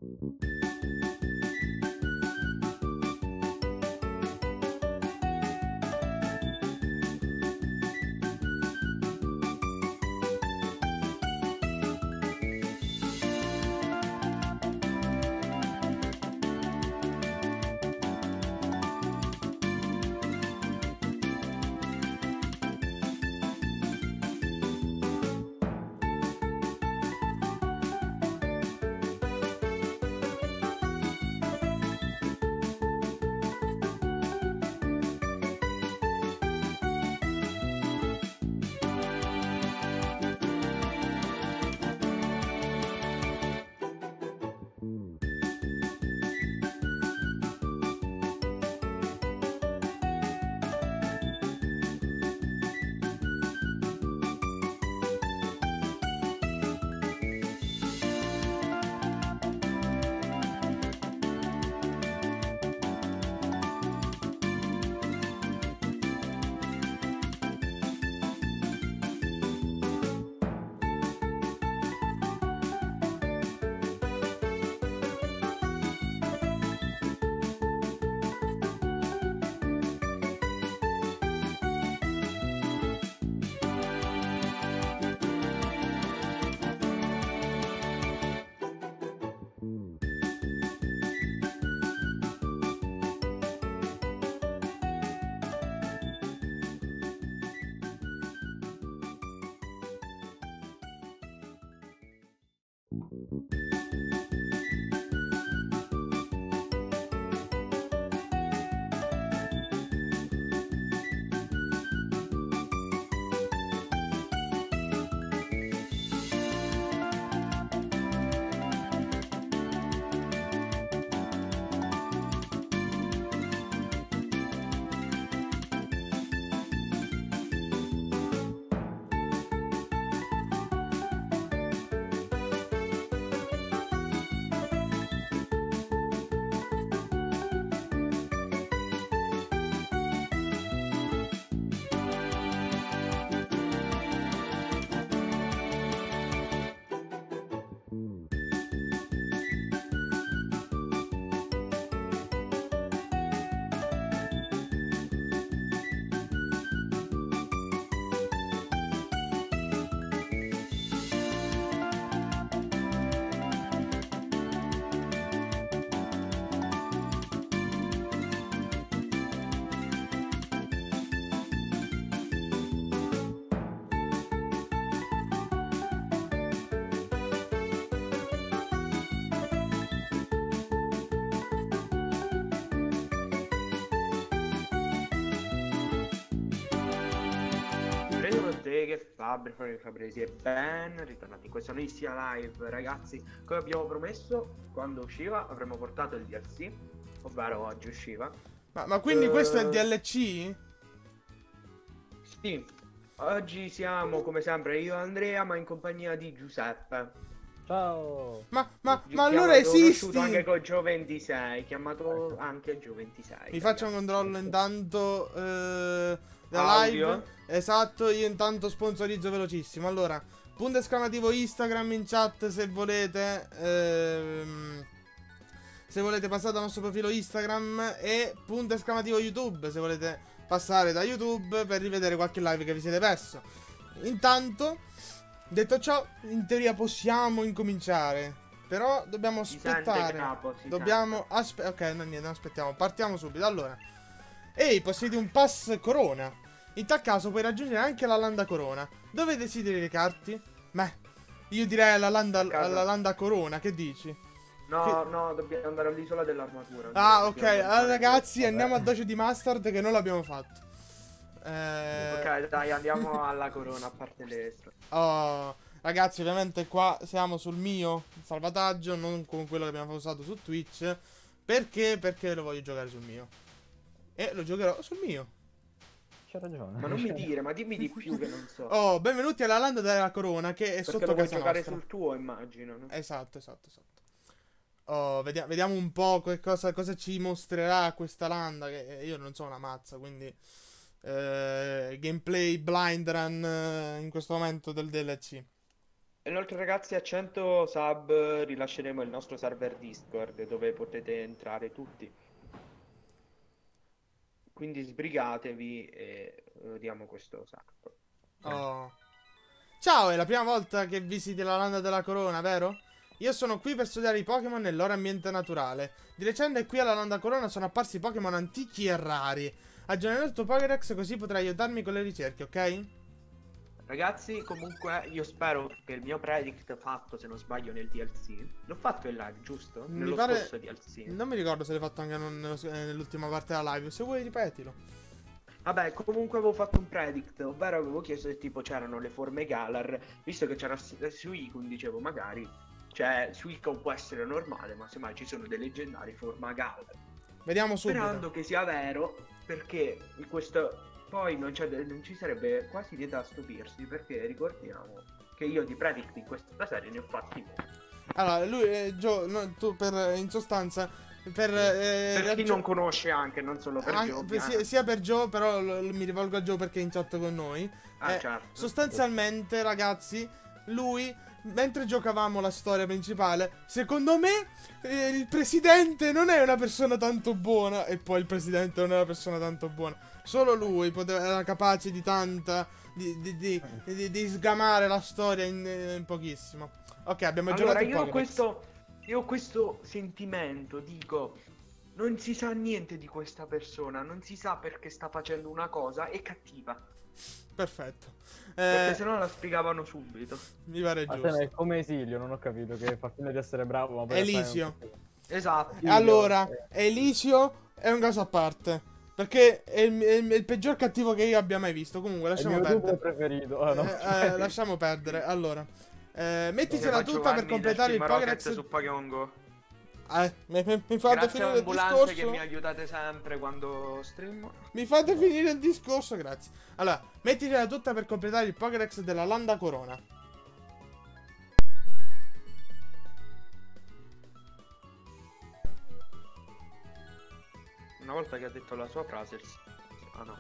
Che Fabresi e Ben, ritornati in questa nuovissima live, ragazzi. Come abbiamo promesso, quando usciva avremmo portato il DLC, ovvero oggi usciva. Ma quindi questo è il DLC? Sì, oggi siamo come sempre io e Andrea, ma in compagnia di Giuseppe. Ciao! Ma allora esisti? Anche con Gio26, chiamato anche Gio26. Mi faccio un controllo intanto da live. Esatto, io intanto sponsorizzo velocissimo. Allora, punto esclamativo Instagram in chat se volete. Se volete passare dal nostro profilo Instagram. E punto esclamativo YouTube se volete passare da YouTube per rivedere qualche live che vi siete perso. Intanto, detto ciò, in teoria possiamo incominciare. Però dobbiamo aspettare. Dobbiamo aspettare. Ok, no, niente, non aspettiamo. Partiamo subito. Allora, ehi, possiedi un pass Corona. In tal caso puoi raggiungere anche la Landa Corona. Dove desideri recarti? Beh, io direi alla Landa Corona, che dici? No, dobbiamo andare all'isola dell'armatura. Ah, ok, allora ragazzi andiamo al dojo di Mustard che non l'abbiamo fatto. Ok, dai, andiamo alla Corona, a parte l'estero. Oh, ragazzi, ovviamente qua siamo sul mio salvataggio, non con quello che abbiamo usato su Twitch. Perché? Perché lo voglio giocare sul mio. E lo giocherò sul mio. C'ha ragione. Ma non mi dire, ma dimmi di più che non so. Oh, benvenuti alla Landa della Corona che è perché sotto lo vuoi casa giocare nostra. sul tuo, immagino, no? Esatto. Oh, vediamo un po' cosa ci mostrerà questa Landa, che io non so una mazza, quindi gameplay blind run in questo momento del DLC. inoltre ragazzi, a 100 sub rilasceremo il nostro server Discord dove potete entrare tutti. Quindi sbrigatevi e diamo questo sacco. Oh. Ciao, è la prima volta che visiti la landa della corona, vero? Io sono qui per studiare i Pokémon nel loro ambiente naturale. Di recente qui alla landa corona sono apparsi Pokémon antichi e rari. Aggiornerò il tuo Pokédex così potrai aiutarmi con le ricerche, ok? Ragazzi, comunque io spero che il mio predict fatto, se non sbaglio, nel DLC, l'ho fatto in live, giusto? Mi Nello pare- scorso DLC. Non mi ricordo se l'hai fatto anche nell'ultima parte della live. Se vuoi ripetilo. Vabbè, comunque avevo fatto un predict, ovvero avevo chiesto se tipo c'erano le forme Galar, visto che c'era Suicune, dicevo magari, cioè Suicune può essere normale, ma semmai ci sono dei leggendari forma Galar. Vediamo subito. Sperando che sia vero, perché in questo poi non ci sarebbe quasi di da stupirsi, perché ricordiamo che io di predict in questa serie ne ho fatti molti. Allora, lui, Joe, tu in sostanza, Per chi non conosce anche, non solo per Joe. sia per Joe, però mi rivolgo a Joe perché è in chat con noi. Certo. Sostanzialmente, ragazzi, lui, mentre giocavamo la storia principale, secondo me il presidente non è una persona tanto buona. E poi il presidente non è una persona tanto buona. Solo lui era capace di tanta. Di sgamare la storia in pochissimo. Ok, abbiamo Allora, giocato io ho questo sentimento, dico, non si sa niente di questa persona, non si sa perché sta facendo una cosa, è cattiva. Perfetto. Perché se no la spiegavano subito. Mi pare Ma giusto. te è come Esilio, non ho capito, che fa finta di essere bravo, ma poi Elisio. Esatto. Allora, Elisio è un caso a parte. Perché è il peggior cattivo che io abbia mai visto. Comunque, è il lasciamo mio dubbio perdere. preferito. Ah, no. Lasciamo perdere. Allora, metticela Faccio tutta per anni completare del il Team Rocket Pokédex. su Pokémon Go. Mi fate Grazie finire il all'ambulanza che discorso? mi aiutate sempre quando stream. Mi fate finire il discorso, grazie. Allora, metticela tutta per completare il Pokédex della Landa Corona. Una volta che ha detto la sua frase, ah no.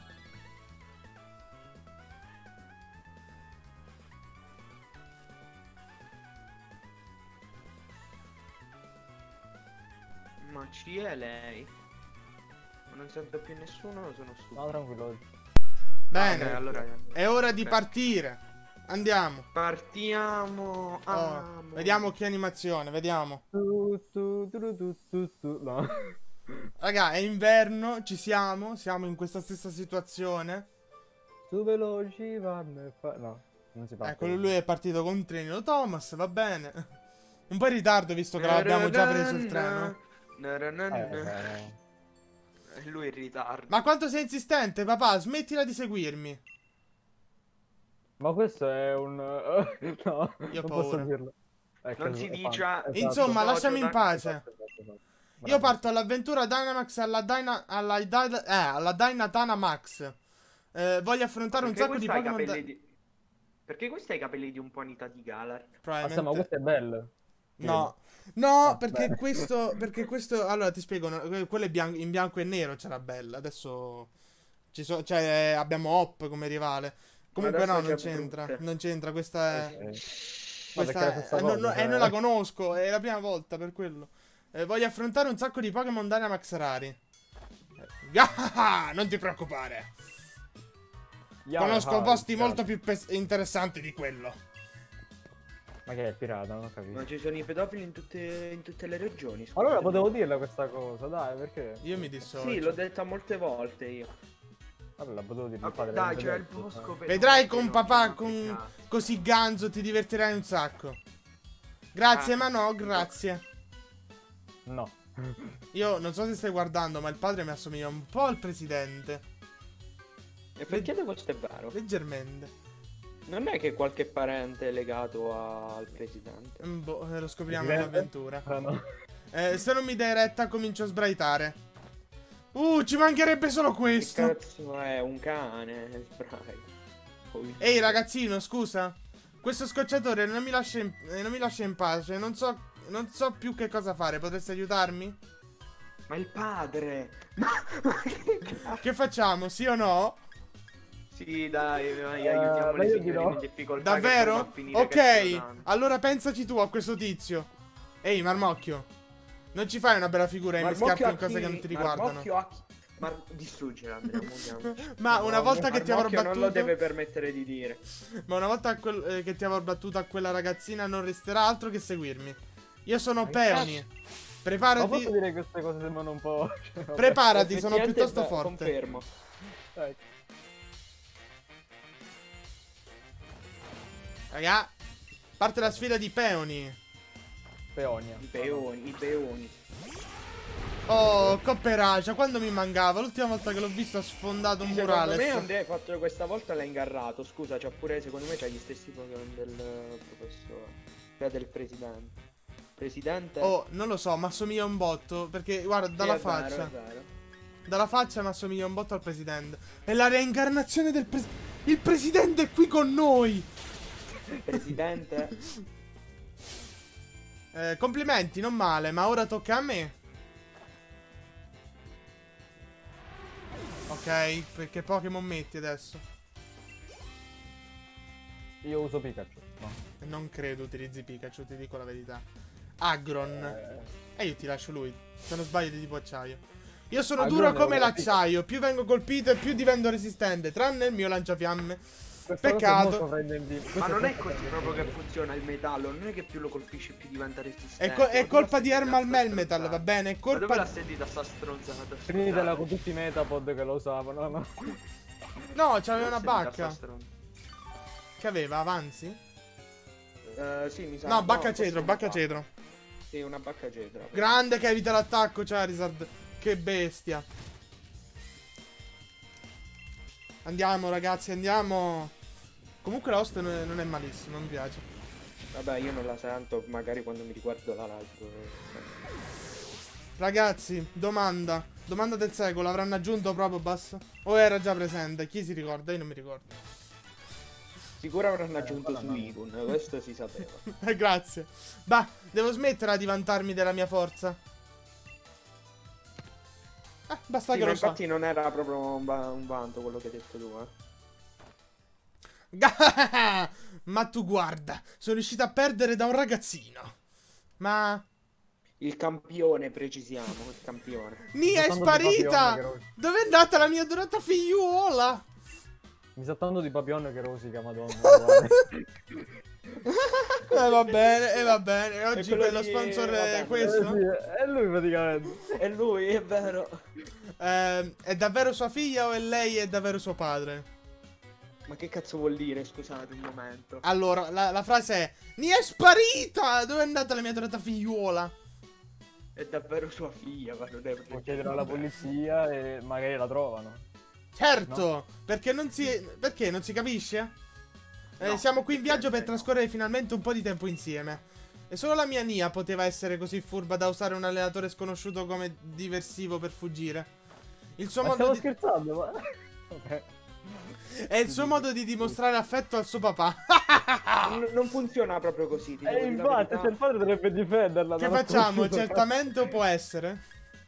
Ma ci è lei? Ma non sento più nessuno, sono stupido. No, tranquillo. Bene, Ok, allora è ora di ok. partire. Andiamo. Partiamo. Oh, vediamo che animazione, vediamo. No. Raga, è inverno, siamo in questa stessa situazione. Su veloci vanno no, non si fa. Ecco, lui è partito con un trenino Thomas, va bene. Un po' in ritardo visto che l'abbiamo già preso il treno. Lui è in ritardo. Ma quanto sei insistente, papà, smettila di seguirmi. Ma questo è un... no, Io ho non paura. posso dirlo. Non si dice. Insomma, Esatto. lasciami in pace. Esatto. Io parto all'avventura Dynamax alla Dynatana Max. Voglio affrontare un Perché sacco di questo ha i Pokémon. capelli di... Perché questo ha i capelli di un po' Nita di Galar? Ma Probabilmente. questo è bello. No. No, Beh. perché questo. Allora ti spiego. Quello è in bianco e nero c'era bella. Adesso. Cioè, abbiamo Hop come rivale. Comunque Adesso no, non c'è c'entra. Brute. Non c'entra. Questa è. Ma perché è la stessa cosa, cioè. Non la conosco. È la prima volta per quello. Voglio affrontare un sacco di Pokémon Dynamax rari. Non ti preoccupare. Conosco posti molto più interessanti di quello. Ma che è il pirata? Non ho capito. Ma ci sono i pedofili in tutte le regioni. Scusate. Allora potevo dirla questa cosa, dai, perché? Io mi dissocio. Sì, l'ho detta molte volte io. Allora potevo dirlo. Vabbè, dai, c'è il bosco. Vedrai con papà con così ganzo ti divertirai un sacco. Grazie, ma no, grazie. No. Io non so se stai guardando, ma il padre mi assomiglia un po' al presidente. Effettivamente questo è vero. Leggermente. Non è che qualche parente è legato al presidente. Boh, lo scopriamo Presidente? in avventura. Ah, no. Se non mi dai retta, comincio a sbraitare. Ci mancherebbe solo Che questo. cazzo è? Un cane? Spray. Ehi, ragazzino, scusa. Questo scocciatore non mi lascia in pace. Non so più che cosa fare. Potresti aiutarmi? Ma il padre! Ma che cazzo? Che facciamo? Sì o no? Sì, dai, aiutiamo le meglio di signorine no. in difficoltà. che Davvero? poi va a finire che ce lo Ok, danno. allora pensaci tu a questo tizio. Ehi, Marmocchio, non ci fai una bella figura e mischiarti Marmocchio in a cose che non chi? ti riguardano. Marmocchio a chi? Distruggere, Andrea, muoviamoci. Ma una volta che ti avrò Marmocchio non lo battuto, deve permettere di dire. ma una volta che ti avrò battuto a quella ragazzina non resterà altro che seguirmi. Io sono Peony. Ma posso Preparati, dire che queste cose sembrano un po'... preparati, sono Effettivamente, piuttosto beh, forte. Confermo. Dai. Raga, parte la sfida di Peony. Peonia. I peoni. Oh, Copperacia, quando mi mancava? L'ultima volta che l'ho visto ha sfondato un Secondo me murales. Andrea hai fatto questa volta l'ha ingarrato. Scusa, c'ha pure, secondo me c'ha gli stessi Pokémon del professore. Cioè del presidente. Presidente? Oh, non lo so, ma assomiglia un botto. Perché, guarda, Sì, dalla è vero, faccia. è vero. Dalla faccia mi assomiglia un botto al presidente. È la reincarnazione del presidente. Il presidente è qui con noi. Presidente. Complimenti, non male, ma ora tocca a me. Ok, perché Pokémon metti adesso? Io uso Pikachu. No. Non credo utilizzi Pikachu, ti dico la verità. Agron. E io ti lascio lui. Se non sbaglio di tipo acciaio. Io sono Agron duro è come una l'acciaio. Più vengo colpito e più divento resistente. Tranne il mio lanciafiamme. Questa cosa è Peccato. molto fraintendibile. Ma non è così proprio che funziona il metallo. Non è che più lo colpisci più diventa resistente. È colpa di Hermal Melmetal, va bene? È Ma dove colpa. l'ha sentita sta stronzata? Finitela con tutti i Metapod che lo usavano, no? No, c'aveva una Sta bacca. stronza. Che aveva, avanzi? Sì, mi sa. No, bacca forse cedro, una bacca bacca. cedro. Sì, una bacca cetra. Grande che evita l'attacco, Charizard. Che bestia. Andiamo, ragazzi, andiamo. Comunque la host non è malissimo, mi piace. Vabbè, io non la sento, magari quando mi riguardo la live. Ragazzi, domanda. Domanda del secolo, avranno aggiunto Probobus? O era già presente? Chi si ricorda? Io non mi ricordo. Sicuro avranno aggiunto Suicune, questo si sapeva. Grazie. Bah, devo smettere di vantarmi della mia forza. Basta Sì, che ma lo so. infatti non era proprio un vanto quello che hai detto tu, eh. Ma tu guarda, sono riuscito a perdere da un ragazzino. Ma... Il campione, precisiamo, il campione. Nia è Mi sa tanto di sparita! Papillon che Dove è andata la mia adorata figliuola? Mi sa tanto di Papillon che rosica, madonna. guarda. Va bene. Oggi quello lo di- sponsor è vabbè, questo. Sì, è lui praticamente. È lui, è vero. È davvero sua figlia o è lei è davvero suo padre? Ma che cazzo vuol dire? Scusate un momento. Allora, la frase è Nia è sparita! Dove è andata la mia adorata figliuola? È davvero sua figlia, ma non è... Può chiedere alla polizia e magari la trovano. Certo! Perché non si capisce? No, Siamo qui in viaggio per no. trascorrere finalmente un po' di tempo insieme. E solo la mia Nia poteva essere così furba da usare un allenatore sconosciuto come diversivo per fuggire. Il suo Ma modo stiamo di... scherzando, ma... Ok. È il suo modo di dimostrare affetto al suo papà. Non funziona proprio così, ti devo dire la infatti, verità. se il padre dovrebbe difenderla. Che dallo facciamo? sconosciuto. Certamente o può essere?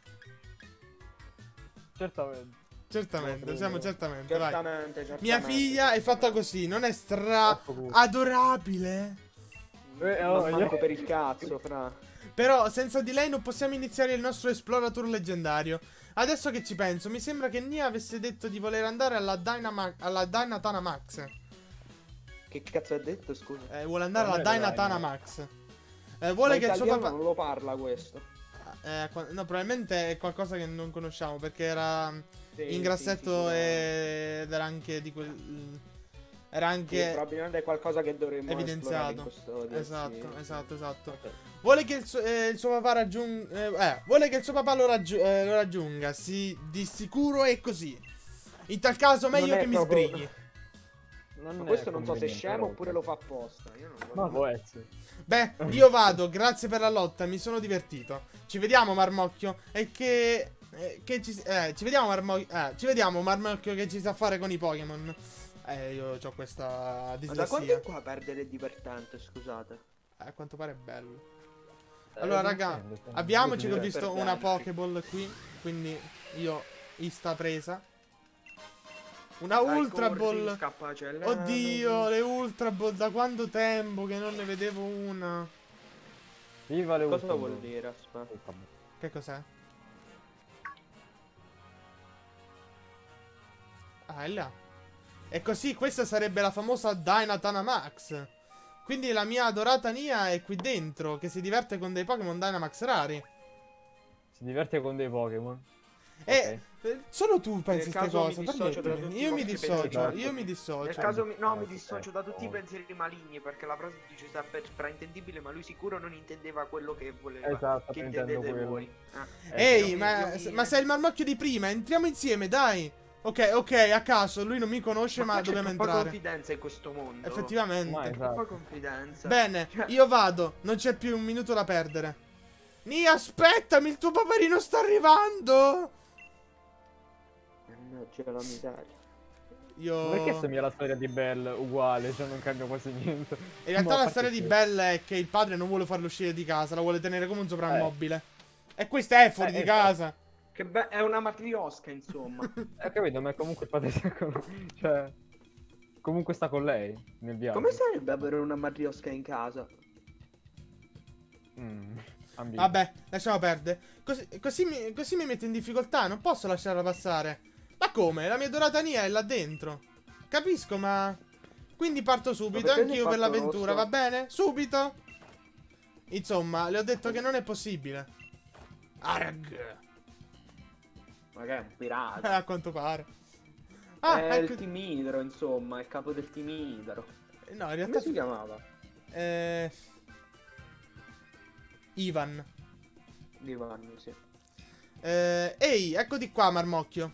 Certamente. Certamente, No, siamo credo. certamente, vai. Certamente. Mia figlia è fatta così, non è Troppo gusto. adorabile? Non manco per il cazzo, fra. Però senza di lei non possiamo iniziare il nostro Explorator leggendario. Adesso che ci penso, mi sembra che Nia avesse detto di voler andare alla Dynatana Max. Che cazzo ha detto, scusa? Vuole andare Non alla è Dynatana Dyna. Max. Vuole Ma che il suo italiano papà... non lo parla questo. No, probabilmente è qualcosa che non conosciamo perché era Sì, in grassetto sì, ed era anche di quel... Era sì, anche probabilmente è qualcosa che dovremmo esplorare in evidenziato. questo DLC. Esatto. Ok. Vuole che il suo papà vuole che il suo papà lo raggiunga. Sì, di sicuro è così. In tal caso meglio Non è che mi proprio- sbrighi. Ma questo non so se è scemo oppure lo fa apposta. Io non Ma lo può essere. Beh, io vado, grazie per la lotta, mi sono divertito. Ci vediamo, Marmocchio. E ci vediamo, Marmocchio, che ci sa fare con i Pokémon. Io ho questa Ma da quando dislessia. è qua perdere è divertente, scusate? A quanto pare è bello. Allora, raga, dipende. abbiamoci che ho per visto una darci. Pokéball qui. Quindi io sta presa. Una Dai, Ultra corri, Ball. scappa celere. Oddio, le Ultra Ball, da quanto tempo che non ne vedevo una. Viva le Cosa Ultra vuol Ball. dire? Aspetta. Ultra Ball. Che cos'è? Ah, è là. E così questa sarebbe la famosa Dynatana. Quindi la mia adorata Nia è qui dentro, che si diverte con dei Pokémon Dynamax rari. Si diverte con dei Pokémon. E solo tu pensi Nel queste caso cose, mi dissocio da permettimi. tutti Io i mi vostri dissocio, pensieri. io mi Nel dissocio. caso no, mi Ecco, dissocio da tutti i ecco. pensieri maligni, perché la frase dice sta per fraintendibile, ma lui sicuro non intendeva quello che voleva. Esatto, Che intendo intendete quello. voi. Ehi, io ma, mi- ma sei il marmocchio di prima, entriamo insieme, dai. Ok, ok, a caso, lui non mi conosce, ma qua c'è dobbiamo troppa entrare. confidenza in questo mondo. Effettivamente. Ma Troppa esatto. confidenza. Bene, Cioè, io vado, non c'è più un minuto da perdere. Nia, aspettami, il tuo paperino sta arrivando. Mannaggia la miseria. Io... Perché sembra la storia di Belle uguale, cioè non cambia quasi niente. In realtà Ma la a storia parte di che- Belle è che il padre non vuole farlo uscire di casa, la vuole tenere come un soprammobile. E questa è fuori di esatto. casa. Che è una matriosca, insomma. Capito, ma comunque il padre sta con... Cioè... Comunque sta con lei nel viaggio. Come sarebbe avere una matriosca in casa? Ambiguo. Vabbè, lasciamo perdere. Così mi mette in difficoltà, non posso lasciarla passare. Ma come? La mia dorata Nia è là dentro. Capisco, ma... Quindi parto subito, Ma perché anch'io ne per fatto l'avventura, rosso? va bene? Subito! Insomma, le ho detto che non è possibile. Arg! Ma che è un pirata. A quanto pare. Ah, È ecco... il team Idro, insomma, è il capo del team Idro. No, in Come realtà... si chiamava? Ivan. Ivan, sì. Ehi, eccoti qua, marmocchio.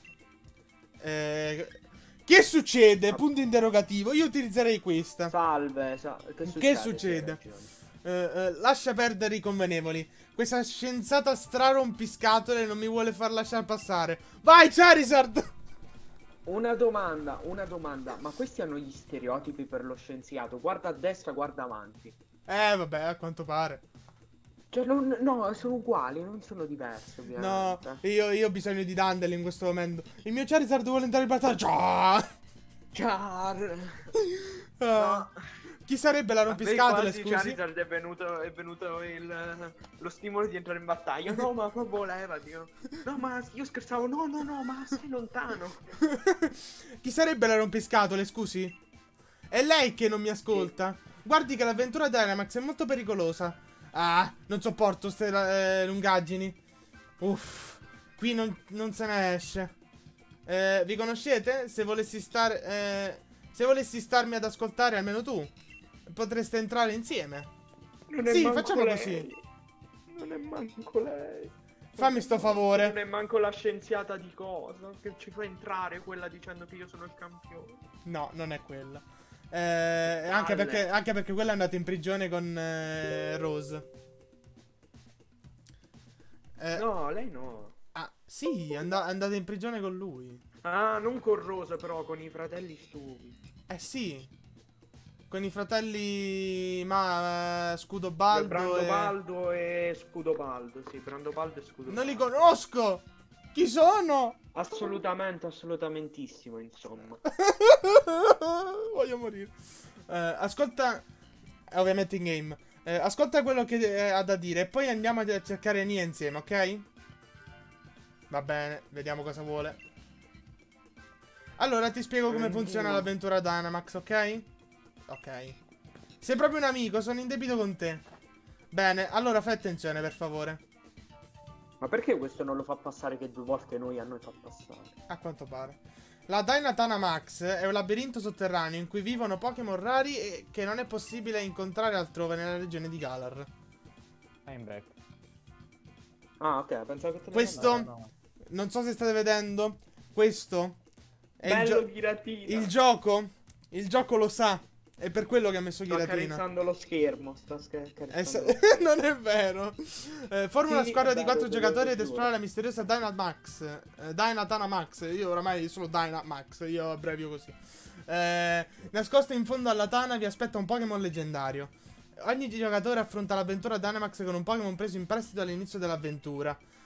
Che succede? Punto interrogativo. Io utilizzerei questa. Salve, Che succede? Lascia perdere i convenevoli. Questa scienziata strarompiscatole non mi vuole far lasciar passare. Vai, Charizard! Una domanda. Ma questi hanno gli stereotipi per lo scienziato. Guarda a destra, guarda avanti. Vabbè, a quanto pare. Cioè, no, sono uguali, non sono diversi, No, ovviamente. io ho bisogno di Dandel in questo momento. Il mio Charizard vuole entrare in battaglia. Char. Ah. No. Chi sarebbe la A me rompiscatole, quasi scusi? Charizard è venuto lo stimolo di entrare in battaglia. No, ma proprio levati. No, ma io scherzavo. No, ma stai lontano. Chi sarebbe la rompiscatole, scusi? È lei che non mi ascolta. Guardi che l'avventura Dynamax è molto pericolosa. Ah, non sopporto ste lungaggini. Uff, qui non se ne esce. Vi conoscete? Se volessi starmi ad ascoltare almeno tu, potreste entrare insieme. Non è Sì, manco facciamo lei. così. Non è manco lei. Fammi sto favore. Non è manco la scienziata di cosa che ci fa entrare quella dicendo che io sono il campione. No, non è quella. Anche perché quella è andata in prigione con Rose. No, lei no. Ah, sì, è andata in prigione con lui. Ah, non con Rosa, però con i fratelli stupidi. Sì. Con i fratelli Scudobaldo Brandobaldo e Scudobaldo. Sì, Brandobaldo e Scudobaldo. Non li conosco. Chi sono? Assolutamentissimo, insomma. Voglio morire. Ascolta. Ovviamente in game. Ascolta quello che ha da dire. E poi andiamo a cercare Nia insieme, ok? Va bene, vediamo cosa vuole. Allora ti spiego come funziona l'avventura Dynamax, ok? Ok. Sei proprio un amico, sono in debito con te. Bene, allora fai attenzione per favore. Ma perché questo non lo fa passare che 2 volte noi a noi fa passare? A quanto pare. La Dynatana Max è un labirinto sotterraneo in cui vivono Pokémon rari e che non è possibile incontrare altrove nella regione di Galar. I'm back. Ah, ok, pensavo che te ne Questo, No. non so se state vedendo, questo è Bello Giratina. il gioco. Il gioco lo sa. È per quello che ha messo Sta Giratina. carezzando lo schermo. Sta carezzando Non è vero. Forma una Sì, squadra è di vero, 4 te lo giocatori ed giuro. esplora la misteriosa Dynatana Max. Io oramai solo Dynamax, io abbrevio così. Nascosto in fondo alla tana vi aspetta un Pokémon leggendario. Ogni giocatore affronta l'avventura Dynamax con un Pokémon preso in prestito all'inizio dell'avventura.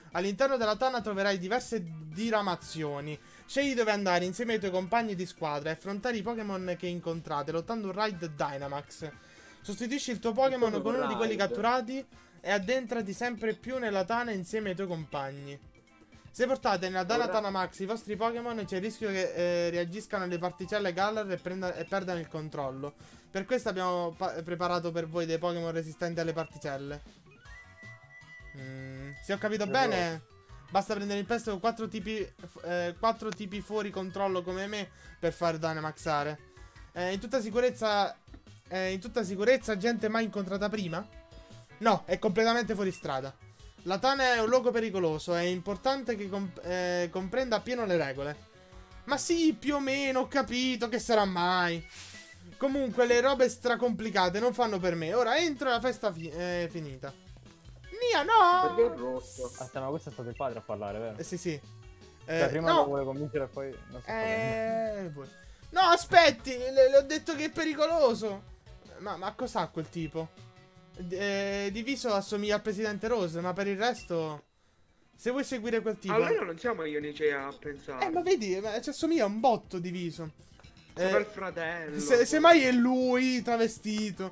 All'interno della tana troverai diverse diramazioni. Scegli dove andare insieme ai tuoi compagni di squadra e affrontare i Pokémon che incontrate, lottando un raid Dynamax. Sostituisci il tuo Pokémon con uno di quelli catturati e addentrati sempre più nella tana insieme ai tuoi compagni. Se portate nella Tana Dynamax i vostri Pokémon, c'è il rischio che reagiscano alle particelle Galar e perdano il controllo. Per questo abbiamo preparato per voi dei Pokémon resistenti alle particelle. Se ho capito bene, basta prendere in prestito 4 tipi fuori controllo come me per far Dynamaxare. In tutta sicurezza, gente mai incontrata prima? No, è completamente fuori strada. La tana è un luogo pericoloso, è importante che comprenda appieno le regole. Ma sì, più o meno, ho capito, che sarà mai. Comunque, le robe stracomplicate non fanno per me. Ora entro e la festa finita. Nia, no! Perché è rosso? Aspetta, ma questo è stato il padre a parlare, vero? Sì, sì. Cioè, prima no. lo vuole convincere e poi... non so no, aspetti, le ho detto che è pericoloso. Ma cos'ha quel tipo? Diviso assomiglia al presidente Rose, ma per il resto, se vuoi seguire quel tipo... Allora non siamo io unici a pensare. ma vedi, ci assomiglia un botto Diviso. Sembra il fratello. Semmai è lui travestito.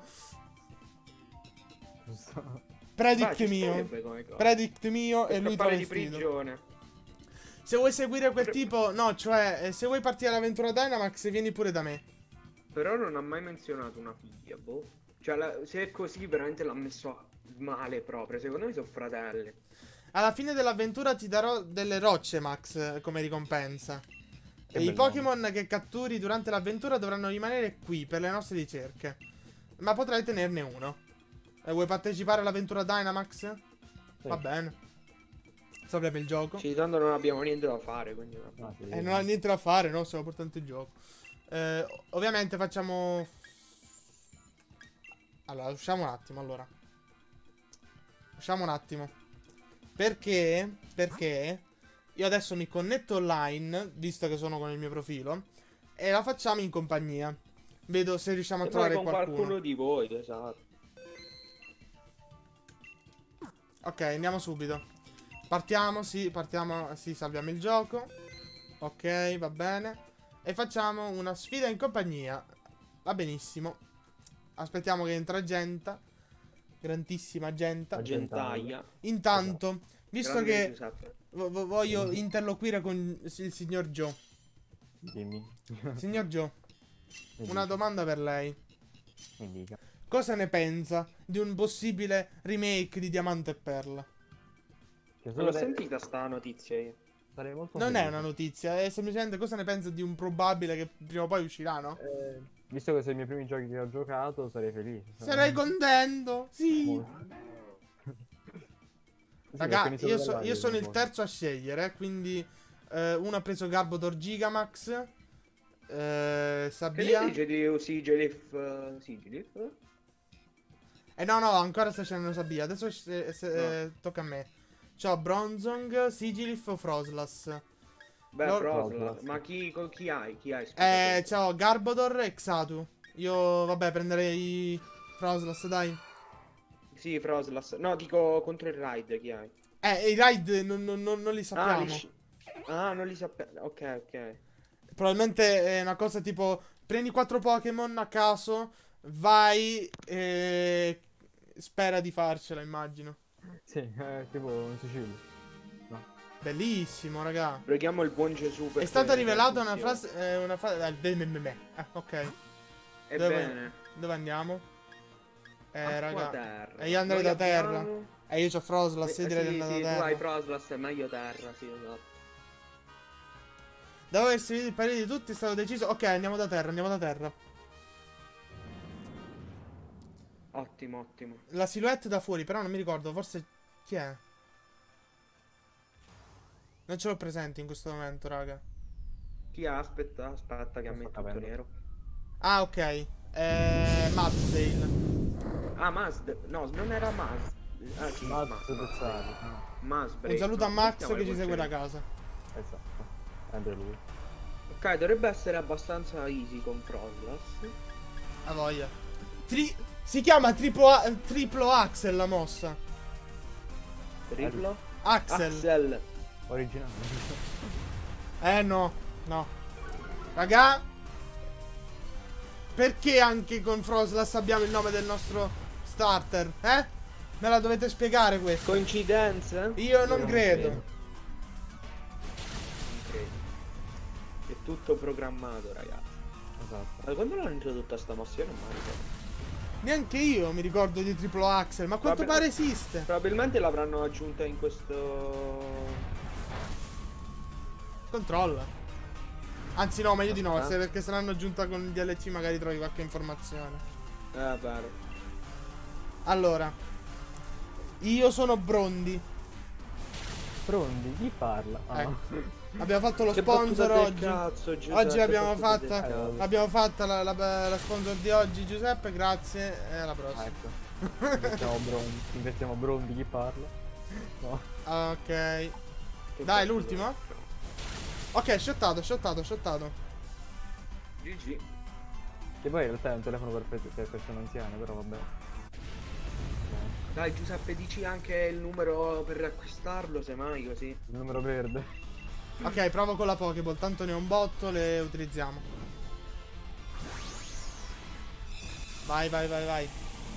Predict mio. Predict mio e lui travestito. Di prigione. Se vuoi seguire quel tipo... No, cioè, se vuoi partire all'avventura Dynamax, vieni pure da me. Però non ha mai menzionato una figlia, boh. Cioè, se è così, veramente l'ha messo male proprio. Secondo me sono fratelli. Alla fine dell'avventura ti darò delle rocce, Max, come ricompensa. E i Pokémon che catturi durante l'avventura dovranno rimanere qui per le nostre ricerche. Ma potrai tenerne uno. Vuoi partecipare all'avventura Dynamax? Sì. Va bene. Saprebbe il gioco. Sì, tanto non abbiamo niente da fare, quindi... non ha niente da fare, no? Stiamo portando il gioco. Ovviamente facciamo... Allora, usciamo un attimo, allora. Usciamo un attimo. Perché io adesso mi connetto online, visto che sono con il mio profilo, e la facciamo in compagnia. Vedo se riusciamo a trovare qualcuno di voi, esatto. Ok, andiamo subito. Partiamo, sì, salviamo il gioco. Ok, va bene. E facciamo una sfida in compagnia. Va benissimo. Aspettiamo che entra gente. Grandissima gente. Gentaia. Intanto, visto che voglio interloquire con il signor Joe. Dimmi. Signor Joe, una domanda per lei. Mi dica. Cosa ne pensa di un possibile remake di Diamante e Perla? Non l'ho sentita sta notizia io. Sarei molto Non felice. è una notizia, è semplicemente cosa ne pensa di un probabile che prima o poi uscirà, no? Visto che sono i miei primi giochi che ho giocato, sarei felice. Sarei contento, sì. Raga, io sono il terzo a scegliere, quindi uno ha preso Garbodor Gigamax, Sabia. Che dice di Sigilyph? No, ancora sta scegliendo Sabia, adesso tocca a me. C'ho Bronzong, Sigilyph o Froslas? Beh, Froslas. Ma chi hai? Chi hai? C'ho Garbodor e Xatu. Io, vabbè, prenderei Froslas, dai. Sì, Froslas. No, dico contro il raid, chi hai? I raid non li sappiamo. Non li sappiamo. Ok. Probabilmente è una cosa tipo: prendi 4 Pokémon a caso, vai e spera di farcela, immagino. Sì, tipo in Sicilia. No. Bellissimo, raga. Preghiamo il buon Gesù per... È stata rivelata una frase. Ok. Ebbene. Dove andiamo? Raga. Terra. E io andrei da terra. Io c'ho Froslas, io direi di andare da terra. Tu hai Froslas, è meglio terra, sì, esatto. Dopo aver seguito il parere di tutti è stato deciso. Ok, andiamo da terra. Ottimo. La silhouette da fuori, però non mi ricordo, forse chi è? Non ce l'ho presente in questo momento, raga. Chi ha? Aspetta che ammetto tutto nero. Ah, ok. Mazdale. Mazd. No, non era Mazd. Sì, Un saluto a Max che ci segue da casa. Esatto. Sempre lui. Ok, dovrebbe essere abbastanza easy con Froslas. A voglia. Si chiama triplo Axel la mossa. Triplo? Axel. Axel. Originale. No, no. Raga, perché anche con Froslas abbiamo il nome del nostro starter? Me la dovete spiegare questa. Coincidenze? Io non credo. Non credo. È tutto programmato, ragazzi. Esatto. Ma quando l'hanno introdotta sta mossa? Io non mi ricordo. Neanche io mi ricordo di triplo Axel, ma a quanto Vabbè, pare esiste. Probabilmente l'avranno aggiunta in questo... Controlla. Anzi no, meglio di no, Aspetta. perché se l'hanno aggiunta con il DLC magari trovi qualche informazione. Vero. Allora, io sono Brondi. Brondi, chi parla? Ah, Ecco. no. Abbiamo fatto lo Che sponsor battuta del oggi. cazzo, Giuseppe, Oggi l'abbiamo battuta del fatta. cazzo. Abbiamo fatta la sponsor di oggi, Giuseppe, grazie. E alla Ah, prossima. ecco. Investiamo Brondi, chi parla? No. Ok. Che Dai, battuta l'ultimo? del cazzo. Ok, shottato. GG. Che poi in realtà è un telefono per persone anziane, però vabbè. Dai Giuseppe, dici anche il numero per acquistarlo, semmai così. Il numero verde. Ok, provo con la Pokéball, tanto ne ho un botto, le utilizziamo. Vai.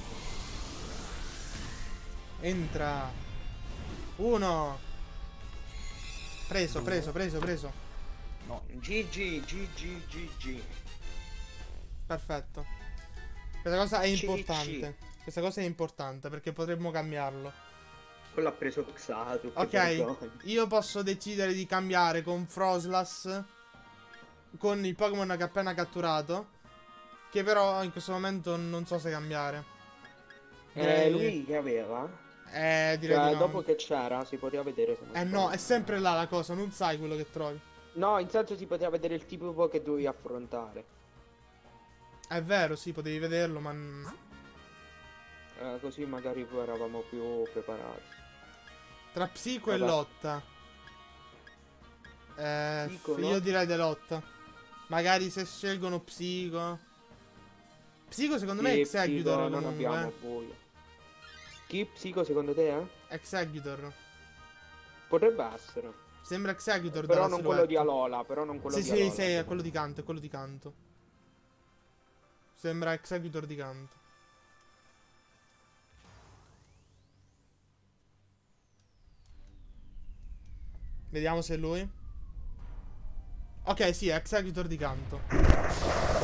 Entra. 1. Preso. No. GG. Perfetto. Questa cosa è CC. importante. Questa cosa è importante perché potremmo cambiarlo. Quello ha preso Xatu. Ok, io posso decidere di cambiare con Froslas con il Pokémon che ho appena catturato, che però in questo momento non so se cambiare. Direi- Lui che aveva? direi di no. Dopo che c'era si poteva vedere se non No, sbaglio. è sempre là la cosa, non sai quello che trovi. No, in senso si poteva vedere il tipo che dovevi affrontare. È vero, sì, potevi vederlo, ma... Così magari poi eravamo più preparati. Tra Psico e Vabbè. Lotta. Psico, Io no? direi di Lotta. Magari se scelgono Psico. Psico secondo me è Sì, Executor Psico, non comunque. abbiamo voglia. Chi Psico secondo te? Executor. Potrebbe essere. Sembra Executor Però dalla non quello di silhouette. Alola, però non quello Sì, di sì, Alola. sì, è quello di canto, è quello di canto. Sembra Executor di canto. Vediamo se è lui. Ok, sì, è Executor di canto.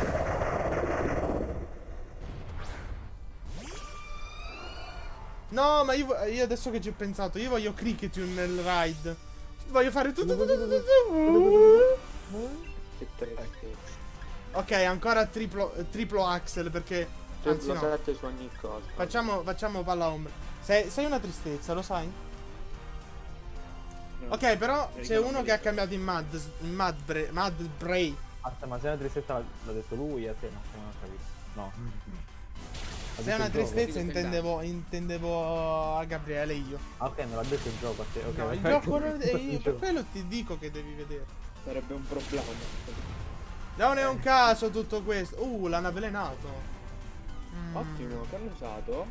No, ma io adesso che ci ho pensato, io voglio Cricketune nel ride. Voglio fare tutto. Che tristezza. Ok, ancora triplo Axel perché... Anzi no, 7 su ogni cosa. facciamo palla ombra. Sei una tristezza, lo sai? No. Ok, però Perché c'è non uno mi che ha ricordo. cambiato in Mad Bray. Aspetta, ma se è una tristezza l'ha detto lui a te? No, non ho capito. No. Ha Se è detto una il gioco. tristezza intendevo a Gabriele io. Ah, ok, non l'ha detto il gioco a te. Ok, No, il perfetto. gioco non- io per Dicevo. quello ti dico che devi vedere. Sarebbe un problema. Non è un caso tutto questo. L'hanno avvelenato. Ottimo, che hanno usato?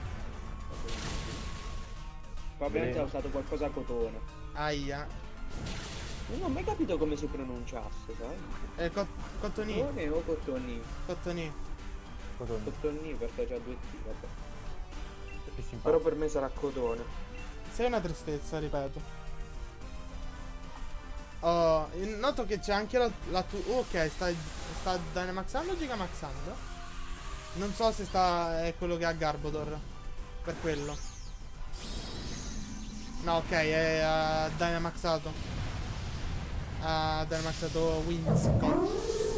Probabilmente ha usato qualcosa a cotone. Aia. Non ho mai capito come si pronunciasse, sai? Cottoni. Cotone o cotoni? Cottoni. Cotone. Cotoni perché c'ha due T, vabbè. Che simpatico. Però per me sarà cotone. Sei una tristezza, ripeto. Oh, noto che c'è anche ok, sta Dynamaxando o Gigamaxando? Non so se è quello che ha Garbodor. Per quello. No, ok, è Dynamaxato. Ha Dynamaxato Whimsicott.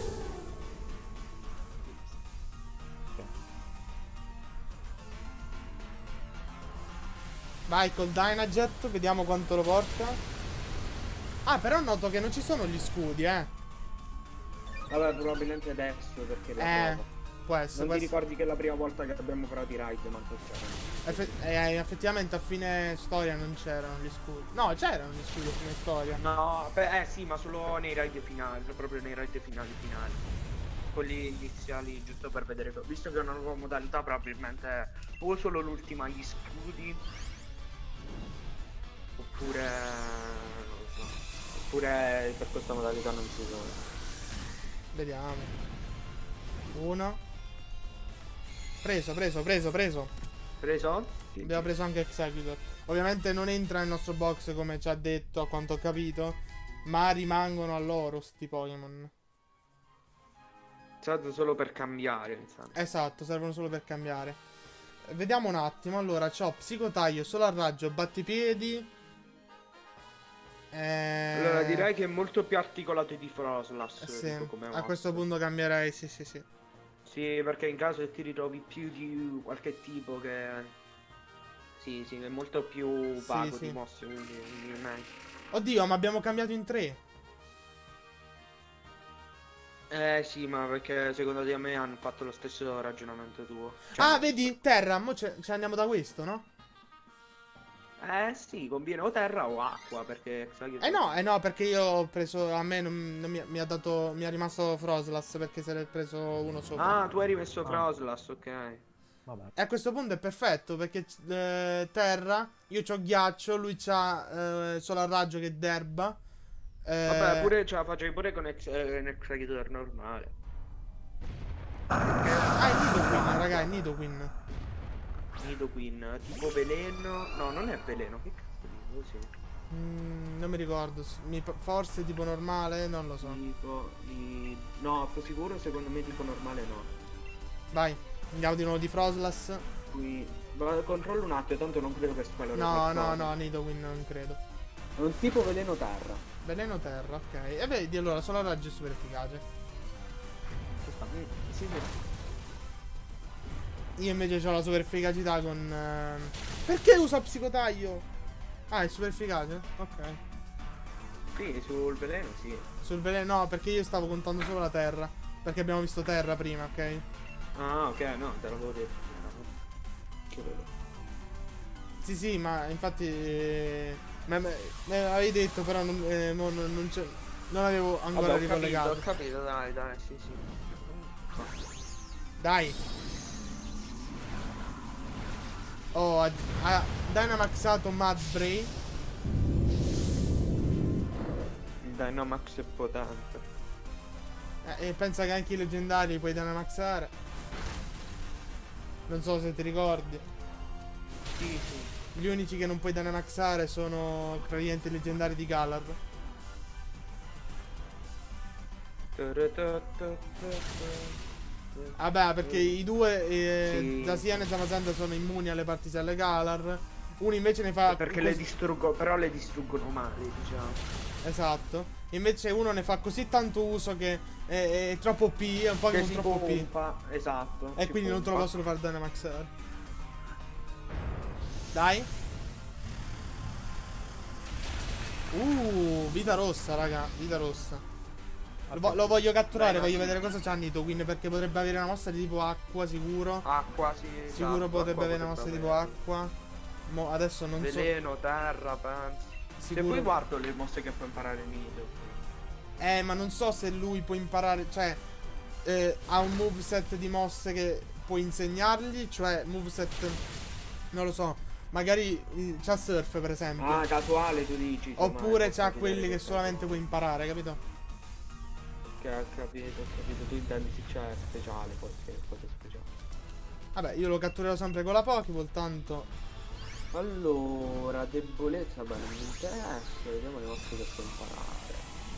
Vai col Dynajet, vediamo quanto lo porta. Ah, però noto che non ci sono gli scudi, Allora probabilmente adesso perché la prova. Può essere. Non può ti essere. ricordi che la prima volta che abbiamo provato i ride manco c'erano? Effettivamente a fine storia non c'erano gli scudi. No, c'erano gli scudi a fine storia. No, sì, ma solo nei ride finali, proprio nei ride finali. Quelli iniziali, giusto per vedere. Visto che è una nuova modalità, probabilmente o solo l'ultima gli scudi. Oppure... non lo so. Oppure per questa modalità non si usa. Vediamo. Uno. Preso. Preso? Abbiamo preso anche Executor. Ovviamente non entra nel nostro box come ci ha detto, a quanto ho capito. Ma rimangono a loro sti Pokémon. Serve solo per cambiare, insomma. Esatto, servono solo per cambiare. Vediamo un attimo. Allora, c'ho Psicotaglio, Solo a Raggio, Battipiedi. Allora direi che è molto più articolato di Froslas. Sì, Tipo, come a mosse. questo punto cambierei, sì. Sì, perché in caso ti ritrovi più di qualche tipo che... Sì, è molto più vago sì. di mosse, quindi meglio. Oddio, ma abbiamo cambiato in 3. Sì, ma perché secondo te a me hanno fatto lo stesso ragionamento tuo. Ah, vedi, Terra, mo ci andiamo da questo, no? Sì, conviene o terra o acqua, perché... No, perché io ho preso, a me non mi ha dato, mi è rimasto Froslas perché se l'è preso uno sopra. Ah, tu hai rimesso Froslas, ok. Vabbè. E a questo punto è perfetto perché Terra, io c'ho ghiaccio, lui c'ha Solo a Raggio che derba. Vabbè, pure ce la facevi pure con Executor normale. Ah, è Nidoqueen, raga, è Nidoqueen. Nidoqueen, tipo veleno... No, non è veleno, che cazzo dico, sì. Non mi ricordo, forse tipo normale, non lo so. No, sicuro secondo me tipo normale no. Vai, andiamo di nuovo di Froslas. Qui... controllo un attimo, tanto non credo che sparo. No, Nidoqueen non credo. È un tipo veleno terra. Veleno terra, ok. E vedi, allora, Solo a Raggio è super efficace. Sì. Io invece ho la super efficacità con... Perché uso Psicotaglio? Ah, è super efficace? Ok. Sì, sul veleno sì. Sul veleno no, perché io stavo contando solo la terra. Perché abbiamo visto terra prima, ok? Ah, ok, no, te l'avevo detto. Che vedo. Sì, ma infatti... me l'avevi detto, però non avevo ancora Vabbè, ricollegato. Ho capito, dai, sì. Dai. Oh, ha Dynamaxato Mudbray. Il Dynamax è potente. E pensa che anche i leggendari puoi Dynamaxare. Non so se ti ricordi. Sì. Gli unici che non puoi Dynamaxare sono praticamente i leggendari di Galar. Vabbè, perché i due, Sì. Zacian e Zamazenta, sono immuni alle particelle Galar. Uno invece ne fa... Perché le distruggo, però le distruggono male, diciamo. Esatto. Invece uno ne fa così tanto uso che è troppo OP, è un Pokémon si troppo OP. pompa, esatto. E si quindi non te lo pompa. possono fare Dynamaxare. Dai. Vita rossa, raga. Vita rossa. Lo voglio catturare, voglio vedere cosa c'ha Nidoqueen, perché potrebbe avere una mossa di tipo acqua, sicuro. Acqua, sì. Sicuro esatto, potrebbe acqua avere una mossa di tipo avere. acqua. Mo adesso non so. Veleno, terra, penso. Se Sicuro. poi guardo le mosse che può imparare Nido. Ma non so se lui può imparare. Cioè, ha un moveset di mosse che puoi insegnargli. Cioè, moveset. Non lo so. Magari c'ha Surf, per esempio. Ah, casuale tu dici. Oppure c'ha quelli che solamente puoi imparare, capito? Che ho capito. Tu intendi se c'è speciale, qualche cosa speciale. Vabbè, io lo catturerò sempre con la Pokéball, tanto. Allora, debolezza, beh, non mi interessa. Vediamo le mosse che può imparare.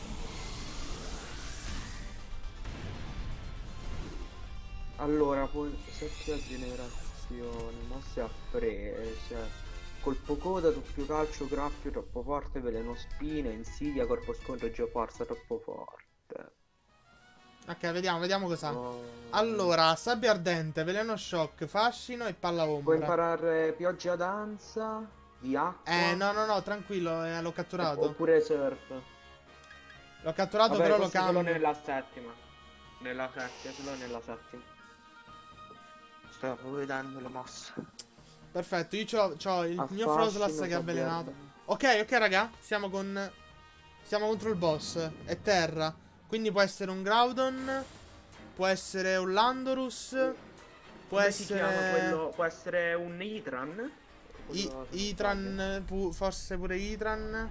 Allora, poi secchia generazione, mosse apprese. Colpo coda, doppio calcio, graffio troppo forte, veleno spina, insidia, corpo scontro, geoforza troppo forte. Ok, vediamo cos'ha. Oh. Allora, sabbia ardente, veleno shock, fascino e palla ombra. Puoi imparare pioggia danza, di acqua. No, tranquillo, l'ho catturato. Oppure surf. L'ho catturato, Vabbè, però lo questo solo cambio. nella settima. Solo nella settima. Stavo vedendo le mosse. Perfetto, io c'ho il mio Froslas che è avvelenato. Ok, raga, siamo contro il boss. È terra. Quindi può essere un Groudon, può essere un Landorus, può Come si chiama essere... quello? Può essere un Nitran? Itran, forse pure Itran.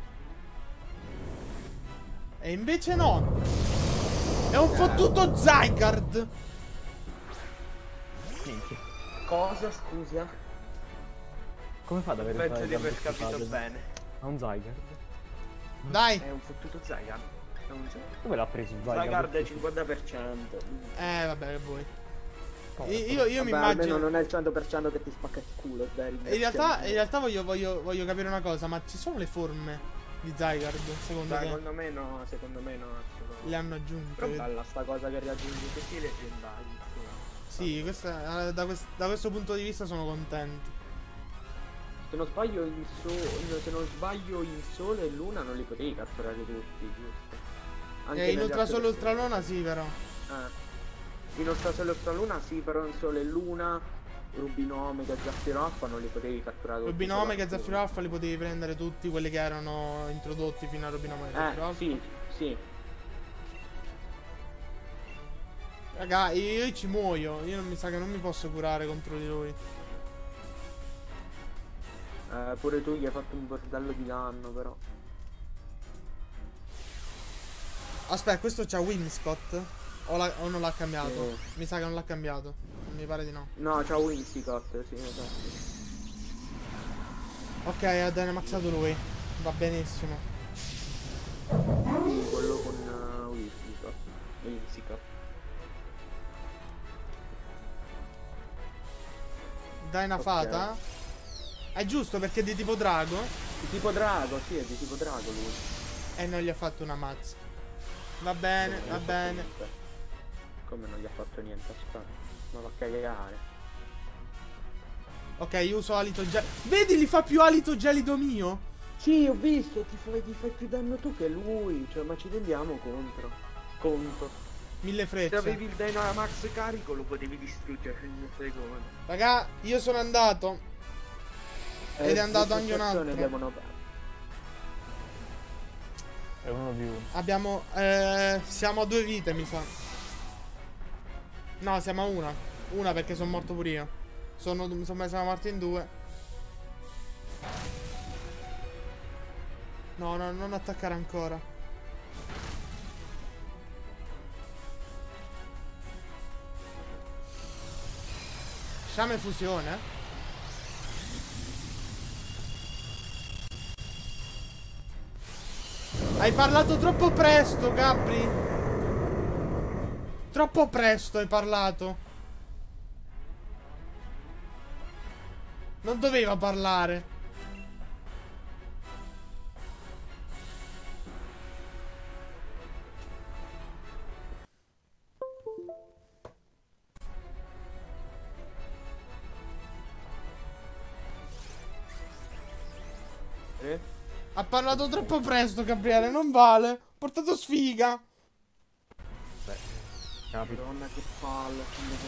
E invece no. È un fottuto Zygarde. Minchia. Cosa, scusa? Come fa ad avere un Penso di aver Zygarde capito equipato? bene. Ha un Zygarde? È Dai. un fottuto Zygarde. È un Dove l'ha preso il Zygarde al Zygarde? 50%. Vabbè, che vuoi. Come? Io mi Vabbè, almeno immagino. non è il 100% che ti spacca il culo. Dai, In realtà voglio capire una cosa, ma ci sono le forme di Zygarde, secondo te? Secondo me no, assolutamente. Le hanno aggiunte? Però bella sta cosa che raggiunge tutti i leggendari. Sì, da questo punto di vista sono contento. Se non sbaglio il sole e luna non li potevi catturare tutti, giusto? In nelle ultrasole altre ultraluna sì, però. versioni. In ultrasole e ultraluna sì, però in sole e luna, Rubino Omega e Zaffiro Alpha non li potevi catturare tutti. Rubino Omega e Zaffiro Alpha li potevi prendere tutti quelli che erano introdotti fino a Rubino Omega e Zaffiro Alpha. Sì, sì. Raga, io ci muoio. Io non mi sa che non mi posso curare contro di lui. Pure tu gli hai fatto un bordello di danno, però. Aspetta, questo c'ha Whimsicott? O non l'ha cambiato? Sì. Mi sa che non l'ha cambiato. Mi pare di no. No, c'ha Whimsicott, sì, esatto. Ok, ha dynamaxato lui. Va benissimo. Sì, quello con Whimsicott. Dynafata? È giusto perché è di tipo drago? Di tipo drago, sì, è di tipo drago lui. E non gli ha fatto una mazza. Va bene, va bene. Come non gli ha fatto niente, aspetta. Non va a cagare. Ok, io uso alito gelido. Vedi, gli fa più alito gelido mio? Sì, ho visto, ti fai più danno tu che lui. Cioè, ma ci rendiamo conto. 1000 Se frecce. avevi il Dynamax carico lo potevi distruggere in un secondo. Raga, io sono andato. Ed è andato anche un altro. È 1v1. Abbiamo. Siamo a 2 vite, mi sa. No, siamo a una. Una perché sono morto pure io. Siamo morti in 2. No, no, non attaccare ancora. Sciame fusione. Hai parlato troppo presto, Gabri. Troppo presto hai parlato. Non doveva parlare. Ha parlato troppo presto, Gabriele, non vale. Ho portato sfiga. Beh, capito. Madonna che palle,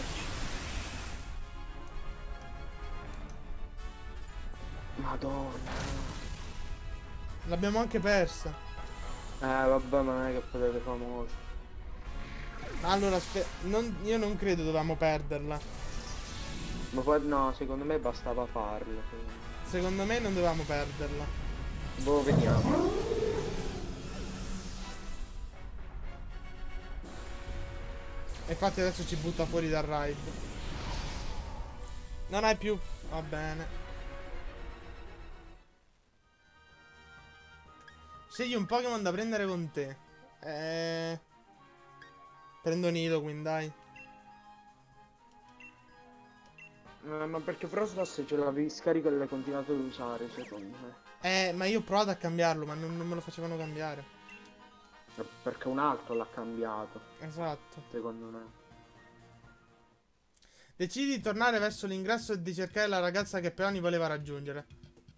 Madonna. L'abbiamo anche persa. Vabbè, ma non è che potete fare molto. Allora, io non credo dovevamo perderla. Ma poi no, secondo me bastava farlo. Secondo me non dovevamo perderla. Boh, vediamo. E infatti adesso ci butta fuori dal raid. Non hai più. Va bene. Scegli un Pokémon da prendere con te. Prendo Nidoqueen, dai. Ma perché Frostlass ce l'avevi scarico e l'hai continuato ad usare, secondo me. Ma io ho provato a cambiarlo, ma non me lo facevano cambiare. Perché un altro l'ha cambiato, Esatto. secondo me. Decidi di tornare verso l'ingresso e di cercare la ragazza che Peony voleva raggiungere.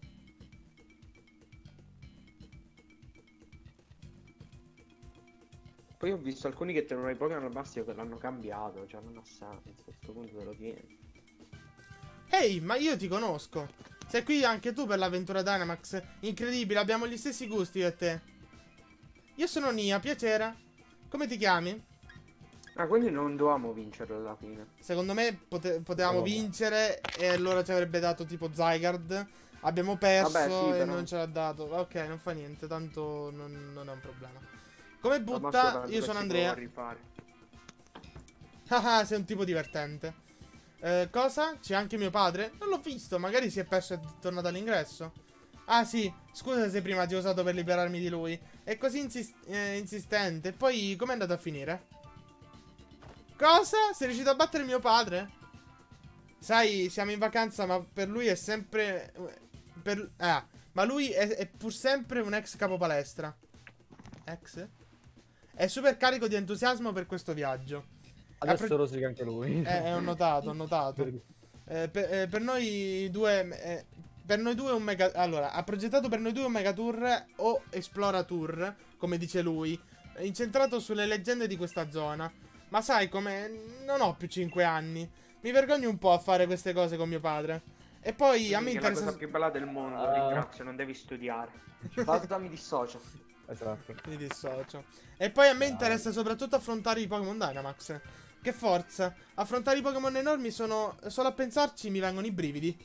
Poi ho visto alcuni che tenevano i Pokémon al massimo che l'hanno cambiato, cioè non ha senso, a questo punto te lo tieni. Ehi, ma io ti conosco. Sei qui anche tu per l'avventura Dynamax. Incredibile, abbiamo gli stessi gusti io e te. Io sono Nia, piacere. Come ti chiami? Ah, quindi non dovevamo vincere alla fine. Secondo me potevamo vincere e allora ci avrebbe dato tipo Zygarde. Abbiamo perso Vabbè, sì, e però. non ce l'ha dato. Ok, non fa niente, tanto non è un problema. Come Ma butta? tanto Io che sono si Andrea. può rifare. Ah, sei un tipo divertente. Cosa? C'è anche mio padre? Non l'ho visto, magari si è perso e è tornato all'ingresso. Ah sì, scusa se prima ti ho usato per liberarmi di lui. È così insistente. Poi, com'è andato a finire? Cosa? Sei riuscito a battere mio padre? Sai, siamo in vacanza, ma per lui è sempre... ma lui è pur sempre un ex capo palestra. Ex? È super carico di entusiasmo per questo viaggio. Adesso rosica anche lui. Ho notato, ho notato. Per noi due... per noi due è un mega... Allora, ha progettato per noi due un mega tour o Explora Tour, come dice lui, incentrato sulle leggende di questa zona. Ma sai come... Non ho più 5 anni. Mi vergogno un po' a fare queste cose con mio padre. E poi a me È la interessa... cosa più bella del mondo, ringrazio, non devi studiare. Basta, mi dissocio. Esatto. Mi dissocio. E poi a me interessa soprattutto affrontare i Pokémon Dynamax. Che forza! Affrontare i Pokémon enormi sono... Solo a pensarci mi vengono i brividi.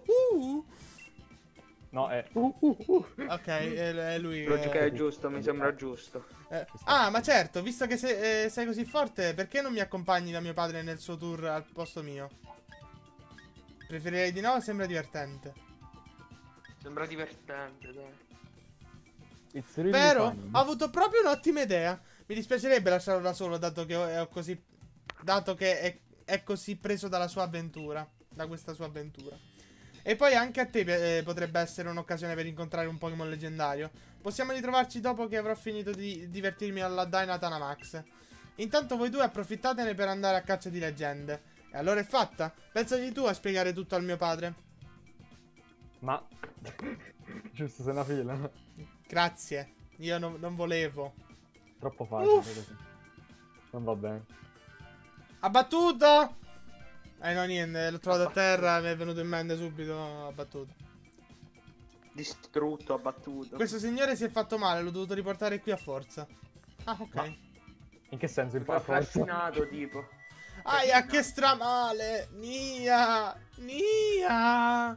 No, è... Ok, è lui. Lo che è giusto, mi sembra giusto. Ma certo, visto che sei così forte, perché non mi accompagni da mio padre nel suo tour al posto mio? Preferirei di no, sembra divertente. Sembra divertente, dai. It's really Vero? funny. Ho avuto proprio un'ottima idea. Mi dispiacerebbe lasciarlo da solo, dato che è così... Dato che è così preso dalla sua avventura. Da questa sua avventura. E poi anche a te potrebbe essere un'occasione per incontrare un Pokémon leggendario. Possiamo ritrovarci dopo che avrò finito di divertirmi alla Dynatamax. Intanto voi due approfittatene per andare a caccia di leggende. E allora è fatta. Pensaci tu a spiegare tutto al mio padre. Ma... Giusto, sei una fila. Grazie. Io non volevo. Troppo facile così. Non va bene. Abbattuto! No, niente, l'ho trovato a terra, mi è venuto in mente subito, abbattuto. Distrutto, abbattuto. Questo signore si è fatto male, l'ho dovuto riportare qui a forza. Ah, ok. Ma- In che senso il Affascinato, tipo. Aia, che stramale! Nia! Nia!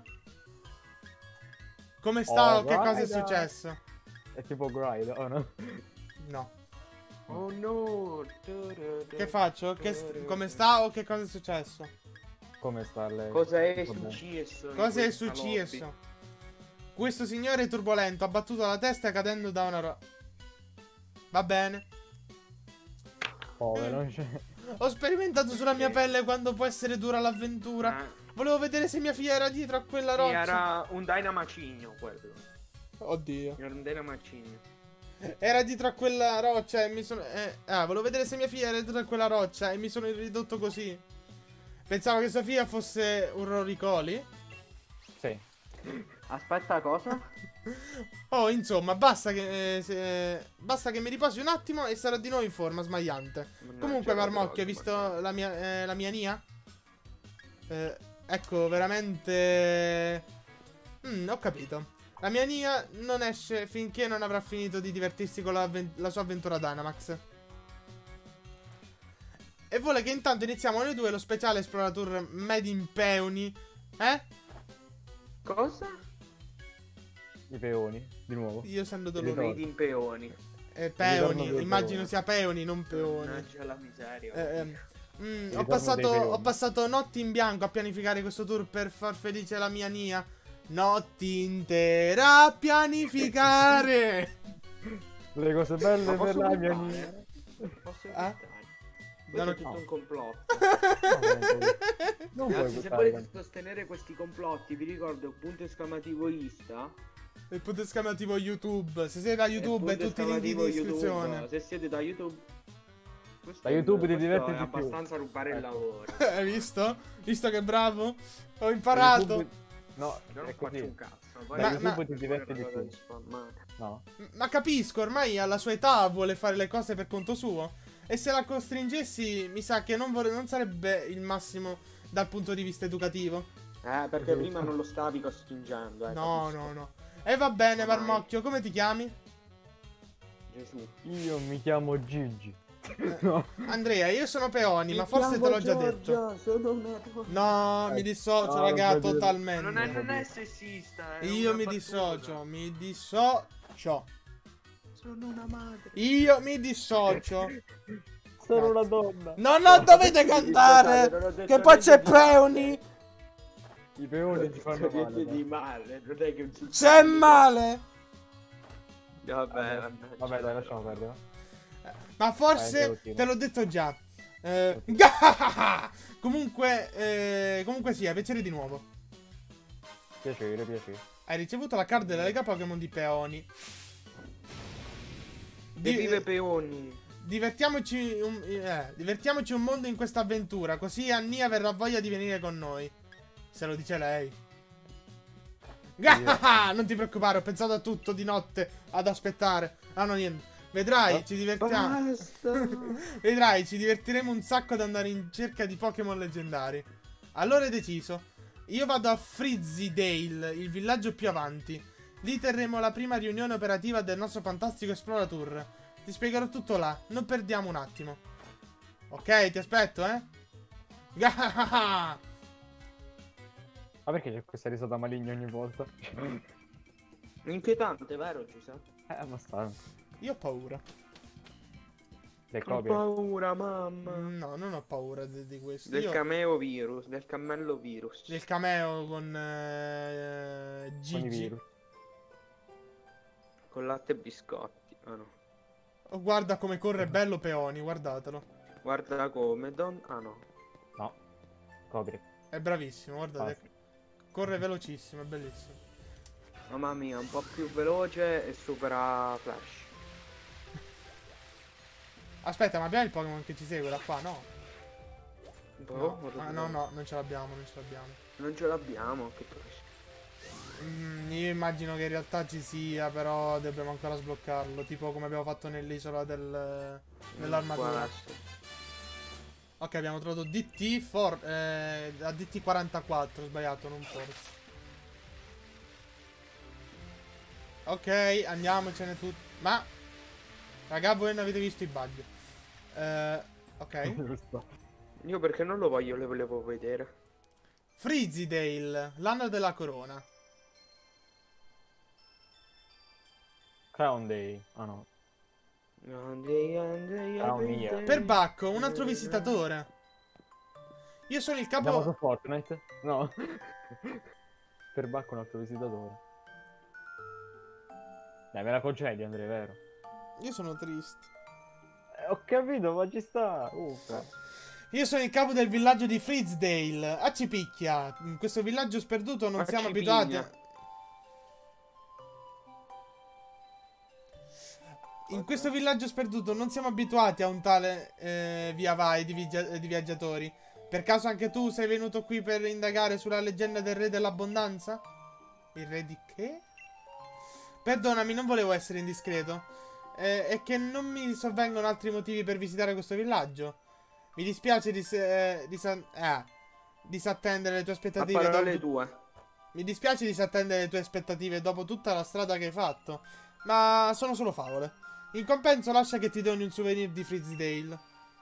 Come sta? Oh, Che cosa è guarda. successo? È tipo Gride, oh no? No. Oh no. Che faccio? Come sta o che cosa è successo? Come sta lei? Cosa è Vabbè. successo? in Cosa è questa successo? lobby? Questo signore è turbolento, ha battuto la testa cadendo da una Va bene. Povero, cioè... Ho sperimentato sulla mia pelle quando può essere dura l'avventura. Volevo vedere se mia figlia era dietro a quella Sì, roccia. era un Dynamacigno quello. Oddio. Era un Dynamacigno. Era dietro a quella roccia e mi sono... volevo vedere se mia figlia era dietro a quella roccia e mi sono ridotto così. Pensavo che sua figlia fosse un Roricoli. Sì. Aspetta, cosa? Oh, insomma, basta che mi riposi un attimo e sarò di nuovo in forma smagliante. Comunque, Marmocchio, hai visto la mia Nia? Ecco, veramente... ho capito. La mia Nia non esce finché non avrà finito di divertirsi con la sua avventura Dynamax. E vuole che intanto iniziamo noi due lo speciale Explorator Made in Peony. Cosa? I peoni, di nuovo. Io essendo Ritorno. dolore. Vedi in peoni. Ritorno Peony, dei immagino peoni. sia Peony, non Peoni. Mannaggia la miseria. Ho Ritorno dei peoni. passato notti in bianco a pianificare questo tour per far felice la mia Nia. Notti intere a pianificare. Le cose belle Ma per posso la mia buttare? mia. Posso Ah? buttare? No, Questo è no. tutto un complotto. Non puoi Ragazzi, se buttare. volete sostenere questi complotti, vi ricordo punto esclamativo Insta. Il punto esclamativo YouTube. Se siete da YouTube e punto tutti i link di esclamativo descrizione. YouTube. Se siete da YouTube. Da YouTube ti questo diverti è di più. abbastanza rubare il Ecco. lavoro. Hai visto? Visto che bravo? Ho imparato. YouTube- No, Io non è faccio così. un cazzo. Da Ma- YouTube ti diverti di più. No. Ma capisco, ormai alla sua età vuole fare le cose per conto suo. E se la costringessi, mi sa che non sarebbe il massimo dal punto di vista educativo. Perché Giusto. prima non lo stavi costringendo. No, capisco. no, no. E va bene, Ormai. Marmocchio, come ti chiami? Gesù. Io mi chiamo Gigi. No. Andrea, io sono Peoni, ma forse te l'ho già detto. Sono una donna. No, mi dissocio, No, raga, non puoi dire. totalmente. Non è sessista, è Io una mi battuta. dissocio, mi dissocio. Sono una madre. Io mi dissocio. Sono una donna. No, no, dovete cantare. non ho detto Che poi c'è niente di Peoni. I peoni ti fanno male. niente di dai. male, non è che un sul C'è male. Vabbè, Vabbè, dai, lasciamo perdere. Ma forse Vai, te l'ho detto già. Comunque sia, piacere di nuovo. Piacere, piacere. Hai ricevuto la card della Lega Pokémon di Peoni. Vive Peoni. Divertiamoci un mondo in questa avventura, così Annia avrà voglia di venire con noi. Se lo dice lei. Non ti preoccupare, ho pensato a tutto di notte ad aspettare. Ah no, niente. Vedrai, ci divertiamo. Basta. Vedrai, ci divertiremo un sacco ad andare in cerca di Pokémon leggendari. Allora è deciso. Io vado a Frizzydale, il villaggio più avanti. Lì terremo la prima riunione operativa del nostro fantastico Esplora Tour. Ti spiegherò tutto là, non perdiamo un attimo. Ok, ti aspetto, eh? Ma perché c'è questa risata maligna ogni volta? Inquietante, vero Giuseppe? Abbastanza. Io ho paura. Le Ho copie. paura, mamma. No, non ho paura di questo. Del Io... cameo virus, del cammello virus. Del cameo con Con i Gigi. virus. Con latte e biscotti. Ah no. Oh, guarda come corre bello Peoni, guardatelo. Guarda come, ah no. No. Copie. È bravissimo, guardate. Basta. Corre velocissimo, è bellissimo. Mamma mia, un po' più veloce e supera Flash. Aspetta, ma abbiamo il Pokémon che ci segue da qua, no? Boh, No, ah, no, no, non ce l'abbiamo, non ce l'abbiamo. Non ce l'abbiamo, che Flash. Io immagino che in realtà ci sia, però dobbiamo ancora sbloccarlo. Tipo come abbiamo fatto nell'isola dell'armatura. Può essere. Ok, abbiamo trovato DT a DT44, ho sbagliato, non forse. Ok, andiamocene tutti. Ma raga, voi non avete visto i bug. Ok. Giusto. Io perché non lo voglio, le volevo vedere. Frizzydale, l'anno della corona. Crown Day. Ah no. Mia. Per Bacco, un altro visitatore. Io sono il Andiamo su capo... Fortnite? No. Per Bacco un altro visitatore. Dai, me la concedi, Andrea, vero? Io sono triste. Ho capito, ma ci sta. Io sono il capo del villaggio di Frizzydale. A Cipicchia. In questo villaggio sperduto non A siamo Cipigna. abituati. In questo villaggio sperduto non siamo abituati a un tale via vai di viaggiatori. Per caso anche tu sei venuto qui per indagare sulla leggenda del re dell'abbondanza? Il re di che? Perdonami, non volevo essere indiscreto. È che non mi sovvengono altri motivi per visitare questo villaggio. Mi dispiace disattendere le tue A aspettative. parole tue. Mi dispiace disattendere le tue aspettative dopo tutta la strada che hai fatto. Ma sono solo favole. In compenso lascia che ti doni un souvenir di Frizzydale.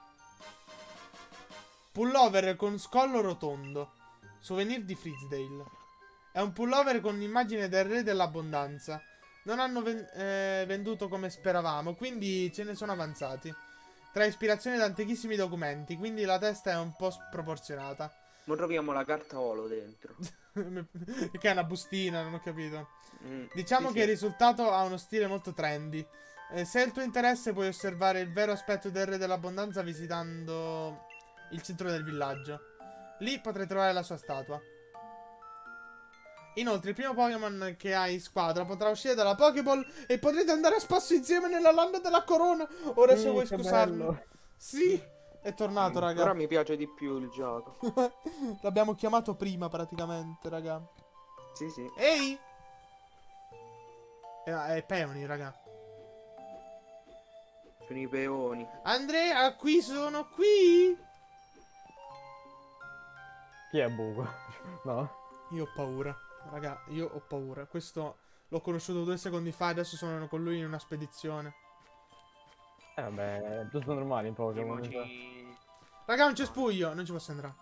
Pullover con scollo rotondo. Souvenir di Frizzydale. È un pullover con immagine del re dell'abbondanza. Non hanno venduto come speravamo, quindi ce ne sono avanzati. Trae ispirazione da antichissimi documenti, quindi la testa è un po' sproporzionata. Non troviamo la carta Olo dentro. Che è una bustina, non ho capito. Diciamo Sì, che il risultato ha uno stile molto trendy. Se è il tuo interesse puoi osservare il vero aspetto del re dell'abbondanza visitando il centro del villaggio. Lì potrai trovare la sua statua. Inoltre il primo Pokémon che hai in squadra potrà uscire dalla Pokéball e potrete andare a spasso insieme nella landa della corona. Ora se vuoi scusarlo. Sì, è tornato, raga. Ora mi piace di più il gioco. L'abbiamo chiamato prima praticamente, raga. Sì, sì. Ehi! È Peony, raga. Sono i peoni. Andrea, qui sono qui. Chi è buco? No. Io ho paura. Raga, io ho paura. Questo l'ho conosciuto 2 secondi fa, adesso sono con lui in una spedizione. Vabbè, è tutto normale in Pokémon. Raga, un cespuglio, non ci posso entrare.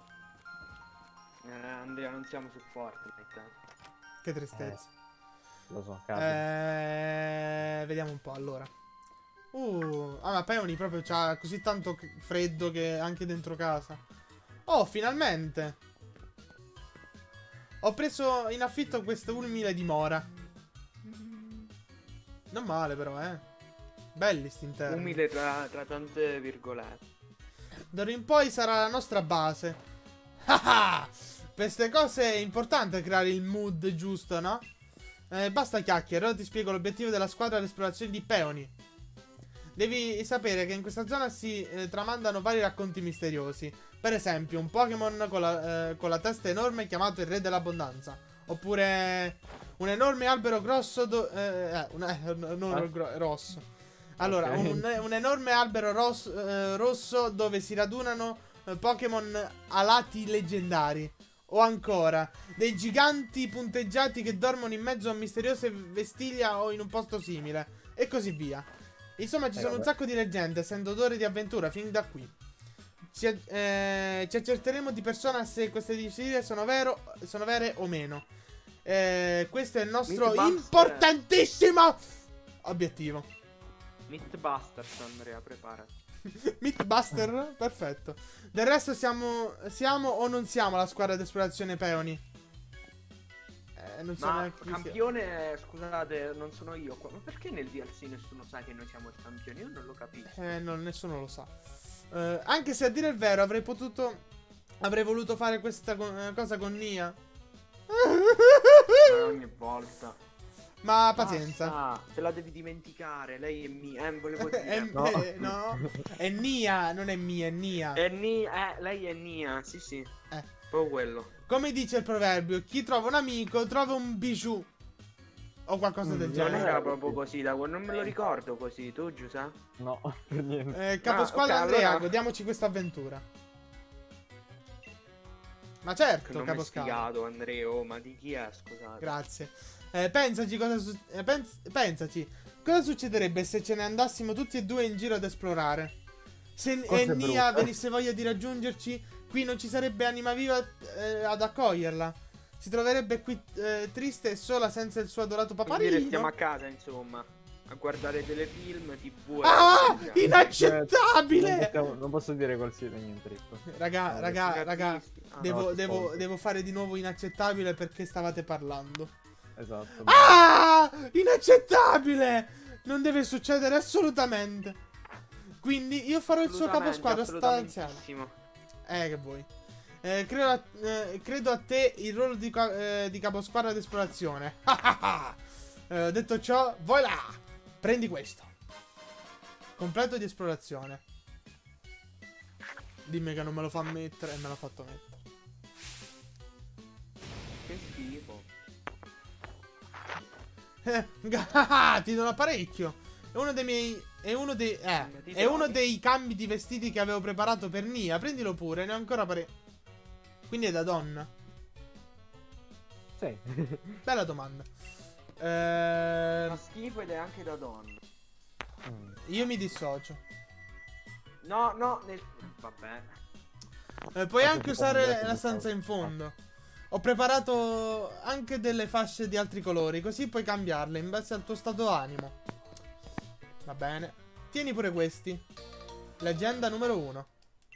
Andrea, non siamo su Fortnite. Che tristezza. Lo so, capita. Vediamo un po', allora. Ma Peony proprio c'ha così tanto freddo che anche dentro casa. Oh, finalmente. Ho preso in affitto queste umile dimora. Non male però, belli sti interni. Umile tra tante virgolette. D'ora in poi sarà la nostra base. Per queste cose è importante creare il mood giusto, no? Basta chiacchiere, ora ti spiego l'obiettivo della squadra all'esplorazione di Peony. Devi sapere che in questa zona si tramandano vari racconti misteriosi. Per esempio, un Pokémon con la testa enorme chiamato il Re dell'Abbondanza. Oppure un enorme albero grosso rosso. Allora, Ok. un enorme albero rosso dove si radunano Pokémon alati leggendari. O ancora, dei giganti punteggiati che dormono in mezzo a misteriose vestiglia o in un posto simile. E così via. Insomma, ci sono un sacco di leggende, essendo odore di avventura fin da qui. Ci accerteremo di persona se queste dicerie sono vere o meno. Questo è il nostro importantissimo obiettivo. Mythbusters, Andrea, preparati. Mythbuster? Perfetto. Del resto siamo o non siamo la squadra di esplorazione Peony? Non so Ma neanche chi sia. campione, scusate, non sono io qua. Ma perché nel DLC nessuno sa che noi siamo il campione? Io non lo capisco. No, nessuno lo sa. Anche se a dire il vero avrei voluto fare questa cosa con Nia. Ogni volta. Ma pazienza. Basta, te la devi dimenticare. Lei è mia. Volevo dire. No. È Nia, non è mia, è Nia. Lei è Nia. Sì. Proprio quello. Come dice il proverbio, chi trova un amico trova un bijou. O qualcosa del Non genere. era proprio così, non me lo ricordo così. Tu, Giuseppe? No, per niente. Caposquadra ok, Andrea, allora- godiamoci questa avventura. Ma certo, Che nome caposquadra. sfigato, Andrea. Ma di chi è, scusate? Grazie. Pensaci pensaci. Cosa succederebbe se ce ne andassimo tutti e due in giro ad esplorare? Se Cose Nia brutte. venisse voglia di raggiungerci, qui non ci sarebbe anima viva ad accoglierla. Si troverebbe qui triste e sola senza il suo adorato Quindi restiamo paparino. a casa, insomma. A guardare telefilm, TV. Ah! e- Inaccettabile! Non posso dire qualsiasi niente, Ricco. Raga, Artisti. Ah, no, devo fare di nuovo inaccettabile perché stavate parlando. Esatto. Ah! Inaccettabile! Non deve succedere assolutamente. Quindi io farò il suo caposquadra stanziale. assolutamentissimo. Che vuoi? Credo a te il ruolo di caposquadra d'esplorazione. Detto ciò, voilà! Prendi questo. Completo di esplorazione. Dimmi che non me lo fa mettere. E me l'ha fatto mettere. Che schifo. Ti do un apparecchio. È uno dei miei. È uno dei cambi di vestiti che avevo preparato per Nia. Prendilo pure, ne ho ancora Quindi è da donna. Sì. Bella domanda. Fa schifo ed è anche da donna. Io mi dissocio. No, vabbè. Puoi Ah, anche sì, usare sì, la sì, stanza sì. in fondo. Ho preparato anche delle fasce di altri colori, così puoi cambiarle in base al tuo stato d'animo. Va bene. Tieni pure questi. Leggenda numero 1.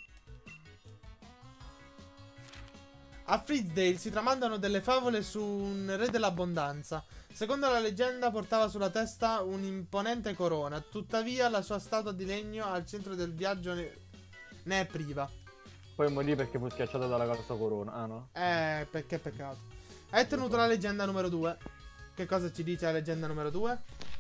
A Fritzdale si tramandano delle favole su un re dell'abbondanza. Secondo la leggenda portava sulla testa un'imponente corona, tuttavia la sua statua di legno al centro del viaggio ne è priva. Poi morì perché fu schiacciato dalla calza corona. Ah, no? Perché peccato. Hai tenuto la leggenda numero 2. Che cosa ci dice la leggenda numero 2?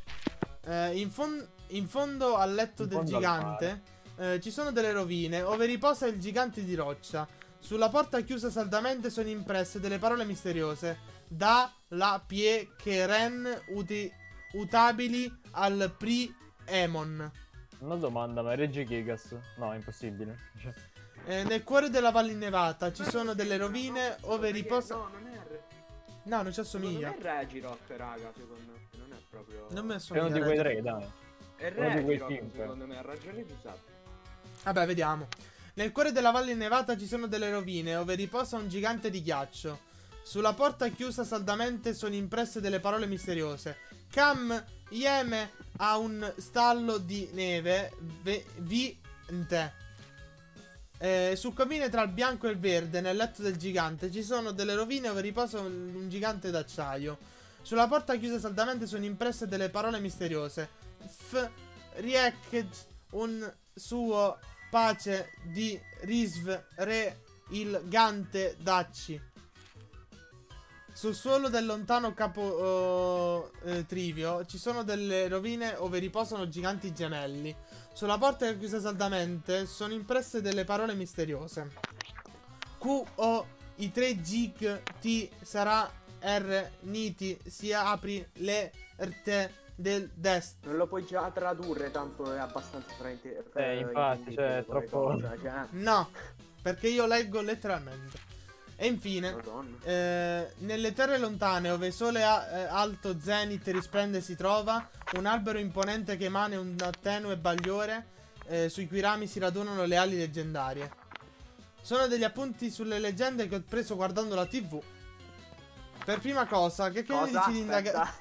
In fondo al letto In del fondo al gigante ci sono delle rovine ove riposa il gigante di roccia. Sulla porta chiusa saldamente sono impresse delle parole misteriose. Da la pie che ren utabili al pri emon. Una domanda, ma Reggie Gigas? No, è impossibile. Cioè, Nel cuore della Valle Innevata ci sono delle rovine ove riposa. No, non è. No, non ci Secondo assomiglia. me è Regirock, raga. Secondo me non è proprio. Non mi è assomiglia. uno di quei Reggie. tre, dai. E Uno di quei Rocco, 5. secondo me ha ragione Giuseppe. Vabbè, vediamo. Nel cuore della valle innevata ci sono delle rovine, dove riposa un gigante di ghiaccio. Sulla porta chiusa saldamente sono impresse delle parole misteriose. Cam Ieme ha un stallo di neve vinte. Sul confine tra il bianco e il verde, nel letto del gigante, ci sono delle rovine dove riposa un gigante d'acciaio. Sulla porta chiusa saldamente sono impresse delle parole misteriose. Riek un suo pace di Risv re il gante Dacci. Sul suolo del lontano capo Trivio ci sono delle rovine dove riposano giganti gemelli. Sulla porta che è chiusa saldamente sono impresse delle parole misteriose. Q-O i 3 gig T sarà R niti si apri le RT del dest. Non lo puoi già tradurre, tanto è abbastanza Infatti, cioè, è troppo... cioè. No, perché io leggo letteralmente. E infine, Madonna. nelle terre lontane, dove il sole alto zenit risplende e si trova, un albero imponente che emana un tenue bagliore, sui cui rami si radunano le ali leggendarie. Sono degli appunti sulle leggende che ho preso guardando la TV. Per prima cosa, che ne dici di indagare?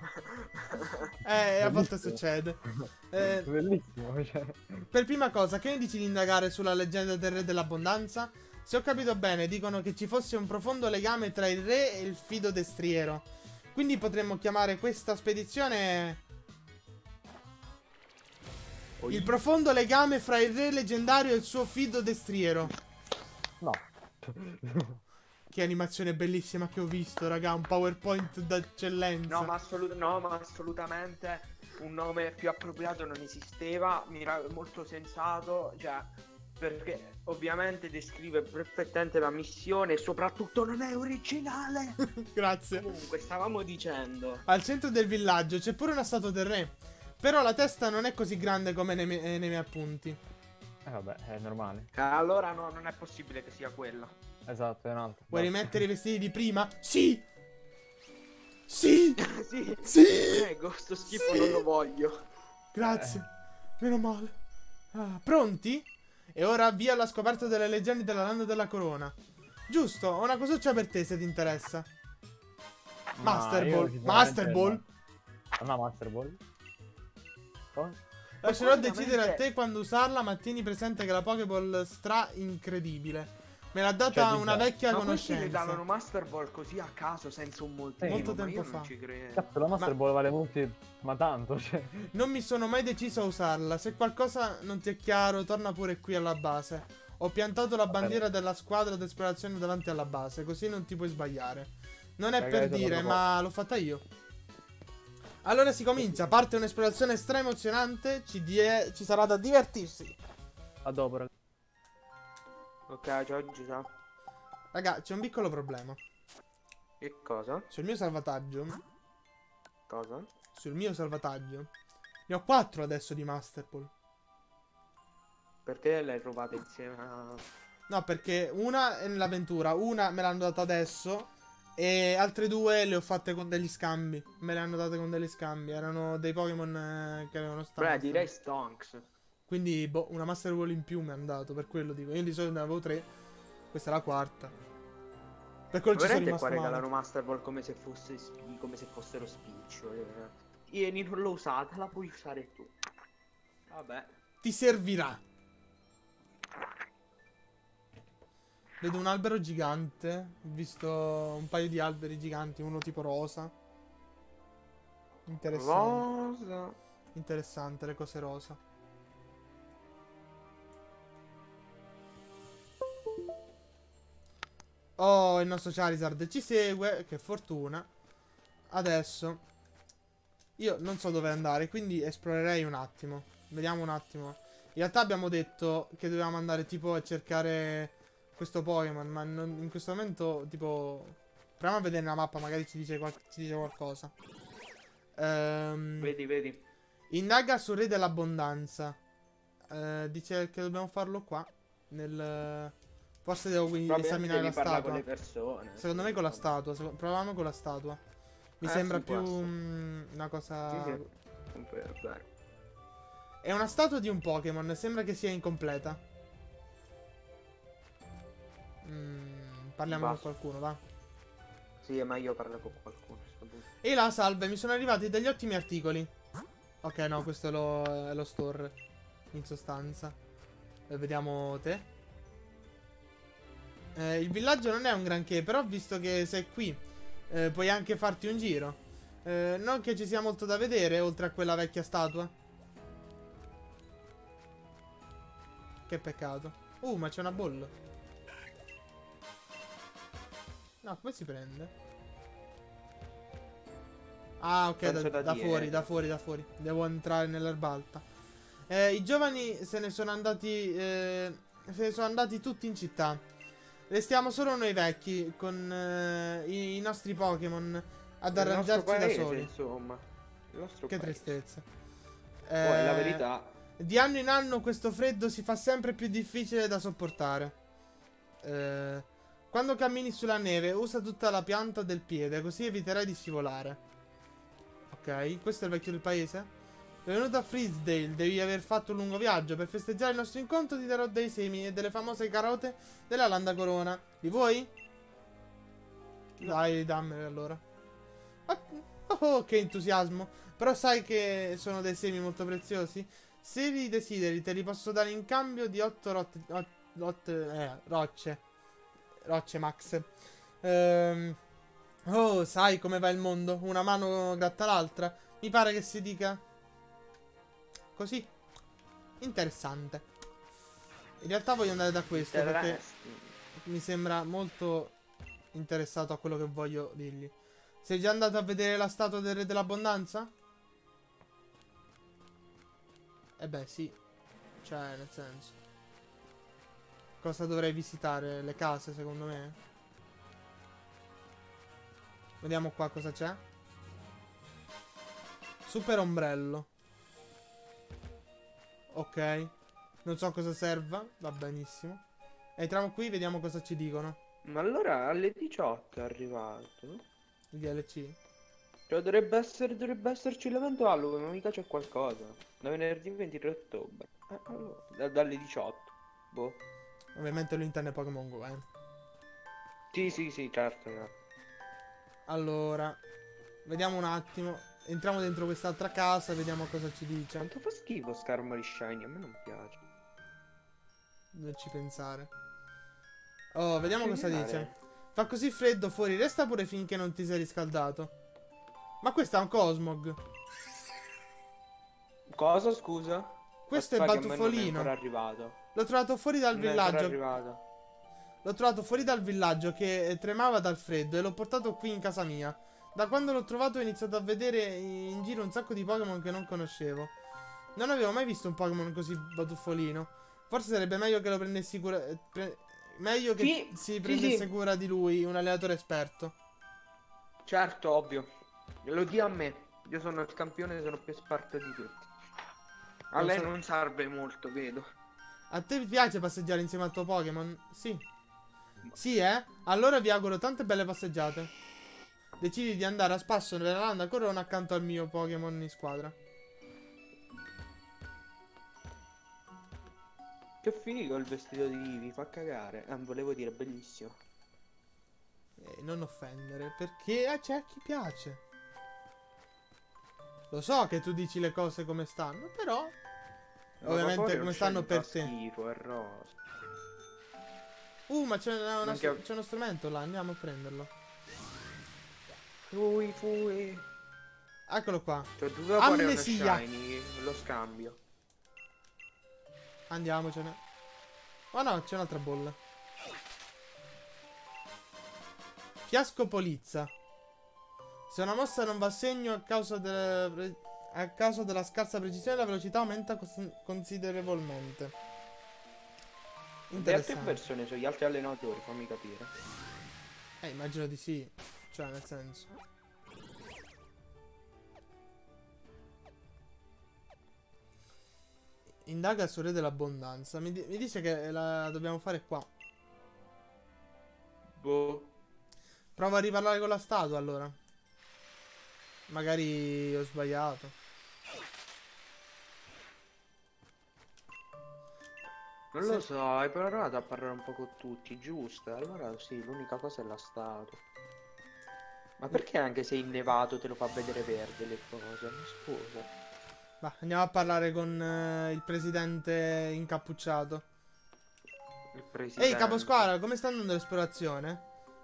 A volte succede. Bellissimo, cioè. Per prima cosa, che ne dici di indagare sulla leggenda del re dell'abbondanza? Se ho capito bene, dicono che ci fosse un profondo legame tra il re e il fido destriero. Quindi potremmo chiamare questa spedizione il profondo legame fra il re leggendario e il suo fido destriero. No. Che animazione bellissima che ho visto, raga, un PowerPoint d'eccellenza. No, ma assolutamente un nome più appropriato non esisteva, molto sensato, cioè, perché ovviamente descrive perfettamente la missione e soprattutto non è originale. Grazie. Comunque, stavamo dicendo, Al centro del villaggio c'è pure una statua del re, però la testa non è così grande come nei miei appunti. Vabbè, è normale. allora no, non è possibile che sia quella. Esatto, è un altro. Vuoi rimettere i vestiti di prima? Sì! Sì! Sì, Sì! prego, sto schifo non lo voglio. Grazie. Meno male. Pronti? E ora via alla scoperta delle leggende della landa della corona. Giusto, ho una cosuccia per te se ti interessa. Master io Ball. sinceramente Master Ball. no. No, Master Ball. Oh? Lascerò Ovviamente- decidere a te quando usarla, ma tieni presente che la Pokéball stra incredibile. Me l'ha data Cioè, una già. vecchia Ma questi conoscenza. regalano Master Ball così a caso senza un motivo. Molto ma tempo io fa. non ci credo. Cazzo, la Master Ball vale molti, ma tanto, cioè. Non mi sono mai deciso a usarla. Se qualcosa non ti è chiaro, torna pure qui alla base. Ho piantato la bandiera della squadra d'esplorazione davanti alla base, così non ti puoi sbagliare. Non è per Magari dire, torno ma l'ho fatta io. Allora si comincia, parte un'esplorazione stra emozionante, ci sarà da divertirsi. A dopo, ragazzi. Ok, ciao Giuseppe. Raga, c'è un piccolo problema. Che cosa? Sul mio salvataggio, Cosa? ne ho 4 adesso di Master Ball. Perché l'hai rubata insieme a... No, perché una è nell'avventura, una me l'hanno data adesso e altre 2 le ho fatte con degli scambi. Me le hanno date con degli scambi, erano dei Pokémon che avevano stato. Beh, direi Stonks. Quindi, boh, una Master Ball in più mi hanno dato, per quello dico. Io di solito ne avevo 3, questa è la quarta. Per quello ci sono Veramente rimasto qua male. regalano Master Ball come se come se fossero spiccioli. Ieri non l'ho usata, la puoi usare tu. Vabbè. Ti servirà. Vedo un albero gigante. Ho visto un paio di alberi giganti, uno tipo rosa. Interessante. Cosa? Interessante le cose rosa. Oh, il nostro Charizard ci segue, che fortuna. Adesso io non so dove andare, quindi esplorerei un attimo. Vediamo un attimo. In realtà abbiamo detto che dovevamo andare tipo a cercare questo Pokémon, ma in questo momento tipo proviamo a vedere la mappa, magari ci dice qualcosa. Vedi. Indaga sul re dell'abbondanza. Dice che dobbiamo farlo qua. Forse devo quindi esaminare la parla con statua. le persone. Secondo me con la statua. Proviamo con la statua. Mi sembra sì, più può essere. una cosa. Sì. È vero. È una statua di un Pokémon, sembra che sia incompleta. Parliamo con Basta. qualcuno, va. Sì, è meglio parlare con qualcuno. a sto punto. E là, salve, mi sono arrivati degli ottimi articoli. Ok, no, questo è lo store, in sostanza. Vediamo te. Il villaggio non è un granché, però visto che sei qui, puoi anche farti un giro. Non che ci sia molto da vedere, oltre a quella vecchia statua. Che peccato. Ma c'è una bolla. No, come si prende? Ah, ok, Penso da fuori, dietro. da fuori. Devo entrare nell'erba alta. I giovani se ne sono andati. Se ne sono andati tutti in città. Restiamo solo noi vecchi con i nostri Pokémon ad Il nostro arrangiarci da paese, soli. insomma. Il nostro Che paese. tristezza. Poi è la verità. Di anno in anno questo freddo si fa sempre più difficile da sopportare. Quando cammini sulla neve, usa tutta la pianta del piede, così eviterai di scivolare. Ok, questo è il vecchio del paese? Benvenuto a Freesdale, devi aver fatto un lungo viaggio. Per festeggiare il nostro incontro ti darò dei semi e delle famose carote della Landa Corona. Li vuoi? No. Dai, dammele allora. Oh, che entusiasmo. Però sai che sono dei semi molto preziosi? Se li desideri, te li posso dare in cambio di 8 rocce. Rocce, Max. Oh, sai come va il mondo? Una mano gratta l'altra. Mi pare che si dica così. Interessante. In realtà voglio andare da questo perché mi sembra molto interessato a quello che voglio dirgli. Sei già andato a vedere la statua del re dell'abbondanza? Eh beh, sì. Cioè, nel senso. Cosa dovrei visitare? Le case, secondo me? Vediamo qua cosa c'è. Super ombrello. Ok. Non so cosa serva. Va benissimo. Entriamo qui, vediamo cosa ci dicono. Ma allora alle 18 è arrivato. Il DLC. Cioè dovrebbe esserci l'evento Halloween, ma mica c'è qualcosa. Da venerdì 23 ottobre. Allora, dalle 18. Boh. Ovviamente l'interno è Pokémon Go, Sì, certo. Allora, vediamo un attimo. Entriamo dentro quest'altra casa, vediamo cosa ci dice. Quanto fa schifo Skarmory Shiny, a me non piace. Non ci pensare. Oh, vediamo cosa Geniale. dice. Fa così freddo fuori, resta pure finché non ti sei riscaldato. Ma questo è un Cosmog. Cosa, scusa? Questo è Aspetta, che a me non è Batufolino. ancora arrivato. L'ho trovato fuori dal Non è ancora villaggio. arrivato. L'ho trovato fuori dal villaggio che tremava dal freddo e l'ho portato qui in casa mia. Da quando l'ho trovato ho iniziato a vedere in giro un sacco di Pokémon che non conoscevo. Non avevo mai visto un Pokémon così batuffolino. Forse sarebbe meglio che lo prendessi cura... meglio che si prendesse cura di lui, un allenatore esperto. Certo, ovvio. Lo dia a me. Io sono il campione, sono più esperto di tutti. A lei non serve molto, vedo. A te piace passeggiare insieme al tuo Pokémon? Sì. Sì, eh? Allora vi auguro tante belle passeggiate. Decidi di andare a spasso nella Landa Corona accanto al mio Pokémon in squadra. Che figo il vestito di Eevee, fa cagare. Volevo dire, bellissimo. Non offendere, perché c'è a chi piace. Lo so che tu dici le cose come stanno, però... Ma ovviamente come stanno per te. Schifo, è rosa. Ma c'è Anche- c'è uno strumento là, andiamo a prenderlo. Fui. Eccolo qua. Cioè, tu da fare una Amnesia. shiny, lo scambio. Andiamocene. Oh no, c'è un'altra bolla. Fiasco polizza. Se una mossa non va a segno a causa della scarsa precisione, la velocità aumenta considerevolmente. Le altre Interessante. persone sono gli altri allenatori, fammi capire. Immagino di sì. Cioè, nel senso. Indaga sul re dell'abbondanza. Mi dice che la dobbiamo fare qua. Boh. Prova a riparlare con la statua allora. Magari ho sbagliato. Non lo so, hai provato a parlare un po' con tutti, giusto? Allora sì, l'unica cosa è la statua. Ma perché anche se è innevato te lo fa vedere verde le cose? Ma scusa. Va, andiamo a parlare con il presidente incappucciato. Il Ehi, presidente. caposquadra, come sta andando l'esplorazione?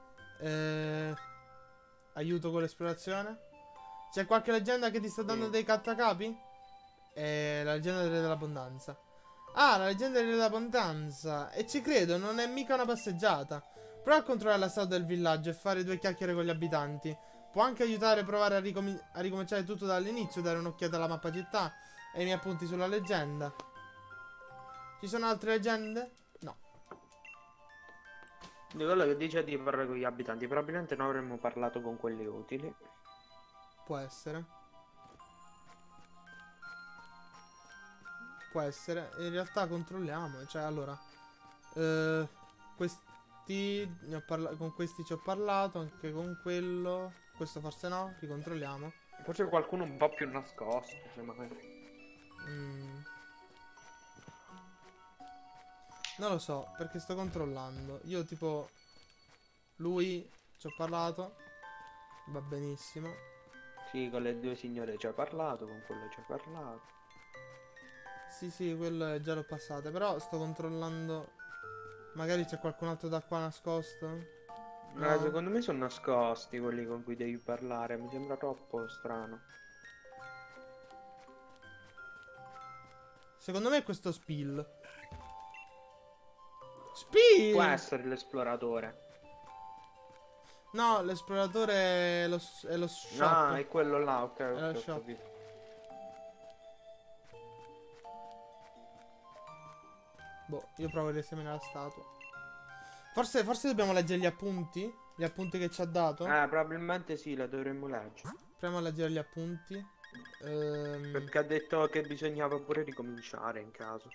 Aiuto con l'esplorazione? C'è qualche leggenda che ti sta dando Sì. dei cattacapi? La leggenda del re dell'abbondanza. Ah, la leggenda del re dell'abbondanza. E ci credo, non è mica una passeggiata. Prova a controllare la statua del villaggio e fare due chiacchiere con gli abitanti. Può anche aiutare a provare a ricominciare tutto dall'inizio, dare un'occhiata alla mappa città e ai miei appunti sulla leggenda. Ci sono altre leggende? No. Di quello che dice di parlare con gli abitanti, probabilmente non avremmo parlato con quelli utili. Può essere. Può essere. In realtà controlliamo. Cioè, allora. Questi. Con questi ci ho parlato. Anche con quello. Questo forse no. Ricontrolliamo. Forse qualcuno un po' più nascosto, magari. Non lo so. Perché sto controllando. Io tipo. Lui. Ci ho parlato. Va benissimo. Sì, con le due signore ci hai parlato, con quello ci hai parlato. Sì, quello già l'ho passato. Però sto controllando. Magari c'è qualcun altro da qua nascosto. No. Secondo me sono nascosti quelli con cui devi parlare, mi sembra troppo strano. Secondo me è questo Spill. Spill! Può essere l'esploratore. No, l'esploratore è lo shop. Ah, è quello là, ok, lo ho shop. capito. Boh, io provo a riesaminare la statua. Forse dobbiamo leggere gli appunti? Gli appunti che ci ha dato? Probabilmente sì, la dovremmo leggere. Proviamo a leggere gli appunti. Perché ha detto che bisognava pure ricominciare in caso.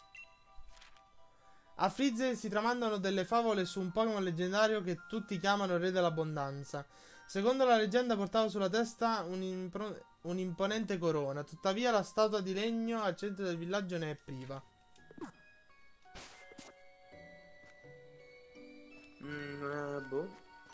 A Freezer si tramandano delle favole su un Pokémon leggendario che tutti chiamano Re dell'Abbondanza. Secondo la leggenda portava sulla testa un'imponente corona, tuttavia la statua di legno al centro del villaggio ne è priva. Boh.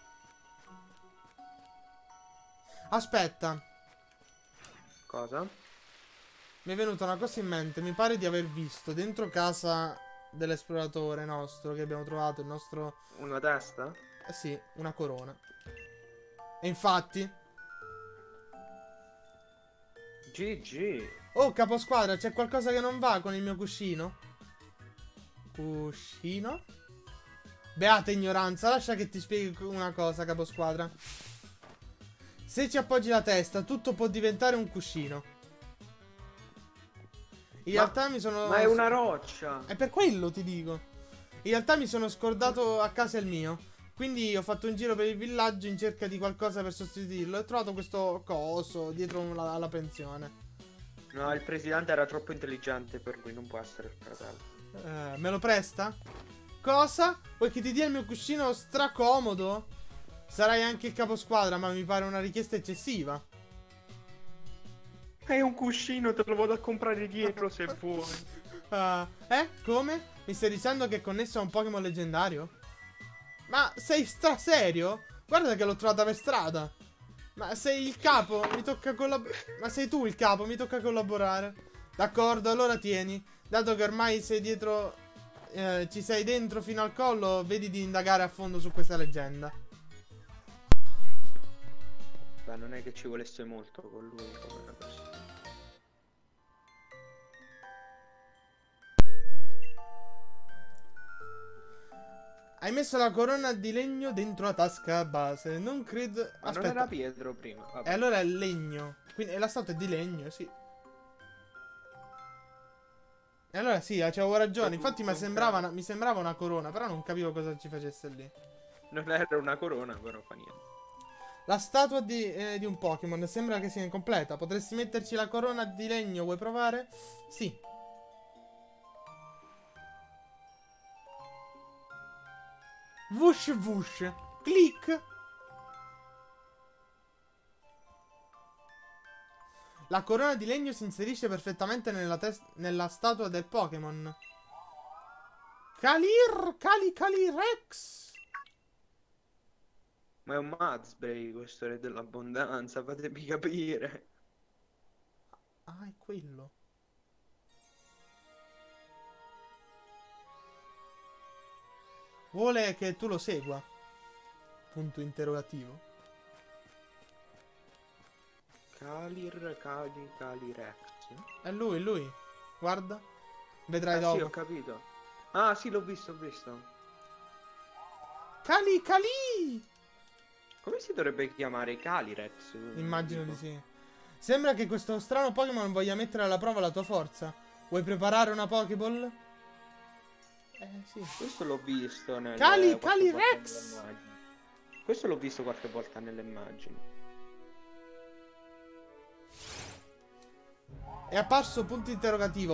Aspetta, Cosa? mi è venuta una cosa in mente, mi pare di aver visto dentro casa dell'esploratore nostro che abbiamo trovato, il nostro... Una testa? sì, una corona. E infatti... GG. Oh, caposquadra, c'è qualcosa che non va con il mio cuscino? Cuscino? Beata ignoranza, lascia che ti spieghi una cosa, caposquadra. Se ci appoggi la testa, tutto può diventare un cuscino. In realtà mi sono... Ma è una roccia. È per quello ti dico. In realtà mi sono scordato a casa il mio. Quindi ho fatto un giro per il villaggio in cerca di qualcosa per sostituirlo. E ho trovato questo coso dietro alla pensione. No, il presidente era troppo intelligente per lui, non può essere il fratello. Me lo presta? Cosa? Vuoi che ti dia il mio cuscino stracomodo? Sarai anche il caposquadra, ma mi pare una richiesta eccessiva. È un cuscino, te lo vado a comprare dietro se vuoi. Come? Mi stai dicendo che è connesso a un Pokémon leggendario? Ma sei serio? Guarda che l'ho trovata per strada. Ma sei il capo, mi tocca collaborare. Ma sei tu il capo, mi tocca collaborare. D'accordo, allora tieni. Dato che ormai sei dietro... ci sei dentro fino al collo, vedi di indagare a fondo su questa leggenda. Beh, non è che ci volesse molto con lui come una persona. Hai messo la corona di legno dentro la tasca base. Non credo... Ma non era Pietro prima. Vabbè. E allora è legno. Quindi la statua è di legno, sì. E allora sì, c'avevo ragione. Infatti mi sembrava una corona, però non capivo cosa ci facesse lì. Non era una corona, però fa niente. La statua di un Pokémon sembra che sia incompleta. Potresti metterci la corona di legno, vuoi provare? Sì. Vush vush. Click. La corona di legno si inserisce perfettamente nella statua del Pokémon. Calirex. Ma è un Mazbray questo re dell'abbondanza, fatemi capire. Ah, è quello. Vuole che tu lo segua. Punto interrogativo. Calirex. È lui. Guarda. Vedrai Sì, dopo. ho capito. Ah, sì, l'ho visto. Cali. Come si dovrebbe chiamare Calirex? Immagino Tipo. di sì. Sembra che questo strano Pokémon voglia mettere alla prova la tua forza. Vuoi preparare una Pokéball? Sì. Questo l'ho visto nel Calirex! Questo l'ho visto qualche volta nelle immagini. È apparso punto interrogativo.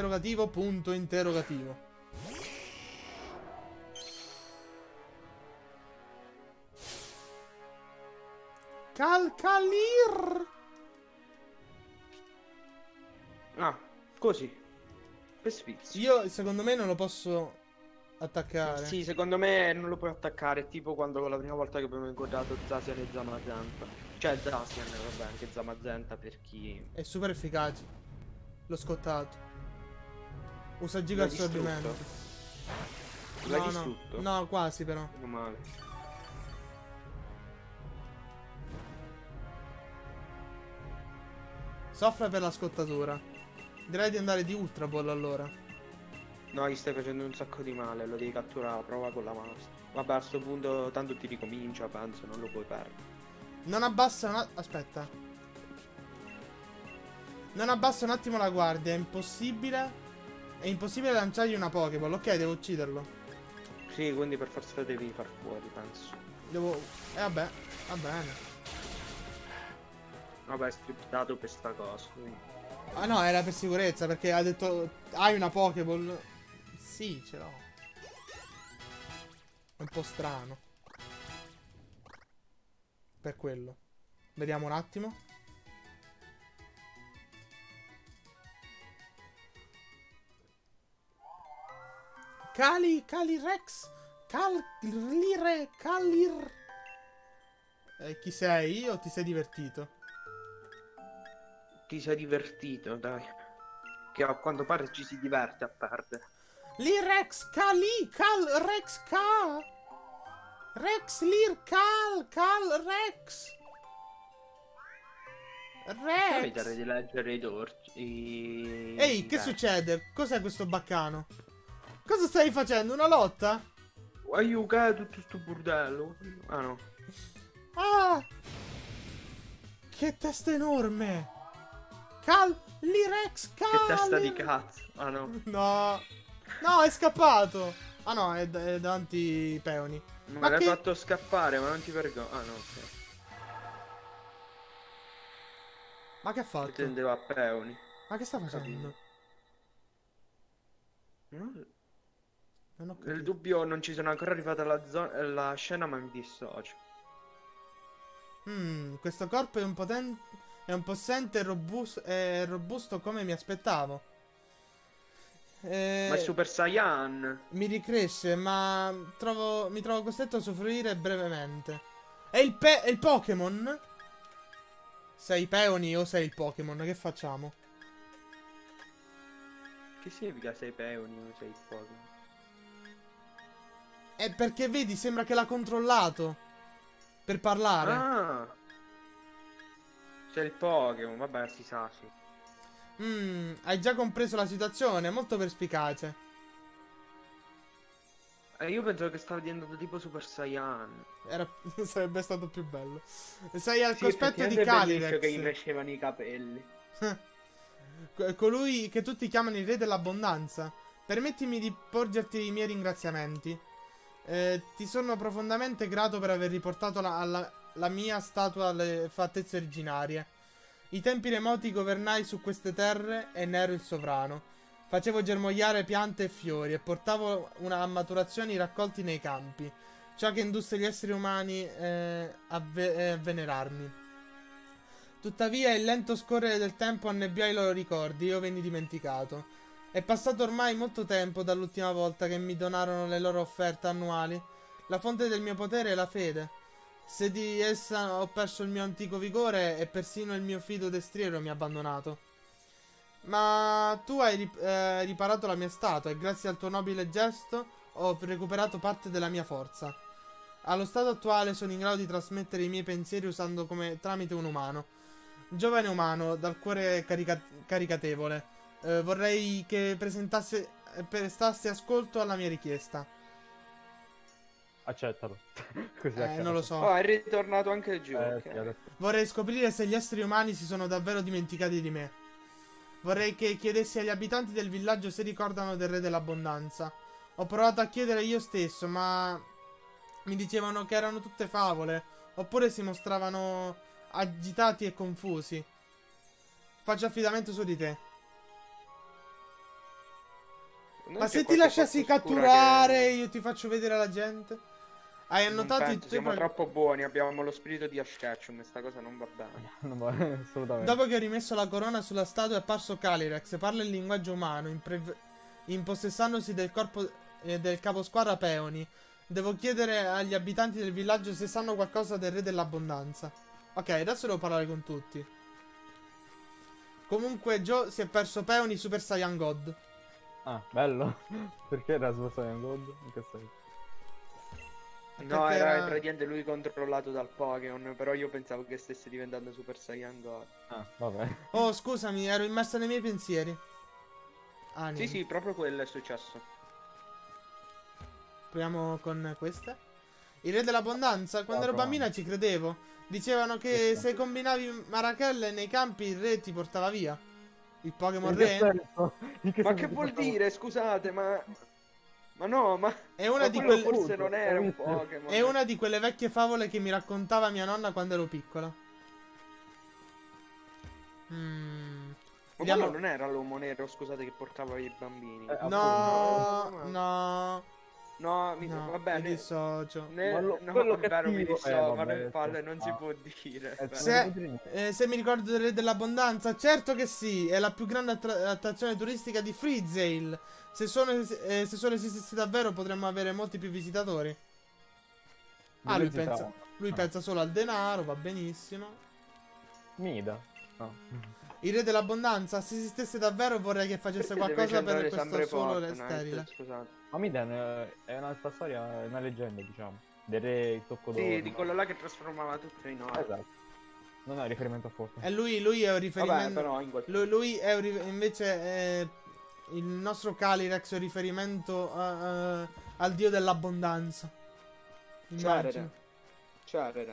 Calir! Ah, così. Per sfizio. Io, secondo me, non lo posso attaccare. Sì, secondo me non lo puoi attaccare. È tipo quando la prima volta che abbiamo incontrato Zacian e Zamazenta. Cioè Zacian, vabbè, anche Zamazenta per chi... È super efficace. L'ho scottato. Usa giga L'hai assorbimento. L'hai distrutto? No, quasi però. Meno male. Soffre per la scottatura. Direi di andare di Ultra Ball allora. No, gli stai facendo un sacco di male, lo devi catturare, prova con la mouse. Vabbè, a sto punto tanto ti ricomincia, penso, non lo puoi perdere. Non abbassa aspetta. Non abbassa un attimo la guardia, è impossibile. È impossibile lanciargli una Pokéball. Ok, devo ucciderlo. Sì, quindi per forza devi far fuori, penso. Devo... vabbè, va bene. Vabbè, è scriptato per sta cosa, quindi. Ah no, era per sicurezza, perché ha detto... hai una Pokéball? Sì, ce l'ho. È un po' strano. Per quello. Vediamo un attimo. Calirex. Calir. Chi sei? O ti sei divertito? Ti sei divertito, dai. Che a quanto pare ci si diverte a perdere. Lirex. Rex. Rex. Rex. Evitare di leggere i dorci. Ehi, che succede? Cos'è questo baccano? Cosa stai facendo? Una lotta? Aiuca tutto sto bordello. Ah no. Ah! Che testa enorme! Lirex. Che testa di cazzo. Ah no. No. No, è scappato. Ah no, è davanti i peoni. Ma l'hai fatto scappare, ma non ti vergogni. Ah no, ok. Ma che ha Che fatto? tendeva a peoni. Ma che sta facendo? No, Non ho nel capito. dubbio non ci sono ancora arrivata la scena, ma mi dissocio. Questo corpo è un possente e robusto come mi aspettavo. Ma è Super Saiyan. Mi ricresce, ma mi trovo costretto a soffrire brevemente. È il Pokémon? Sei i peoni o sei il Pokémon? Che facciamo? Che significa sei peoni o sei Pokémon? È perché vedi, sembra che l'ha controllato. Per parlare. Ah! Sei il Pokémon, vabbè, si sa, sì. Hai già compreso la situazione, molto perspicace. Io pensavo che stava diventando tipo Super Saiyan. Sarebbe stato più bello. Sei al Sì, cospetto di effettivamente è bellissimo Calyrex. che gli crescevano i capelli. Colui che tutti chiamano il re dell'abbondanza. Permettimi di porgerti i miei ringraziamenti. Ti sono profondamente grato per aver riportato la mia statua alle fattezze originarie. I tempi remoti governai su queste terre e ne ero il sovrano. Facevo germogliare piante e fiori e portavo a maturazione i raccolti nei campi. Ciò che indusse gli esseri umani a venerarmi. Tuttavia il lento scorrere del tempo annebbiò i loro ricordi e io venni dimenticato. È passato ormai molto tempo dall'ultima volta che mi donarono le loro offerte annuali. La fonte del mio potere è la fede. Se di essa ho perso il mio antico vigore e persino il mio fido destriero mi ha abbandonato. Ma tu hai riparato la mia statua e grazie al tuo nobile gesto ho recuperato parte della mia forza. Allo stato attuale sono in grado di trasmettere i miei pensieri usando come tramite un umano. Giovane umano, dal cuore caricatevole, vorrei che prestasse ascolto alla mia richiesta. Accettalo. Così a caso. Non lo so. Oh, è ritornato anche giù. ok. Sì, adesso- Vorrei scoprire se gli esseri umani si sono davvero dimenticati di me. Vorrei che chiedessi agli abitanti del villaggio se ricordano del re dell'abbondanza. Ho provato a chiedere io stesso, ma mi dicevano che erano tutte favole, oppure si mostravano agitati e confusi. Faccio affidamento su di te. Non Ma c'è se ti qualche lasciassi forza oscura catturare, che- io ti faccio vedere alla gente? Hai Non annotato i penso, tuoi siamo troppo buoni, abbiamo lo spirito di Ash Ketchum e sta cosa non va bene. Non va assolutamente. Dopo che ho rimesso la corona sulla statua è apparso Calyrex, parla il linguaggio umano, impossessandosi del corpo del caposquadra Peony. Devo chiedere agli abitanti del villaggio se sanno qualcosa del re dell'abbondanza. Ok, adesso devo parlare con tutti. Comunque Joe si è perso Peony Super Saiyan God. Ah, bello. Perché era Super Saiyan God? In che senso? No, Perché era praticamente lui controllato dal Pokémon, però io pensavo che stesse diventando Super Saiyan God. Ah, vabbè. Oh, scusami, ero immerso nei miei pensieri. Ah, Sì, niente. sì, proprio quello è successo. Proviamo con queste. Il re dell'abbondanza? Quando ero proviamo. bambina ci credevo. Dicevano che se combinavi marachelle nei campi il re ti portava via. Il Pokémon In che re senso? In che Ma senso che ti vuol portavo- dire, scusate, ma... Ma no, ma... è una ma di quello quelle... forse non era un capito? Pokémon. È una di quelle vecchie favole che mi raccontava mia nonna quando ero piccola. Ma Vediamo. quello non era l'uomo nero, scusate, che portava i bambini. No, appunto. no, No, no, va bene. mi dissocio. Quello- No, quello è vero, mi cattivo- dissocio, vabbè, nel palle non si ah. può dire. Eh, Beh. Se mi ricordo del re dell'abbondanza, certo che sì, è la più grande attrazione turistica di Freezale. Se solo esistesse davvero potremmo avere molti più visitatori. Ah, Dove si trova? lui Ah. pensa solo al denaro, va benissimo. Mida. No. Il re dell'abbondanza, se esistesse davvero vorrei che facesse Perché deve qualcosa per centrare sempre questo solo Fortnite, sterile. Scusate. Ma Mida è un'altra storia, è una leggenda, diciamo. Del re il tocco d'oro. Sì, di quello là che trasformava tutto in oro. Esatto. Non è riferimento a Fortnite. E lui è un Vabbè, riferimento... però in quel... Lui è invece il nostro Calyrex è un riferimento al dio dell'abbondanza. Immagino. Cerere.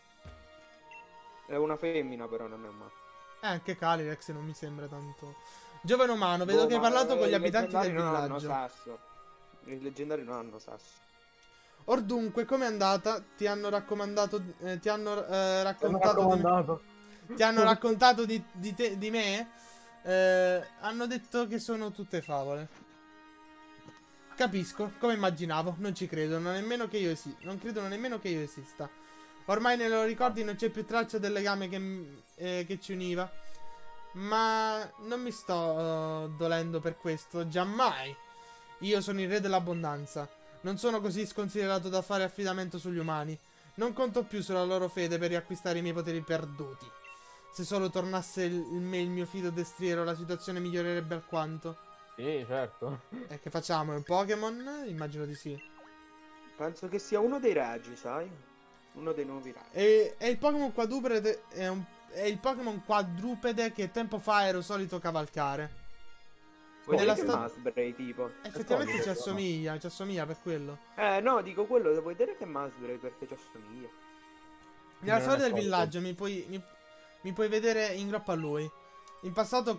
È una femmina però, non è un maschio. Anche Calyrex non mi sembra tanto. Giovane umano, vedo Boh, che hai ma parlato con gli i abitanti del leggendari non hanno villaggio. sasso. I leggendari non hanno sasso. Or dunque, com'è andata? Ti hanno raccomandato. Ti hanno Sono raccontato raccomandato. ti hanno raccontato di me? Hanno detto che sono tutte favole. Capisco, come immaginavo, non ci credono nemmeno che io non credono nemmeno che io esista. Ormai nei loro ricordi non c'è più traccia del legame che ci univa. Ma non mi sto dolendo per questo, giammai. Io sono il re dell'abbondanza. Non sono così sconsiderato da fare affidamento sugli umani. Non conto più sulla loro fede per riacquistare i miei poteri perduti. Se solo tornasse il mio fido destriero, la situazione migliorerebbe alquanto. Sì, certo. E che facciamo? È un Pokémon? Immagino di sì. Penso che sia uno dei raggi, sai? Uno dei nuovi raggi. E il Pokémon quadrupede è il Pokémon quadrupede che tempo fa ero solito cavalcare. Vuoi Nella dire che sta- Masbray, tipo? Effettivamente solito, ci assomiglia per quello. No, dico quello, vuoi dire che Masbray perché ci assomiglia. Nella Non storia è del forte. villaggio mi puoi vedere in groppa a lui. In passato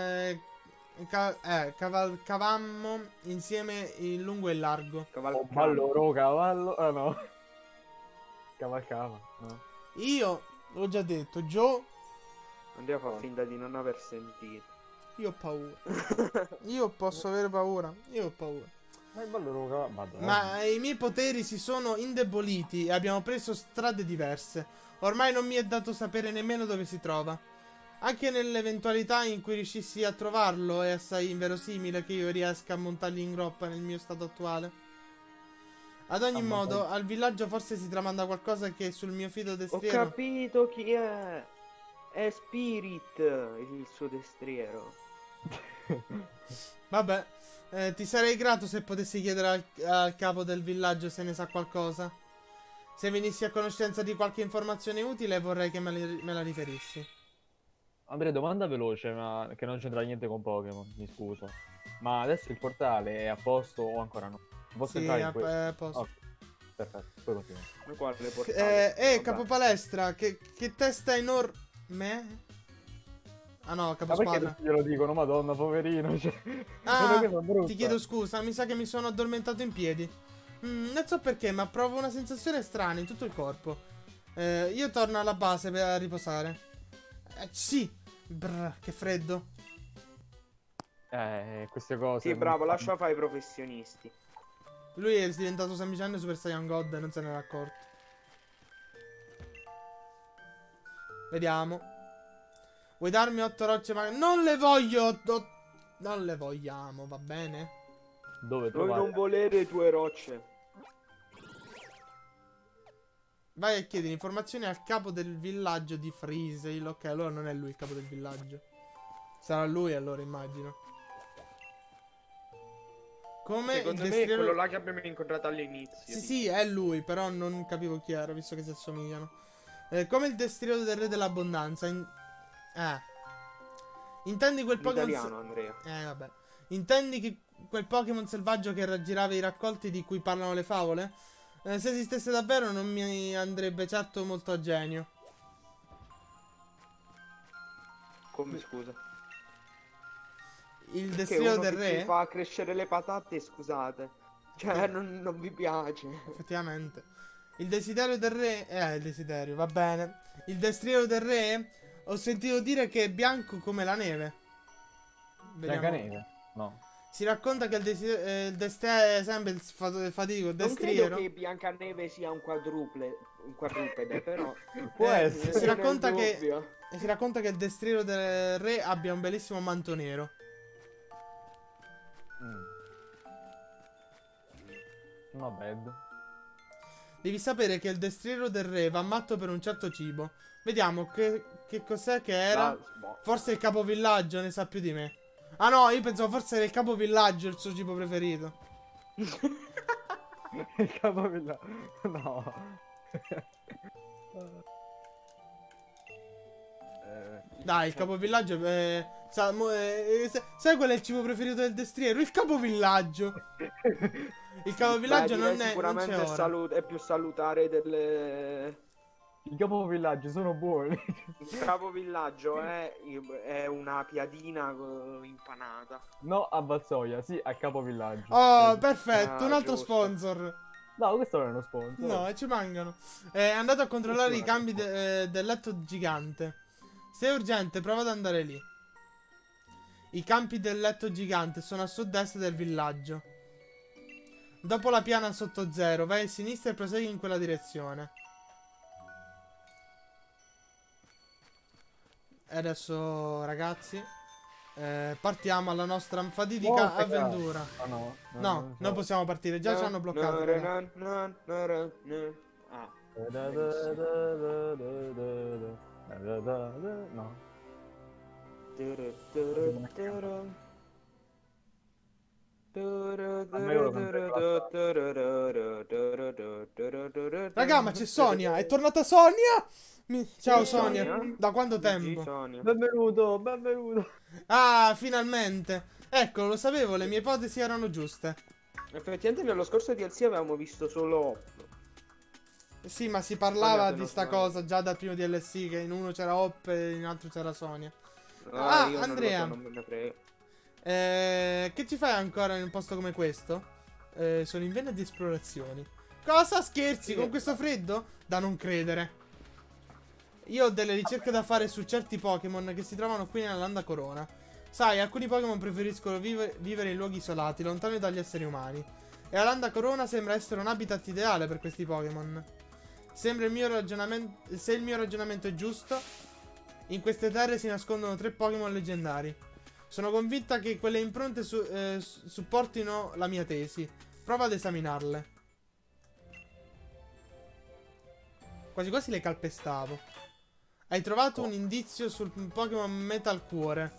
cavalcavamo insieme in lungo e in largo. Cavalcando. Allora, cavallo. Ah no. Cavalcava. No. Io, l'ho già detto, Joe, Andiamo a fare finta di non aver sentito. io ho paura. Io posso avere paura. Io ho paura. Ma il ballo cavallo. Madonna. Ma i miei poteri si sono indeboliti e abbiamo preso strade diverse. Ormai non mi è dato sapere nemmeno dove si trova. Anche nell'eventualità in cui riuscissi a trovarlo, è assai inverosimile che io riesca a montarli in groppa nel mio stato attuale. Ad ogni modo, al villaggio forse si tramanda qualcosa che sul mio fido Ho destriero... capito chi è. È Spirit, il suo destriero. Vabbè, ti sarei grato se potessi chiedere al capo del villaggio se ne sa qualcosa. Se venissi a conoscenza di qualche informazione utile, vorrei che me la riferissi. Andrea, domanda veloce, ma che non c'entra niente con Pokémon, mi scuso. Ma adesso il portale è a posto o ancora no? Posso Sì, entrare è in questo? a posto. Ok, perfetto, poi continuiamo. Quale portale? Vabbè. Capo palestra, che testa enorme. Ah no, capo Ma perché squadra. tutti glielo dicono, madonna, poverino, cioè... Ah, Vedo che sono ti chiedo scusa, mi sa che mi sono addormentato in piedi. Non so perché, ma provo una sensazione strana in tutto il corpo. Io torno alla base per riposare. Sì. Brr, che freddo. Queste cose... Sì, bravo, lascia fare i professionisti. Lui è diventato semplicemente Super Saiyan God e non se ne era accorto. Vediamo. Vuoi darmi 8 rocce magari? Non le voglio. Non le vogliamo, va bene? Dove Noi trovare? non volere le tue rocce. Vai a chiedere informazioni al capo del villaggio di Freezel. Ok, allora non è lui il capo del villaggio. Sarà lui allora, immagino. Come Secondo il me è quello destriero... là che abbiamo incontrato all'inizio. Sì, sì, è lui, però non capivo chi era, visto che si assomigliano. Come il destriero del re dell'abbondanza. Intendi quel Pokémon... Italiano, Andrea. Vabbè. Intendi che quel Pokémon selvaggio che raggirava i raccolti di cui parlano le favole? Se esistesse davvero non mi andrebbe certo molto a genio. Come scusa? Il Che destriero uno del che re? ti fa crescere le patate, scusate. Cioè, non vi piace. Effettivamente. Il desiderio del re? Il desiderio, va bene. Il destriero del re? Ho sentito dire che è bianco come la neve. Biancaneve? No. Si racconta che il destriero, sempre il fatico, il Non destriero. credo che Biancaneve sia un quadrupede, però... Può essere. Si nel racconta che... dubbio. Si racconta che il destriero del re abbia un bellissimo manto nero. No bad. Devi sapere che il destriero del re va matto per un certo cibo. Vediamo che cos'è che era. Boh. Forse il capovillaggio ne sa più di me. Ah no, io pensavo forse era il capovillaggio il suo cibo preferito. Il capovillaggio. No. Dai, il capovillaggio sai qual è il cibo preferito del destriero? Il capovillaggio. Il capovillaggio Beh, non direi è sicuramente non c'è ora. è più salutare delle... I capovillaggio sono buoni. Il capovillaggio è una piadina impanata. No, a Valsoia, sì, a capovillaggio. Oh, perfetto, Ah, un altro giusto. sponsor. No, questo non è uno sponsor. No, ci mancano. È andato a controllare i cambi del letto gigante. Se è urgente, prova ad andare lì. I campi del letto gigante sono a sud-est del villaggio. Dopo la piana sotto zero, vai a sinistra e prosegui in quella direzione. E adesso, ragazzi, partiamo alla nostra fatidica avventura. No, non possiamo partire, già ci hanno bloccato. Raga. Ah, No. Raga, ma c'è Sonia, è tornata Sonia! Ciao Sì, Sonia, Sonia. da quanto GG, tempo? Sonia. Benvenuto, benvenuto. Ah, finalmente. Ecco, lo sapevo, le mie ipotesi erano giuste. Effettivamente nello scorso DLC avevamo visto solo... Sì, ma si parlava Sonia, se di non sta sbaglio. cosa già dal primo DLC, che in uno c'era Hop e in altro c'era Sonia. io Andrea. non me ne frega. Che ci fai ancora in un posto come questo? Sono in vena di esplorazioni. Cosa? Scherzi? Sì. Con questo freddo? Da non credere. Io ho delle ricerche da fare su certi Pokémon che si trovano qui nella Landa Corona. Sai, alcuni Pokémon preferiscono vivere in luoghi isolati, lontani dagli esseri umani. E la Landa Corona sembra essere un habitat ideale per questi Pokémon. Se il mio ragionamento è giusto, In queste terre si nascondono 3 Pokémon leggendari. Sono convinta che quelle impronte supportino la mia tesi. Prova ad esaminarle. Quasi quasi le calpestavo. Hai trovato un indizio sul Pokémon Metal Cuore.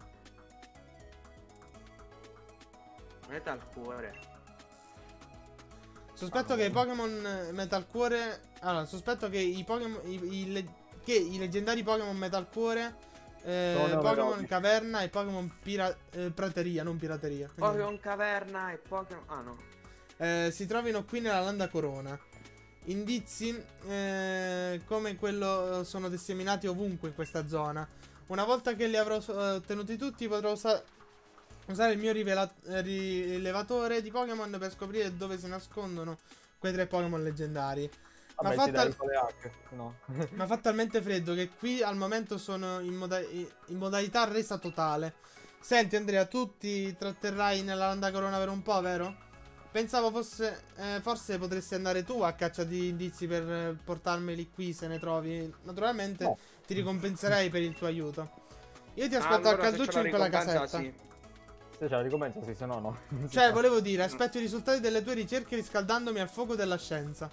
Metal Cuore. Sospetto che i Pokémon Metal Cuore. Allora, sospetto che i Pokémon. Che i leggendari Pokémon Metal Cuore. Pokémon Caverna e Pokémon Prateria, non pirateria. Pokémon Caverna e Pokémon. Ah no. Si trovino qui nella Landa Corona. Indizi come quello sono disseminati ovunque in questa zona. Una volta che li avrò ottenuti tutti, potrò usare il mio rilevatore di Pokémon per scoprire dove si nascondono quei 3 Pokémon leggendari. Vabbè, No. Ma fa talmente freddo che qui al momento sono in modalità resa totale. Senti Andrea, tu ti tratterrai nella Landa Corona per un po', vero? Pensavo forse potresti andare tu a caccia di indizi per portarmeli qui se ne trovi. Naturalmente no. Ti ricompenserei per il tuo aiuto. Io ti aspetto a Calduccio in quella casetta. Sì. Se c'è la ricompensa, sì, se no no. Cioè, volevo dire, aspetto i risultati delle tue ricerche riscaldandomi al fuoco della scienza.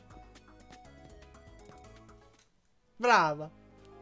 Brava.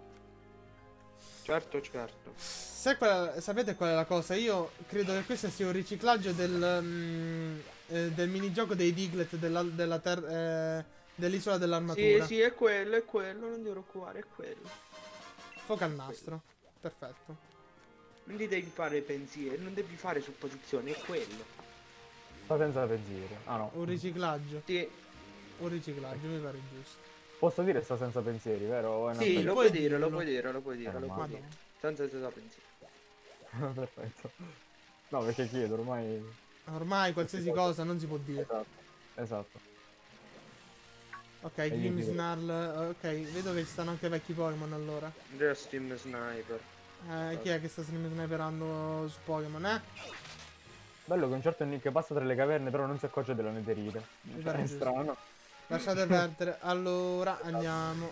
Certo. Sapete qual è la cosa? Io credo che questo sia un riciclaggio del minigioco dei Diglett dell'isola dell'armatura. Sì, è quello, non ti preoccupare, è quello. Fuoco al nastro. Perfetto. Non ti devi fare pensieri, non devi fare supposizioni, è quello. Sta senza pensiero. Ah no. Un riciclaggio. Sì, Un riciclaggio, mi pare giusto. Posso dire sta senza pensieri, vero? O è una sì, cosa- lo puoi puoi dire, dirlo. lo puoi dire. Madonna. Senza pensieri. Perfetto. No, perché chiedo, ormai... Ormai qualsiasi cosa non si può dire. Esatto. Ok, io Grimmsnarl. Ok, vedo che ci stanno anche vecchi Pokémon allora. Andrea Steam Sniper. Chi è che sta sniperando su Pokémon, Bello che un certo Nick passa tra le caverne, però non si accorge della netherite. Mi pare È giusto. strano. Lasciate perdere. Allora, andiamo.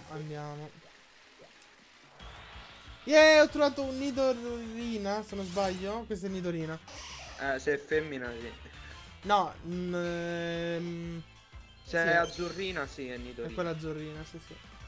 Yeah, ho trovato un Nidorina, se non sbaglio. Questa è Nidorina. Se è femmina, sì. No, Se sì. è azzurrina, sì, è Nidorina. è quella azzurrina, sì.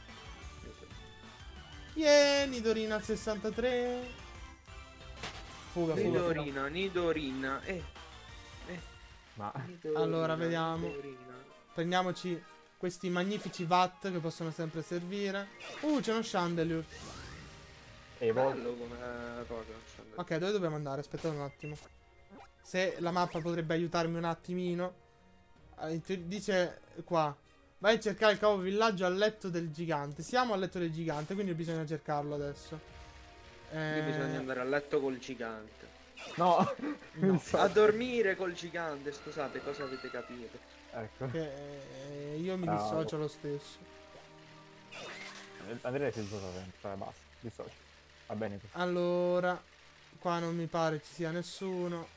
Yeah, Nidorina al 63. Fuga. Nidorina. Ma... Nidorina, Allora, vediamo. Nidorina. Prendiamoci questi magnifici watt che possono sempre servire. C'è uno Chandelure. Bello come Pokémon. Ok, dove dobbiamo andare? Aspettate un attimo. Se la mappa potrebbe aiutarmi un attimino. Dice qua. Vai a cercare il cavo villaggio al letto del gigante. Siamo al letto del gigante, quindi bisogna cercarlo adesso. Quindi bisogna andare a letto col gigante. No! No. A dormire col gigante, scusate, cosa avete capito? Ecco. Che io mi Bravo. dissocio lo stesso. Andrea si dissocia sempre, cioè basta, dissocia. Va bene così. Allora, qua non mi pare ci sia nessuno.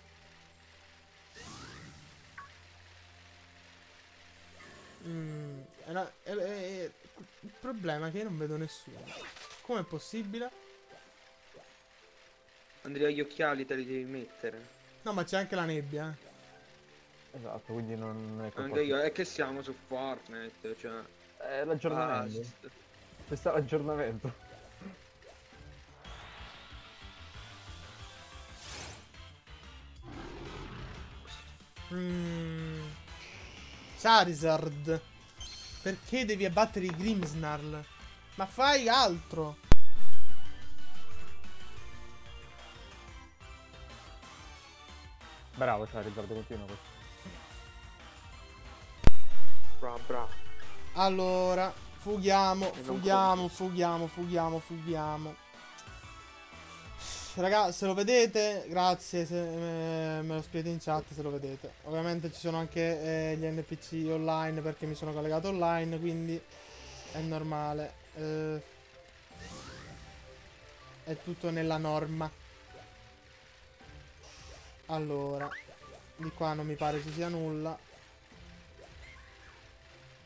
Il problema è che io non vedo nessuno. Com'è possibile? Andrea, gli occhiali te li devi mettere. No, ma c'è anche la nebbia. Esatto, quindi non è colpa Anche io, è che siamo su Fortnite, cioè. È l'aggiornamento. Questo è l'aggiornamento. Charizard. Perché devi abbattere i Grimmsnarl? Ma fai altro. Bravo, cioè, Riccardo, continua questo. Bra. Allora, fughiamo. Raga, se lo vedete, grazie se me lo scrivete in chat se lo vedete. Ovviamente ci sono anche gli NPC online perché mi sono collegato online, quindi è normale. È tutto nella norma. Allora, di qua non mi pare ci sia nulla.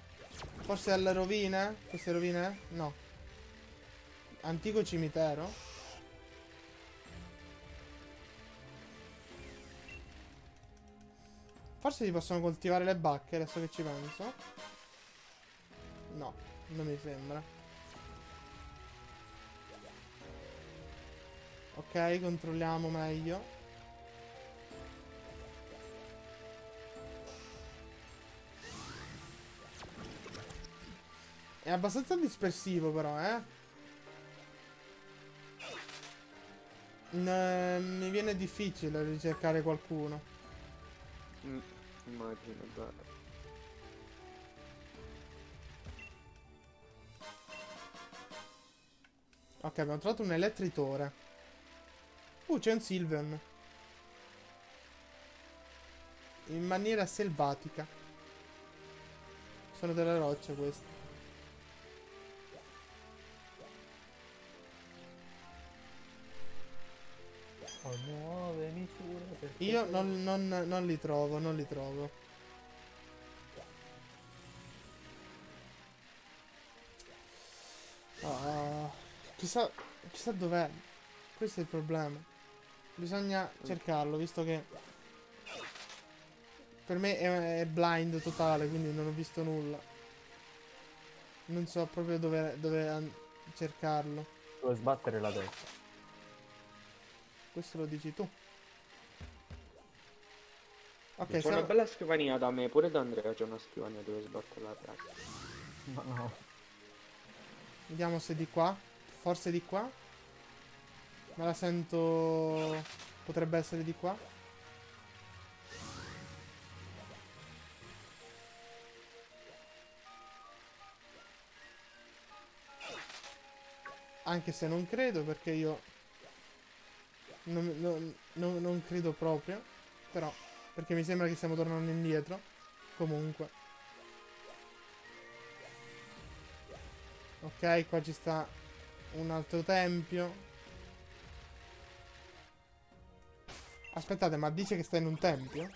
Forse alle rovine? Queste rovine? No. Antico cimitero? Forse si possono coltivare le bacche, adesso che ci penso. No, non mi sembra. Ok, controlliamo meglio. È abbastanza dispersivo però, mi viene difficile ricercare qualcuno. Immagino, beh. Ok, abbiamo trovato un elettritore. C'è un Sylveon. In maniera selvatica. Sono delle rocce queste. Ho nuove misure per Io non li trovo, non li trovo. Ah, chissà dov'è. Questo è il problema. Bisogna cercarlo, visto che per me è blind totale, quindi non ho visto nulla. Non so proprio dove cercarlo. Dove sbattere la testa. Questo lo dici tu. Ok, C'è una bella scrivania da me, pure da Andrea c'è una scrivania dove sbattere la testa. Ma no. vediamo se di qua. Forse di qua. Me la sento. Potrebbe essere di qua. Anche se non credo, perché io non credo proprio. Però, perché mi sembra che stiamo tornando indietro. Comunque. Ok, qua ci sta un altro tempio. Aspettate, ma dice che sta in un tempio?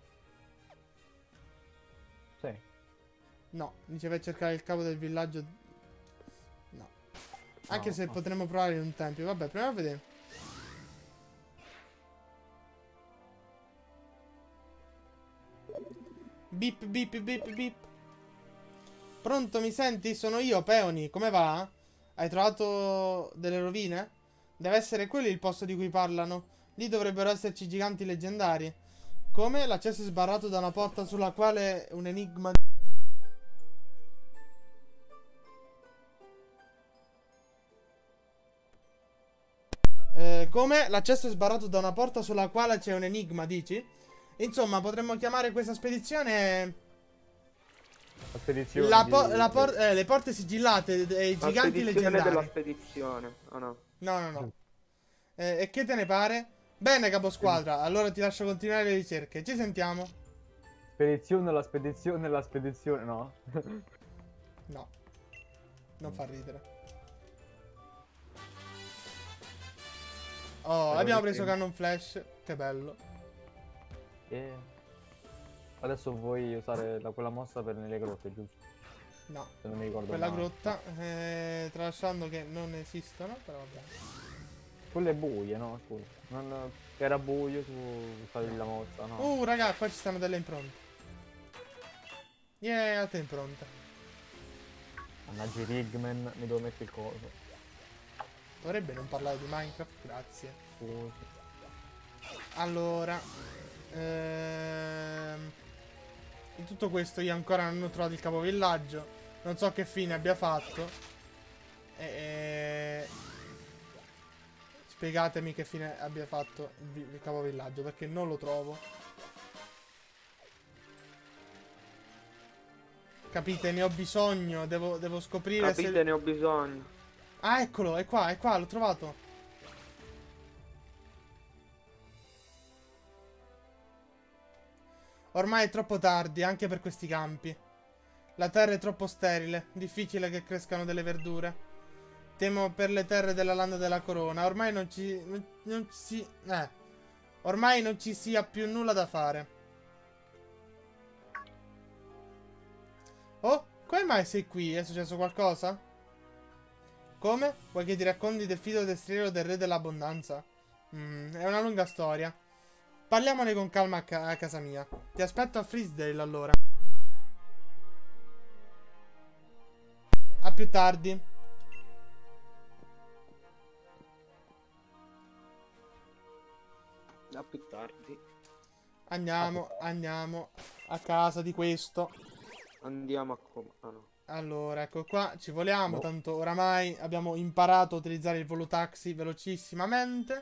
Sì. No, dice vai a cercare il capo del villaggio. No. Anche se no. potremmo provare in un tempio. Vabbè, proviamo a vedere. Bip, bip, bip, bip. Pronto, mi senti? Sono io, Peony. Come va? Hai trovato delle rovine? Deve essere quello il posto di cui parlano. Lì dovrebbero esserci giganti leggendari. Come? L'accesso è sbarrato da una porta sulla quale un enigma... come? L'accesso è sbarrato da una porta sulla quale c'è un enigma, dici? Insomma, potremmo chiamare questa spedizione... La spedizione le porte sigillate dei La giganti spedizione leggendari. della spedizione. Oh no. No. E che te ne pare? Bene, caposquadra, allora ti lascio continuare le ricerche. Ci sentiamo. Spedizione, la spedizione, la spedizione, no? No. Non fa ridere. Oh, abbiamo preso Cannon Flash. Che bello. E adesso vuoi usare quella mossa per nelle grotte, giusto? No. Se non mi ricordo Quella male. grotta, tralasciando che non esistono, però vabbè. Quelle buie, no? Scusa. Non... Era buio, tu usavi la mossa, no? Raga, qua ci stanno delle impronte. Yeah, altre impronte. Mannaggia i Rigman, mi devo mettere il coso. Dovrebbe non parlare di Minecraft, grazie. Scusa. Allora, in tutto questo io ancora non ho trovato il capovillaggio. Non so che fine abbia fatto. Spiegatemi che fine abbia fatto il capovillaggio, perché non lo trovo. Capite, ne ho bisogno. Devo scoprire Capite, se... ne ho bisogno. Ah, eccolo, è qua, l'ho trovato. Ormai è troppo tardi, anche per questi campi. La terra è troppo sterile, difficile che crescano delle verdure. Temo per le terre della landa della corona. Ormai ormai non ci sia più nulla da fare. Oh, come mai sei qui? È successo qualcosa? Come? Vuoi che ti racconti del fido destriero del re dell'abbondanza? È una lunga storia. Parliamone con calma a casa mia. Ti aspetto a Freesdale allora. A più tardi. A più tardi. Andiamo a casa di questo. Andiamo a ah, no. Allora, ecco qua, ci voliamo, No. tanto oramai abbiamo imparato a utilizzare il volo taxi velocissimamente.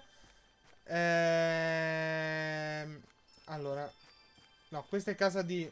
Allora, no, questa è casa di...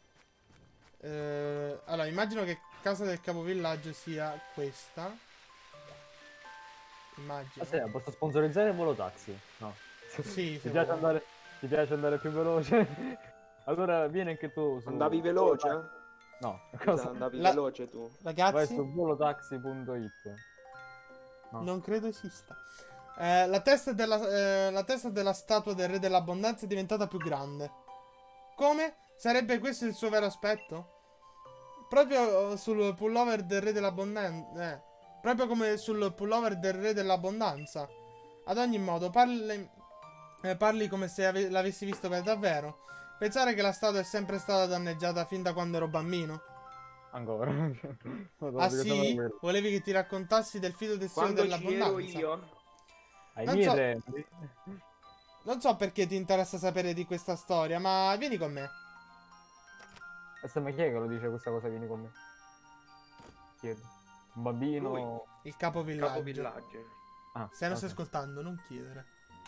allora, immagino che casa del capovillaggio sia questa. Immagino. Ah, sì, posso sponsorizzare il volo taxi? No. Sì, Ti se piace vuoi. andare più veloce? Allora vieni anche tu su... Andavi veloce? No, Scusa, cosa? andavi La- veloce tu. Vai Ragazzi, su volotaxi.it. No. non credo esista. La testa della statua del re dell'abbondanza è diventata più grande. Come? Sarebbe questo il suo vero aspetto? Proprio sul pullover del re dell'abbondanza. Proprio come sul pullover del re dell'abbondanza. Ad ogni modo, parli come se l'avessi visto per davvero. Pensare che la statua è sempre stata danneggiata fin da quando ero bambino. Ancora. Ah sì? Volevi che ti raccontassi del fido destino Quando ci ero dell'abbondanza? io, Ai Non miei so- tempi. Non so perché ti interessa sapere di questa storia, ma vieni con me. E se ma chi è che lo dice questa cosa? Vieni con me. Chiedo. Un bambino. Lui. Il capovillaggio. capovillaggio. Ah, Se non stai ok. ascoltando, non chiedere.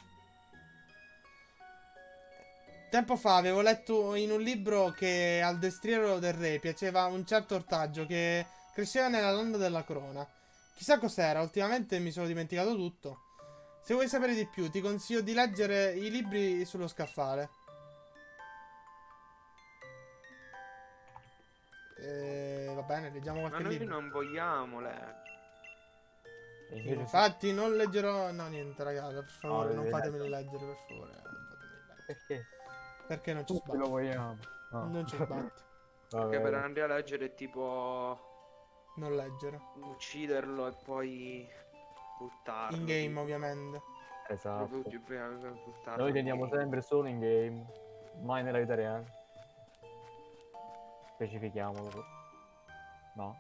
Tempo fa avevo letto in un libro che al destriero del re piaceva un certo ortaggio che cresceva nella landa della corona. Chissà cos'era, ultimamente mi sono dimenticato tutto. Se vuoi sapere di più, ti consiglio di leggere i libri sullo scaffale. Va bene, leggiamo Ma qualche noi libro. non vogliamo leggere. E invece Infatti non leggerò... No, niente, ragazzi, per favore, No, non devi fatemeli leggere, per favore. Non fatemeli leggere. perché? Perché non ci Tutti lo sbatti. vogliamo. No. Non ci sbatti. Vabbè. Perché per andare a leggere è tipo Non leggere. ucciderlo e poi buttarlo. In game, tipo. ovviamente. Esatto. Proprio prima che buttarlo Noi in teniamo game. sempre solo in game. Mai nella vita reale. Specifichiamolo. No.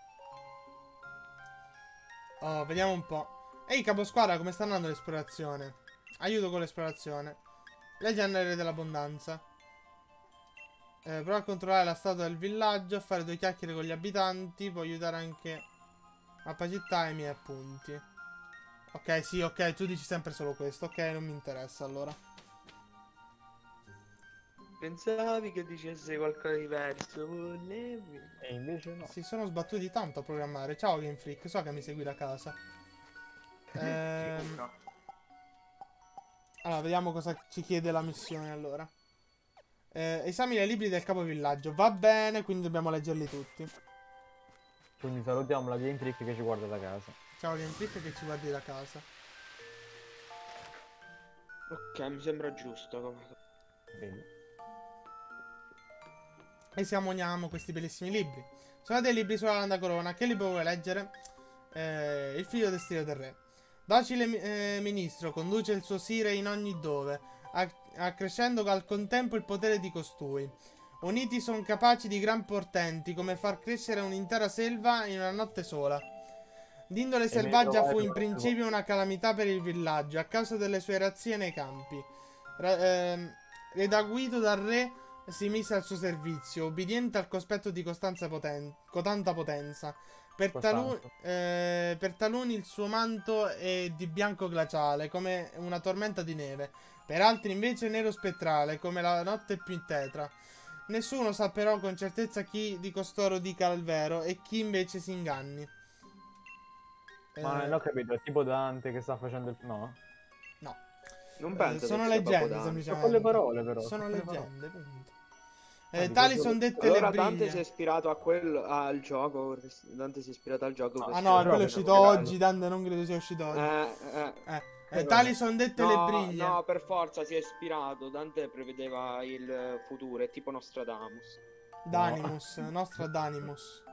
Oh, vediamo un po'. Ehi, caposquadra, come sta andando l'esplorazione? Aiuto con l'esplorazione. Legge Re dell'abbondanza. Prova a controllare la statua del villaggio, a fare due chiacchiere con gli abitanti. Può aiutare anche mappa città e i miei appunti. Ok, sì, ok, tu dici sempre solo questo. Ok, non mi interessa allora. Pensavi che dicesse qualcosa di diverso? Volevi. E invece no. Si sono sbattuti tanto a programmare. Ciao Game Freak, so che mi segui da casa. Sicuro. Allora, vediamo cosa ci chiede la missione allora. Esamina i libri del capovillaggio. Va bene, quindi dobbiamo leggerli tutti. Quindi salutiamo la Game Trick che ci guarda da casa. Ciao Game Freak che ci guardi da casa. Ok, mi sembra giusto. Vedi. Esaminiamo questi bellissimi libri. Sono dei libri sulla Landa Corona. Che libro vuoi leggere? Il figlio destino del re. Docile ministro, conduce il suo sire in ogni dove, accrescendo al contempo il potere di costui. Uniti sono capaci di gran portenti, come far crescere un'intera selva in una notte sola. D'indole selvaggia fu in principio una calamità per il villaggio, a causa delle sue razzie nei campi. Redaguito dal re, si mise al suo servizio, ubbidiente al cospetto di costanta potenza. Per taluni il suo manto è di bianco glaciale, come una tormenta di neve. Per altri invece nero spettrale, come la notte più tetra. Nessuno sa però con certezza chi di costoro dica il vero e chi invece si inganni. Ma non ho capito, è tipo Dante che sta facendo il... No? No. Non penso Sono che sia leggende, Babbo Dante. semplicemente. Sono quelle parole, però. Sono Sono quelle leggende, punto. Ah, Tali sono dette Allora le Dante si è briglie. ispirato a quello, al gioco. Dante si è ispirato al gioco. per Ah no, scrivere quello è una uscito novella. oggi, Dante non credo sia uscito oggi. Vabbè. Tali sono dette le No, briglie. no, per forza si è ispirato. Dante prevedeva il futuro, è tipo Nostradamus. D'Animus, nostra D'Animus.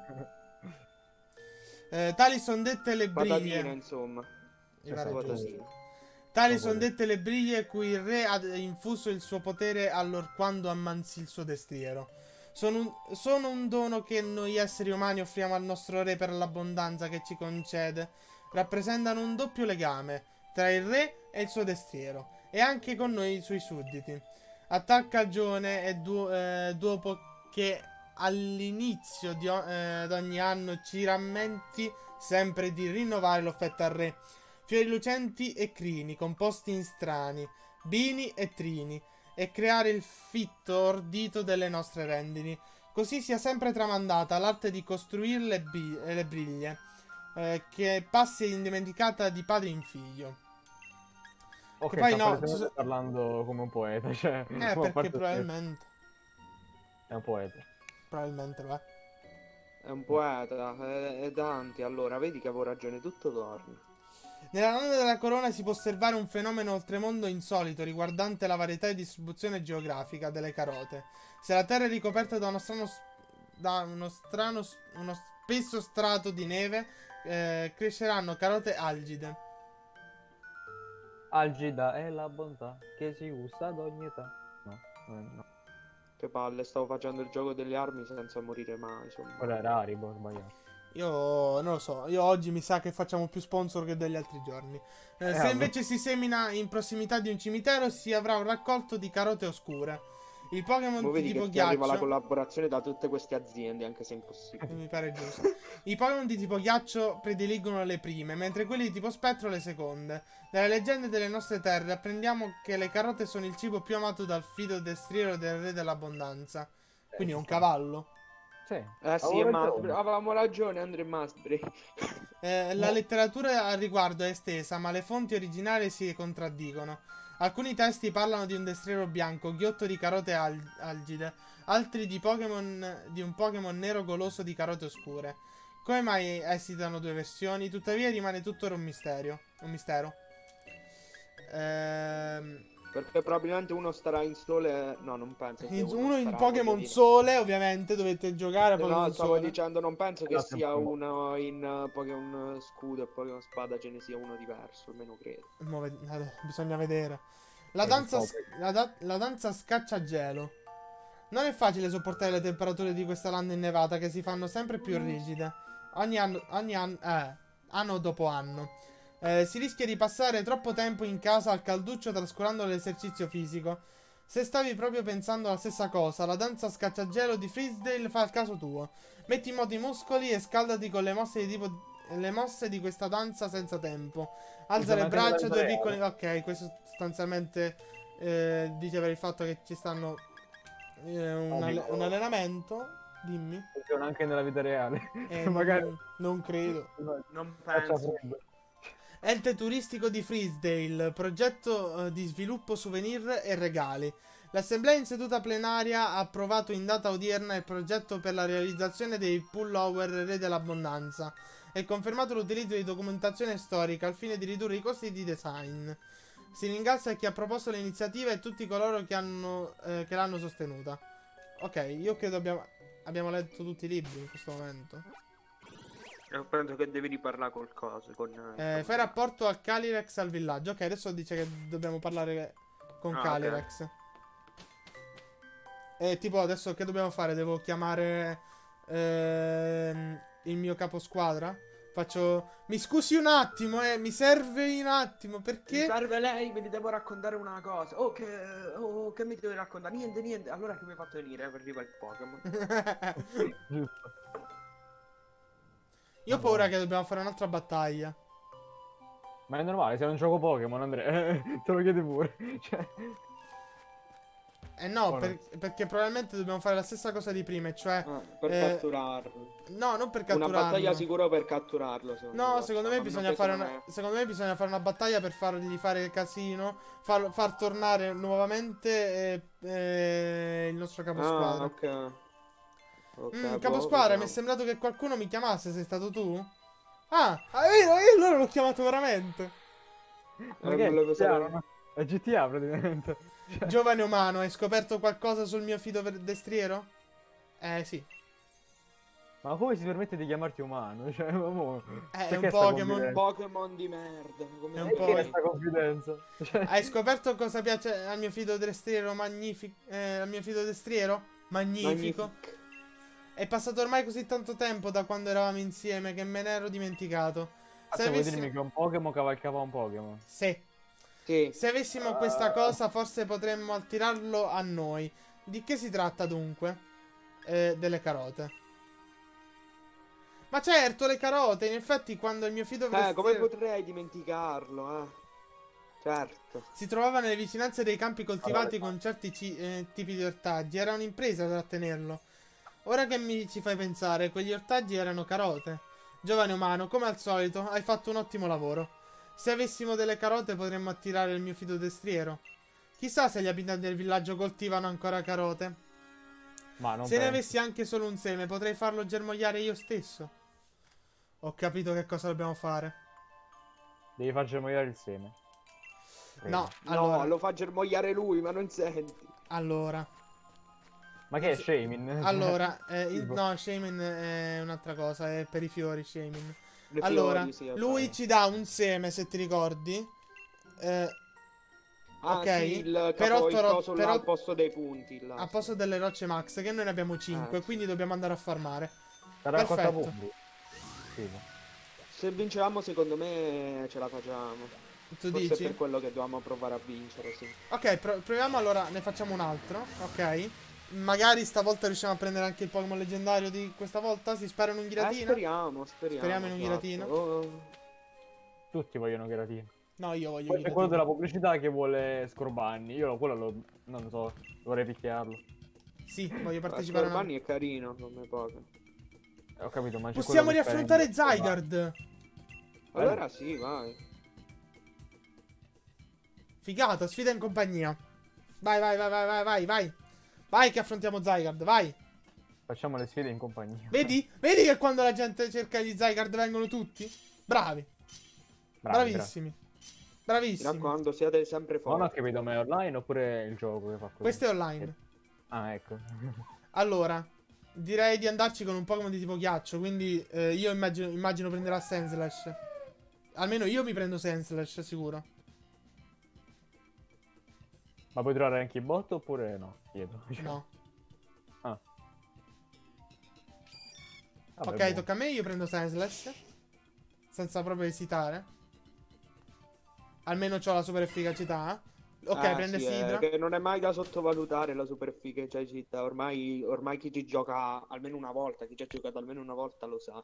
Tali sono dette le Patatino, briglie. insomma. Mi pare Esatto. giusto. Tali sono dette le briglie cui il re ha infuso il suo potere allorquando ammansì il suo destriero. Sono un dono che noi esseri umani offriamo al nostro re per l'abbondanza che ci concede. Rappresentano un doppio legame tra il re e il suo destriero, e anche con noi i suoi sudditi. A tal cagione e dopo che all'inizio di ogni anno ci rammenti sempre di rinnovare l'offerta al re. Fiori lucenti e crini, composti in strani, bini e trini, e creare il fitto ordito delle nostre rendini. Così sia sempre tramandata l'arte di costruire le briglie, che passi indimenticata di padre in figlio. Ok, Che poi sta no, parlando come un poeta, cioè... perché probabilmente È un poeta. probabilmente lo è. È un poeta, è Dante, allora, vedi che avevo ragione, tutto torna. Nella landa della corona si può osservare un fenomeno oltremondo insolito riguardante la varietà e distribuzione geografica delle carote. Se la terra è ricoperta da uno spesso strato di neve, cresceranno carote algide. Algida è la bontà che si usa ad ogni età. No. Che palle, stavo facendo il gioco delle armi senza morire mai, insomma. Quello era Haribo, ho sbagliato. Io non lo so, io oggi mi sa che facciamo più sponsor che degli altri giorni. Se invece si semina in prossimità di un cimitero, si avrà un raccolto di carote oscure. Il Pokémon Ma di vedi tipo che ti arriva la ghiaccio. collaborazione da tutte queste aziende, anche se è impossibile. Mi pare giusto. I Pokémon di tipo ghiaccio prediligono le prime, mentre quelli di tipo spettro le seconde. Dalle leggende delle nostre terre apprendiamo che le carote sono il cibo più amato dal fido destriero del re dell'abbondanza. Quindi è un cavallo. Sì. Sì, avevamo ragione, Andre Masbury. La letteratura al riguardo è estesa, ma le fonti originali si contraddicono. Alcuni testi parlano di un destriero bianco, ghiotto di carote algide, altri di un Pokémon nero goloso di carote oscure. Come mai esitano due versioni? Tuttavia rimane tuttora un mistero. Perché probabilmente uno starà in sole. No, non penso che Uno in starà, Pokémon voglio dire. Sole, ovviamente dovete giocare a Pokémon No, stavo Sole. dicendo, non penso che No, sia sempre. uno in Pokémon Scudo e Pokémon Spada ce ne sia uno diverso, almeno credo. Bisogna vedere. La danza scacciagelo. Non è facile sopportare le temperature di questa landa innevata che si fanno sempre più rigide. Anno dopo anno. Si rischia di passare troppo tempo in casa al calduccio trascurando l'esercizio fisico. Se stavi proprio pensando alla stessa cosa, la danza scacciagelo di Freesdale fa il caso tuo. Metti in moto i muscoli e scaldati con le mosse di questa danza senza tempo. Alza le braccia, due piccoli. Ok, questo sostanzialmente dice per il fatto che ci stanno un allenamento. Dimmi. Funziona anche nella vita reale. Magari. Non credo. Non penso. Ente turistico di Freesdale, progetto di sviluppo souvenir e regali. L'assemblea in seduta plenaria ha approvato in data odierna il progetto per la realizzazione dei pullover Re dell'Abbondanza e confermato l'utilizzo di documentazione storica al fine di ridurre i costi di design. Si ringrazia chi ha proposto l'iniziativa e tutti coloro che l'hanno sostenuta. Ok, io credo abbiamo letto tutti i libri in questo momento. Penso che devi riparlare col coso. Fai rapporto a Calyrex al villaggio. Ok, adesso dice che dobbiamo parlare con Calyrex. E tipo adesso che dobbiamo fare? Devo chiamare il mio capo squadra? Mi scusi un attimo, mi serve un attimo, perché? Mi serve lei, ve ne devo raccontare una cosa. Che mi devi raccontare? Niente. Allora che mi hai fatto venire? Arriva il Pokémon. Giusto. Io ho paura che dobbiamo fare un'altra battaglia. Ma è normale, se è un gioco Pokémon, Andrea, te lo chiedi pure. Cioè... No, perché probabilmente dobbiamo fare la stessa cosa di prima, cioè... per catturarlo. No, non per catturarlo. Una battaglia sicuro per catturarlo, secondo me bisogna fare una battaglia per fargli fare casino, far tornare nuovamente il nostro capo squadra. Capo squadra, mi è sembrato che qualcuno mi chiamasse, sei stato tu? Io allora l'ho chiamato veramente. È GTA praticamente. Giovane umano, hai scoperto qualcosa sul mio fido destriero? Sì. Ma come si permette di chiamarti umano? Cioè, È perché un sta Pokémon. Pokémon di merda. Come È un si po'- chiama? questa confidenza? Cioè, Hai scoperto cosa piace al mio fido destriero magnifico? Al mio fido destriero? Magnifico. Magnific. È passato ormai così tanto tempo da quando eravamo insieme che me ne ero dimenticato. Se vuoi avessimo... dirmi che un Pokémon cavalcava un Pokémon? Sì. Sì. Se avessimo questa cosa, forse potremmo attirarlo a noi. Di che si tratta dunque? Delle carote. Ma certo, le carote. In effetti, quando il mio fido Come destriero potrei dimenticarlo, Certo. si trovava nelle vicinanze dei campi coltivati con certi tipi di ortaggi, era un'impresa trattenerlo. Ora che mi ci fai pensare, quegli ortaggi erano carote. Giovane umano, come al solito, hai fatto un ottimo lavoro. Se avessimo delle carote potremmo attirare il mio fido destriero. Chissà se gli abitanti del villaggio coltivano ancora carote. Ma non Se ne penso. avessi anche solo un seme, potrei farlo germogliare io stesso. Ho capito che cosa dobbiamo fare. Devi far germogliare il seme. Credo. No, No, allora, lo fa germogliare lui, ma non senti. allora, Ma che è Shamin? allora, Tipo. no, Shaman è un'altra cosa, è per i fiori, Shaman. Le Allora, fiori, sì, lui ok. ci dà un seme, se ti ricordi. Ok, Sì, il però il toro- coso là però- al posto dei punti. Là, a sì. posto delle rocce max, che noi ne abbiamo 5, sì. quindi dobbiamo andare a farmare. Sarà a Perfetto. contapunti. Tipo. Se vincevamo, secondo me ce la facciamo. Tu Forse è dici? per quello che dovevamo provare a vincere, sì. Ok, proviamo allora, ne facciamo un altro, ok? Magari stavolta riusciamo a prendere anche il Pokémon leggendario di questa volta, si spera in un ghiratina? Speriamo. Speriamo in un esatto. ghiratino. Oh, Tutti vogliono Ghiratino. No, io voglio Poi c'è il quello ghiratino. della pubblicità che vuole Scorbanni. Io quello non lo so, vorrei picchiarlo. Sì, voglio partecipare a una... Scorbunny è carino come Pokémon. Ho capito, ma c'è Possiamo quello che riaffrontare spera in- Zygarde! Allora sì, vai. Figata, sfida in compagnia. Vai, vai, vai, vai, vai, vai, vai. Vai che affrontiamo Zygarde, vai. Facciamo le sfide in compagnia. Vedi? Vedi che quando la gente cerca gli Zygarde vengono tutti? Bravi. Bravi, Bravissimi. Mi Bravissimi. raccomando, siate sempre bravi. Non ho forti. capito, ma è online oppure il gioco che fa così? Questo è online. Ah, ecco. Allora, direi di andarci con un Pokémon di tipo ghiaccio, quindi io immagino prenderà Sandslash. Almeno io mi prendo Sandslash, sicuro. Ma puoi trovare anche i bot oppure no? Chiedo. No. Ah. Vabbè, Ok, buono. tocca a me, io prendo Sandslash. Senza proprio esitare. Almeno ho la super efficacità. Ok, prende sì, Sidra. che non è mai da sottovalutare la super efficacità. Ormai chi ci gioca almeno una volta, chi ci ha giocato almeno una volta lo sa.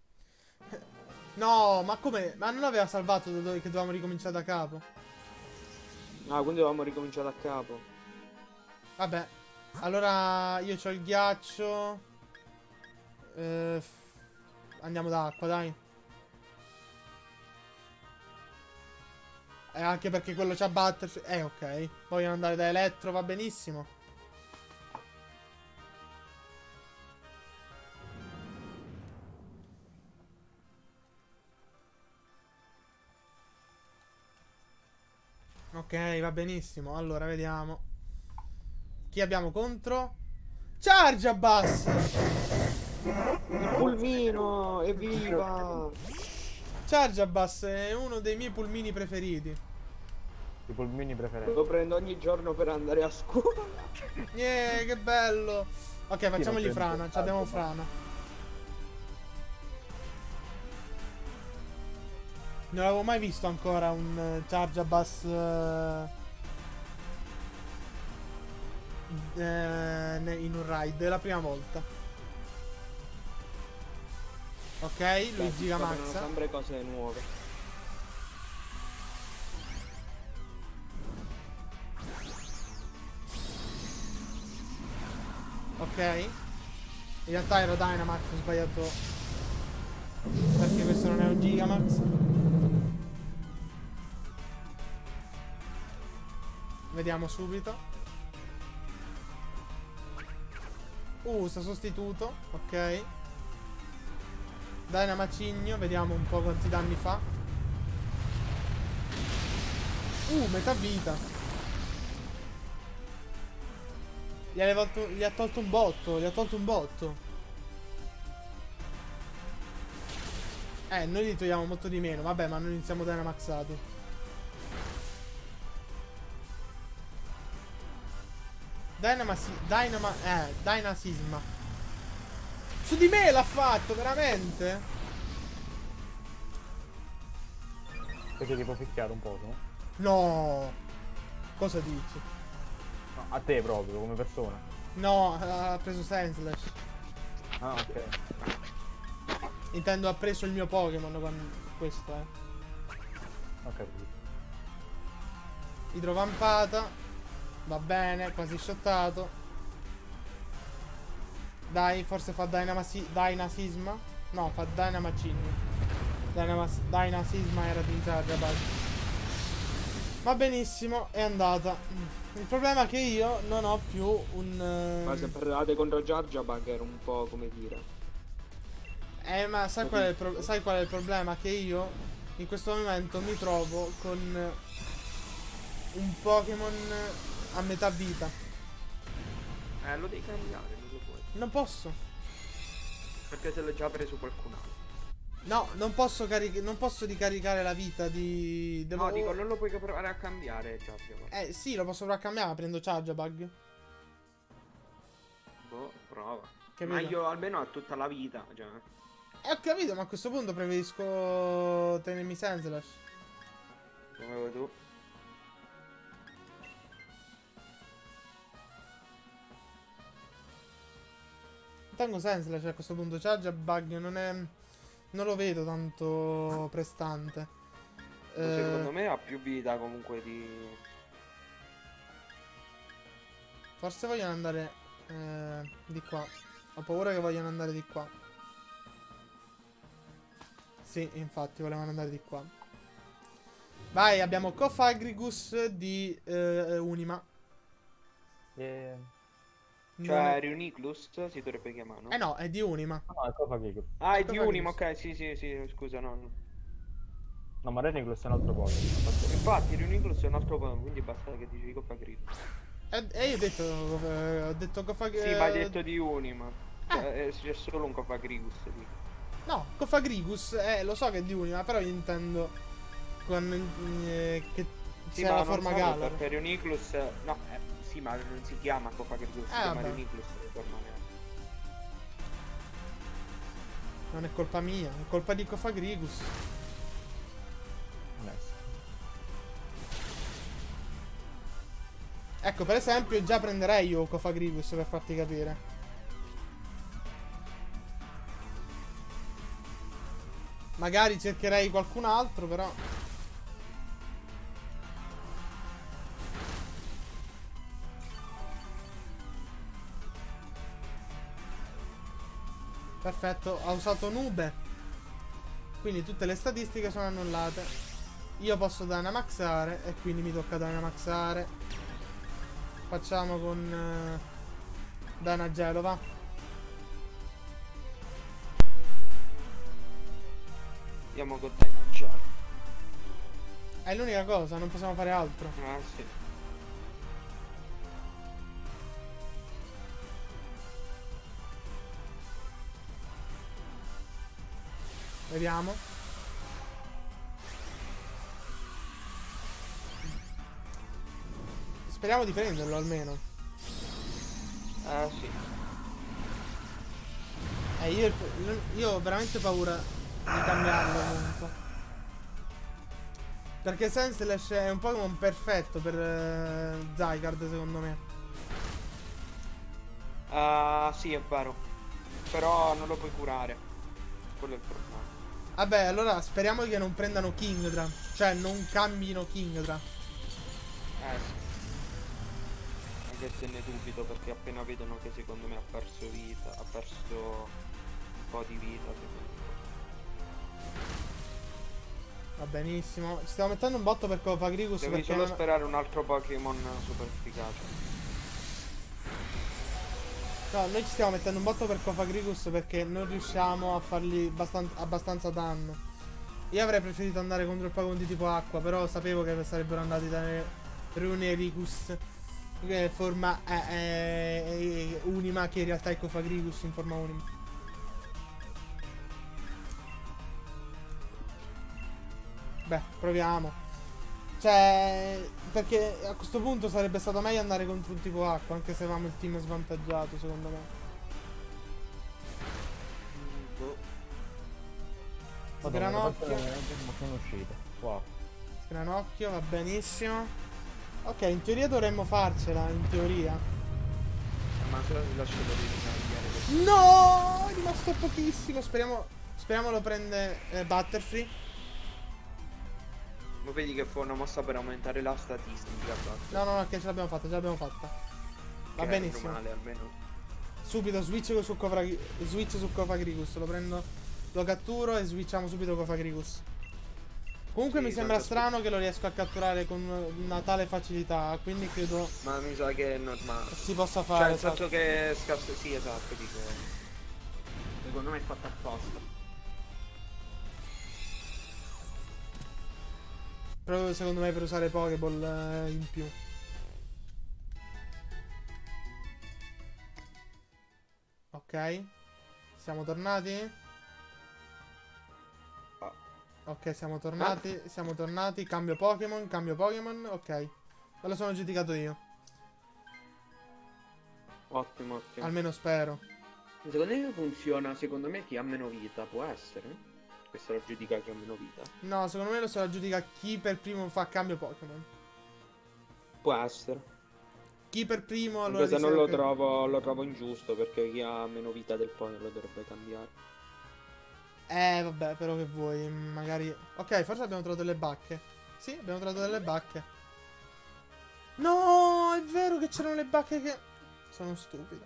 No, ma come? Ma non aveva salvato che dovevamo ricominciare da capo? Ah, quindi dovevamo ricominciare da capo. Vabbè. Allora, io ho il ghiaccio. Andiamo da acqua, dai. Anche perché quello c'ha Butterfree. Ok. Vogliono andare da Elettro, va benissimo. Ok, va benissimo. Allora, vediamo. Chi abbiamo contro? Charjabus! Il pulmino, evviva! Charjabus è uno dei miei pulmini preferiti. I polmini preferenti. Lo prendo ogni giorno per andare a scuola. Che bello. Ok, facciamogli prende frana. Ci abbiamo Charjabus? frana. Non avevo mai visto ancora un Charjabus in un raid. È la prima volta. Ok, lui Sono Gigamax. sempre cose nuove. Ok. In realtà era Dynamax, ho sbagliato. Perché questo non è un Gigamax. Vediamo subito. Sta sostituto. Ok. Dynamacigno, vediamo un po' quanti danni fa. Metà vita. Gli ha tolto un botto, gli ha tolto un botto. Noi li togliamo molto di meno. Vabbè, ma noi siamo Dynamaxati. Dynasisma. Su di me l'ha fatto, veramente? Perché ti può picchiare un po', no? No. Cosa dici? No, a te proprio, come persona. No, ha preso Senseless. Ah, ok. Intendo, ha preso il mio Pokémon con questo, Ho capito. Idrovampata. Va bene, quasi shottato. Dai, forse fa Dynasisma. No, fa Dynamacin. Dynasisma era di Charjabug. Va benissimo, è andata. Il problema è che io non ho più un... Ma se perdevate contro Charjabug era un po' come dire. Ma sai qual è il problema? Che io in questo momento mi trovo con un Pokémon a metà vita. Lo devi cambiare, non lo puoi. Non posso. Perché se l'ho già preso qualcun altro. No, non posso ricaricare la vita di... No, dico, non lo puoi provare a cambiare, Charjabug. Sì, lo posso provare a cambiare, ma prendo Charjabug. Boh, prova. Capito? Ma io almeno ho tutta la vita, già. Ho capito, ma a questo punto preferisco tenermi Senseless. Come vuoi tu? Tengo Senseless a questo punto. Charjabug non lo vedo tanto prestante. Secondo me ha più vita comunque di... Forse vogliono andare di qua. Ho paura che vogliano andare di qua. Sì, infatti volevano andare di qua. Vai, abbiamo Cofagrigus di Unima. Cioè Reuniclus si dovrebbe chiamare, no? No, è di Unima. No, è Cofagrigus. Ah, è di Cofagrigus. Unima, ok, sì, scusa, no. No, ma Reuniclus è un altro Pokémon. Infatti Reuniclus è un altro Pokémon, quindi basta che dici Cofagrigus. Io ho detto Cofagrigus. Sì, ma hai detto di Unima. C'è solo un Cofagrigus lì. No, Cofagrigus, lo so che è di Unima, però io intendo con che Sì, c'è ma la non forma so, Galar. perché Reuniclus... No, sì, ma non si chiama Cofagrigus, si chiama vabbè. Reuniclus in forma Galar. Non è colpa mia, è colpa di Cofagrigus. Onesto. Ecco, per esempio, già prenderei io Cofagrigus per farti capire. Magari cercherei qualcun altro, però. Perfetto, ha usato Nube. Quindi tutte le statistiche sono annullate. Io posso Dynamaxare e quindi mi tocca Dynamaxare. Facciamo con Dynagelo, va. Andiamo con Dynagelo. È l'unica cosa, non possiamo fare altro. Ah, sì. Vediamo. Speriamo di prenderlo almeno. Sì. Io ho veramente paura di cambiarlo comunque. Perché Senseless è un Pokémon perfetto per Zygarde, secondo me. Sì, è vero. Però non lo puoi curare. Quello è il problema. Vabbè, allora speriamo che non prendano Kingdra. Cioè, non cambino Kingdra. Sì. Anche se ne dubito, perché appena vedono che secondo me ha perso vita, ha perso un po' di vita, secondo me. Va benissimo. Ci stiamo mettendo un botto per Cofagrigus. Devi Perché solo sperare un altro Pokémon super efficace. No, noi ci stiamo mettendo un botto per Cofagrigus perché non riusciamo a fargli abbastanza danno. Io avrei preferito andare contro il Pokémon di tipo acqua, però sapevo che sarebbero andati da Reuniclus, che è forma Unima, che in realtà è Cofagrigus in forma Unima. Beh, proviamo. Cioè, perché a questo punto sarebbe stato meglio andare contro un tipo acqua, anche se avevamo il team svantaggiato, secondo me. Boh. Sgranocchio. Sono uscite. Wow. Sgranocchio, va benissimo. Ok, in teoria dovremmo farcela, in teoria. Ma se lascio di cambiare. No, è rimasto pochissimo. Speriamo lo prende Butterfree. Ma vedi che fa una mossa per aumentare la statistica. No, che ce l'abbiamo fatta, Va Che è benissimo. normale, almeno. Subito switch su Kofagricus. Lo prendo, lo catturo e switchiamo subito Kofagricus. Comunque Sì, mi sembra tanto strano che lo riesco a catturare con una tale facilità, quindi credo Ma mi sa che è normale. si possa Cioè, fare. nel senso che è scarso. Sì, esatto, dico. Secondo me è fatta apposta. Proprio secondo me per usare Pokéball in più. Ok. Siamo tornati? Ok, siamo tornati. Cambio Pokémon. Ok. Quello sono giudicato io. Ottimo, ottimo. Almeno spero. Secondo me funziona, secondo me chi ha meno vita, può essere? Questo lo giudica chi ha meno vita. No, secondo me lo se la giudica chi per primo fa cambio Pokémon. Può essere. Chi per primo allora Anche se non lo dice che- lo trovo ingiusto, perché chi ha meno vita del pony lo dovrebbe cambiare. Vabbè, però che vuoi, magari... Ok, forse abbiamo trovato delle bacche. Sì, abbiamo trovato delle bacche. No, è vero che c'erano le bacche che... Sono stupido.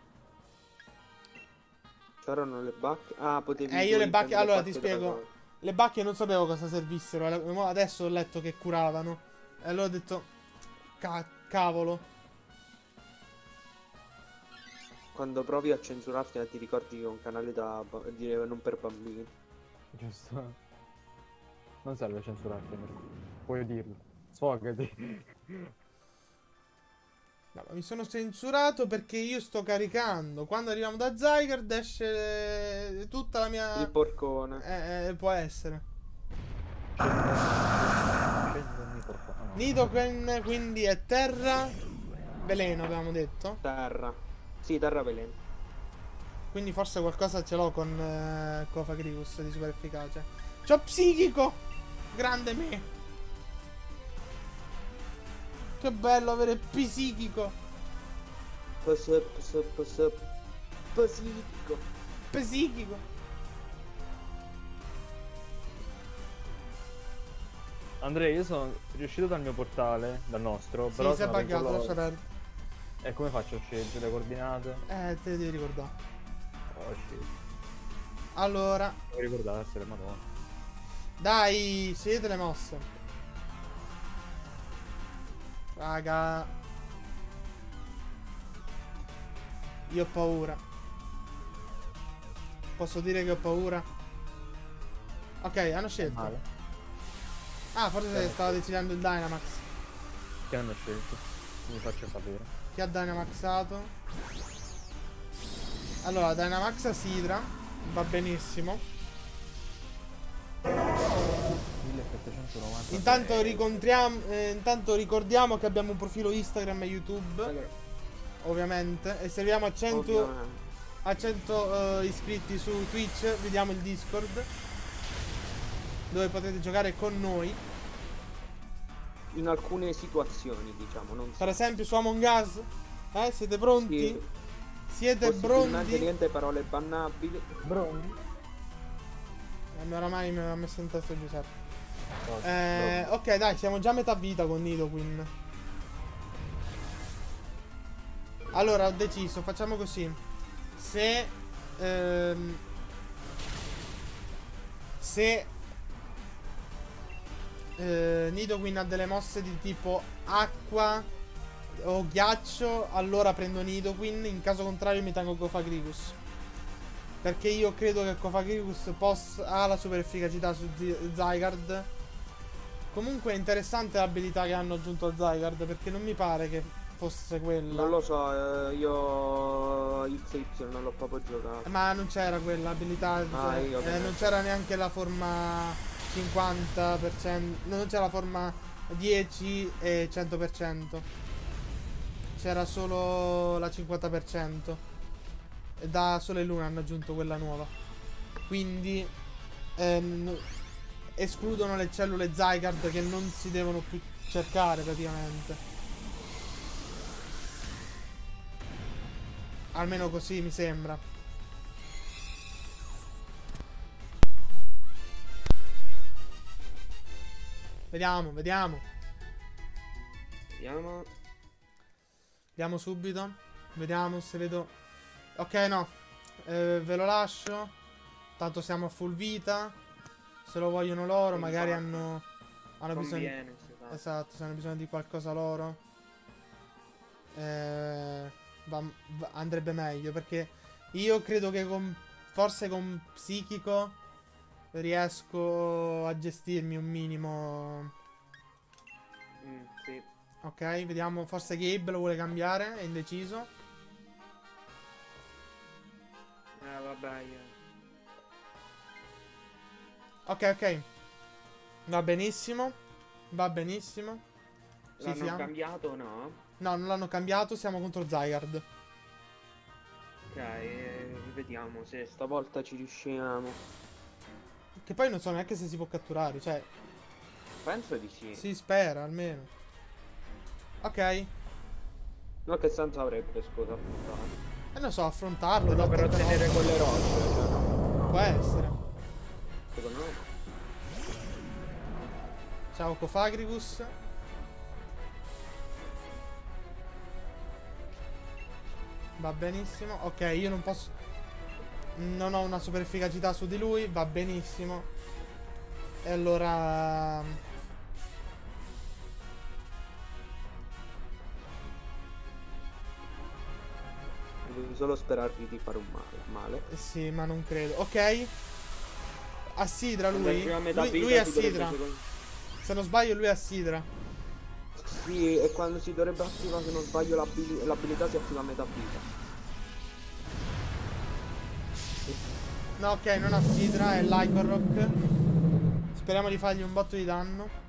C'erano le bacche? Ah, potevi... Io le bacche... prendere Allora, bacche ti da spiego. solo. Le bacche non sapevo cosa servissero. Adesso ho letto che curavano. E allora ho detto... Cavolo. Quando provi a censurarti ti ricordi che è un canale non per bambini. Giusto. Non serve censurarti, Mirko. Puoi dirlo. Sfogati. No, ma mi sono censurato perché io sto caricando. Quando arriviamo da Zygarde esce tutta la mia... Il porcone. Può essere. Scendimi per qua. Ah, no. Nidoqueen quindi è terra. Veleno avevamo detto. Terra. Sì, terra veleno. Quindi forse qualcosa ce l'ho con Kofagricus di super efficace. C'ho psichico! Grande me! Che bello avere psichico! Psichico. Psichico! Andrea, io sono riuscito dal mio portale, dal nostro, però Sì, si è sono buggato, ancora- lascia perdere. E come faccio a scegliere le coordinate? Te le devi ricordare. Oh shit. Allora, Devo ricordarsele, madonna. dai, siete le mosse. Raga. Io ho paura. Posso dire che ho paura? Ok, hanno scelto. Male. Ah, forse stava decidendo il Dynamax. Che hanno scelto? Mi faccio sapere. Chi ha Dynamaxato? Allora, Dynamax Sidra. Va benissimo. 1790. Intanto ricordiamo che abbiamo un profilo Instagram e YouTube, ovviamente. E se arriviamo a 100 iscritti su Twitch, vediamo il Discord, dove potete giocare con noi. In alcune situazioni, diciamo, non Per esempio su Among Us. Siete pronti? Sì. Siete Possibilmente pronti? niente parole bannabili. Brondi? Oramai mi ha messo in testa Giuseppe. Ok, dai, siamo già a metà vita con Nidoqueen. Allora, ho deciso, facciamo così. Se Nidoqueen ha delle mosse di tipo acqua o ghiaccio, allora prendo Nidoqueen. In caso contrario mi tengo Kofagricus, perché io credo che Kofagricus ha la super efficacità su Zygarde. Comunque è interessante l'abilità che hanno aggiunto a Zygarde, perché non mi pare che fosse quella. Non lo so, io XY non l'ho proprio giocato. Ma non c'era quella abilità, Ah, io non c'era neanche la forma 50%, non c'era la forma 10 e 100%. C'era solo la 50%. E da Sole e Luna hanno aggiunto quella nuova. Quindi escludono le cellule Zygarde che non si devono più cercare praticamente. Almeno così mi sembra. Vediamo. Vediamo. Vediamo subito. Vediamo se vedo. Ok, no. Ve lo lascio. Tanto siamo a full vita. Se lo vogliono loro, Sì, magari infatti. hanno bisogno. Conviene, sì, esatto. Esatto, se hanno bisogno di qualcosa loro. Andrebbe meglio. Perché io credo che forse con psichico riesco a gestirmi un minimo. Sì. Ok, vediamo. Forse Gabe lo vuole cambiare. È indeciso. Vabbè, Ok. Va benissimo. Va benissimo. Ci l'hanno siamo. cambiato o no? No, non l'hanno cambiato. Siamo contro Zygarde. Ok, vediamo se stavolta ci riusciamo. Che poi non so neanche se si può catturare. Cioè, Penso di sì. si spera almeno. Ok. Ma che senso avrebbe, scusa, affrontare? E non so, affrontarlo. Solo per darti altre ottenere mosse. quelle rocce, cioè no. Può essere. Secondo me no. Ciao Cofagribus. Va benissimo. Ok, io non posso. Non ho una super efficacità su di lui. Va benissimo. E allora. Devi solo sperargli di fare un male. Sì, ma non credo. Ok. Assidra lui. Prima metà Lui vita è si dovrebbe Assidra. secondo- Se non sbaglio lui è Assidra. Sì, e quando si dovrebbe attivare, se non sbaglio, l'abilità si attiva a metà vita. No, ok, non Assidra, è Lycorrock. Speriamo di fargli un botto di danno.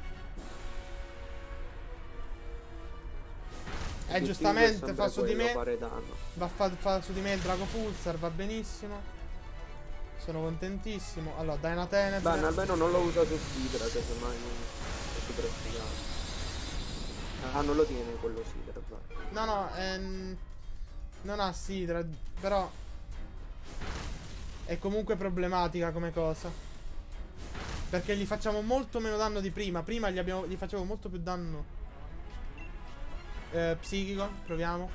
Giustamente fa su di me. Fare danno. Fa su di me il Drago Pulsar, va benissimo. Sono contentissimo. Allora, Dyna Tenebre. Bene, almeno non lo usa su Sidra, che semmai non è super efficace. Ah, non lo tiene quello Sidra, va. No, non ha Sidra, però è comunque problematica come cosa. Perché gli facciamo molto meno danno di prima. Prima gli facevo molto più danno. Psichico, proviamo.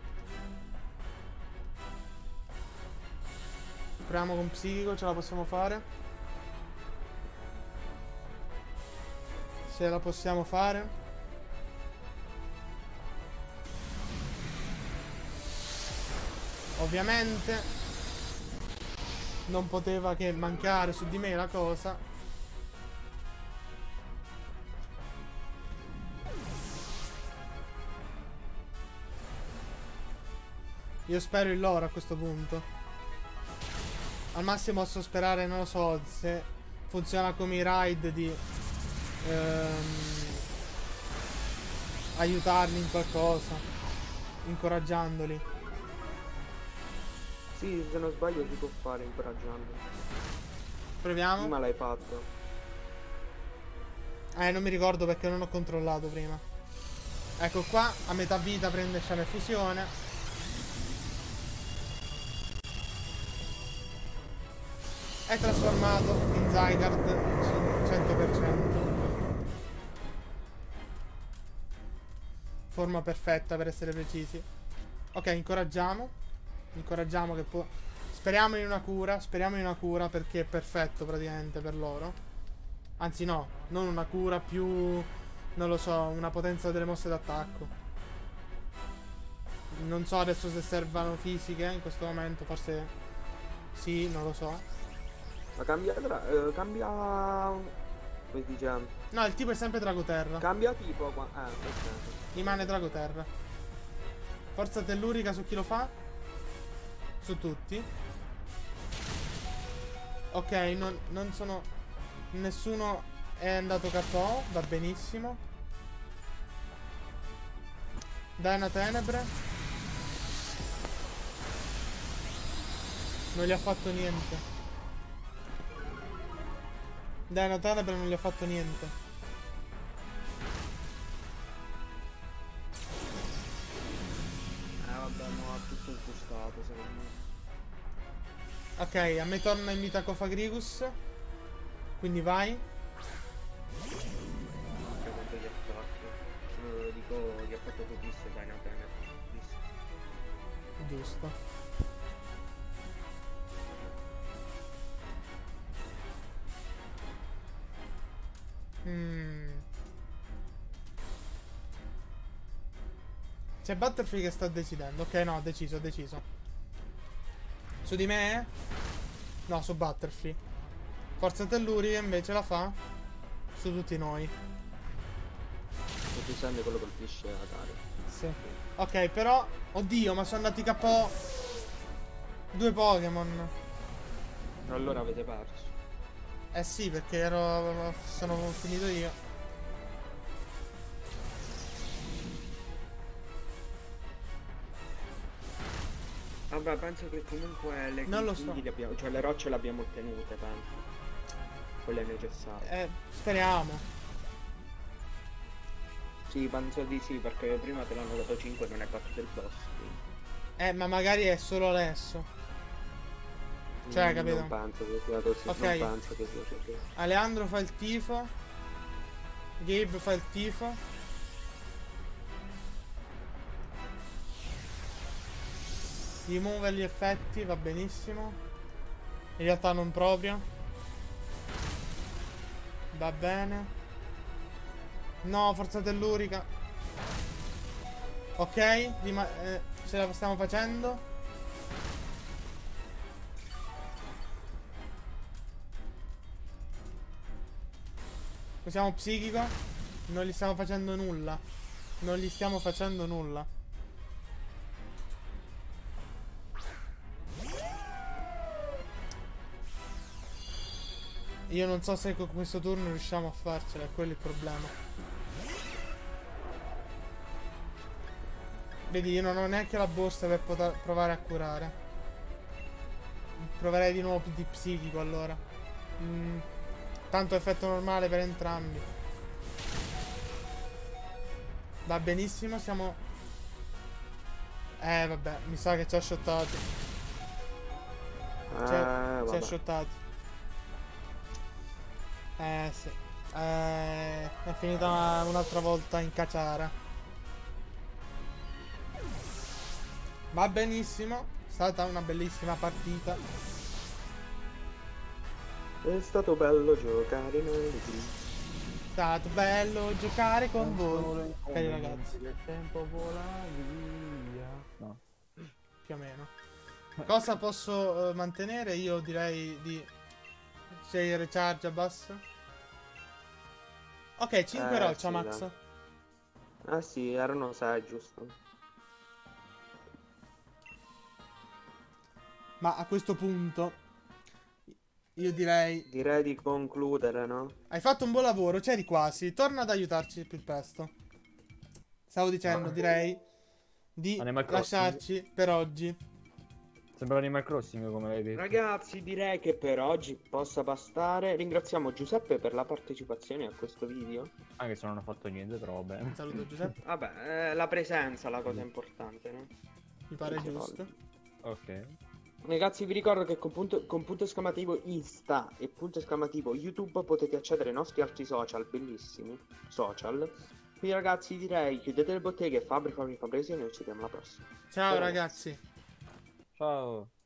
Proviamo con psichico, ce la possiamo fare. Se la possiamo fare. Ovviamente non poteva che mancare su di me la cosa. Io spero in loro a questo punto. Al massimo posso sperare, non lo so, se funziona come i raid di aiutarli in qualcosa, incoraggiandoli. Sì, se non sbaglio si può fare incoraggiando. Proviamo. Prima l'hai fatto. Non mi ricordo perché non ho controllato prima. Ecco qua, a metà vita prende sciame fusione. È trasformato in Zygarde 100%. Forma perfetta per essere precisi. Ok, incoraggiamo. Incoraggiamo che può. Speriamo in una cura. Speriamo in una cura perché è perfetto praticamente per loro. Anzi no, non una cura, più non lo so, una potenza delle mosse d'attacco. Non so adesso se servano fisiche in questo momento. Forse sì, non lo so. Ma cambia cambia. Come si dice? No, il tipo è sempre Dragoterra. Cambia tipo ok. Rimane Dragoterra. Forza tellurica su chi lo fa? Su tutti. Ok, non sono. Nessuno è andato KO, va benissimo. Dai una tenebre. Non gli ha fatto niente. Dai una tenebre, non gli ha fatto niente. Vabbè, no, ha tutto impostato, secondo me. Ok, a me torna in vita Cofagrigus. Quindi vai. Anche quanto gli ha fatto. Dico, gli ha fatto pochissimo, dai, no, Giusto. C'è Butterfree che sta decidendo. Ok, no, ho deciso, ho deciso. Su di me? No, su Butterfree. Forza Tellurica invece la fa su tutti noi. Se tu senti quello colpisce Atari. Sì. Ok, però... Oddio, ma sono andati KO 2 Pokémon. Allora avete perso. Eh sì, perché sono finito io. Vabbè, penso che comunque le Non lo so. quindi le abbiamo, cioè le rocce le abbiamo ottenute, penso. Quelle necessarie. Speriamo. Sì, penso di sì, perché prima te l'hanno dato 5 e non è battuto il boss. Quindi. Ma magari è solo adesso. Cioè, capito? Non penso che sia così. Ok. Non penso che sia così. Aleandro fa il tifo. Gabe fa il tifo. Rimuove gli effetti, va benissimo. In realtà non proprio. Va bene. No, forza tellurica. Ok, ce la stiamo facendo. Usiamo psichico. Non gli stiamo facendo nulla. Non gli stiamo facendo nulla. Io non so se con questo turno riusciamo a farcela, è quello il problema. Vedi, io non ho neanche la borsa per poter provare a curare. Proverei di nuovo di psichico allora. Tanto effetto normale per entrambi. Va benissimo, siamo... vabbè, mi sa che ci ha shottato. Ci ha shottati. Sì. È finita un'altra volta in caciara. Va benissimo. È stata una bellissima partita. È stato bello giocare noi. È stato bello giocare con voi, cari ragazzi. Il tempo vola via. No. Più o meno. Cosa posso mantenere? Io direi di scegliere Charge basso. Ok, 5 roccia, sì, Max. dai. Ah sì, erano 6, giusto. Ma a questo punto io direi... Direi di concludere, no? Hai fatto un buon lavoro, c'eri quasi. Torna ad aiutarci più presto. Stavo dicendo, direi di Animal Crossing. lasciarci per oggi. Sembra Animal Crossing come l'hai detto. Ragazzi, direi che per oggi possa bastare. Ringraziamo Giuseppe per la partecipazione a questo video. Anche se non ho fatto niente, però va bene. Saluto Giuseppe, Vabbè, la presenza è la cosa importante, no? mi pare Sì, giusto. Ok. Ragazzi, vi ricordo che con punto esclamativo Insta e punto esclamativo YouTube potete accedere ai nostri altri social, bellissimi social. Quindi ragazzi, direi chiudete le botteghe, Fabri e noi ci vediamo alla prossima. Ciao Ciao. ragazzi. Ciao.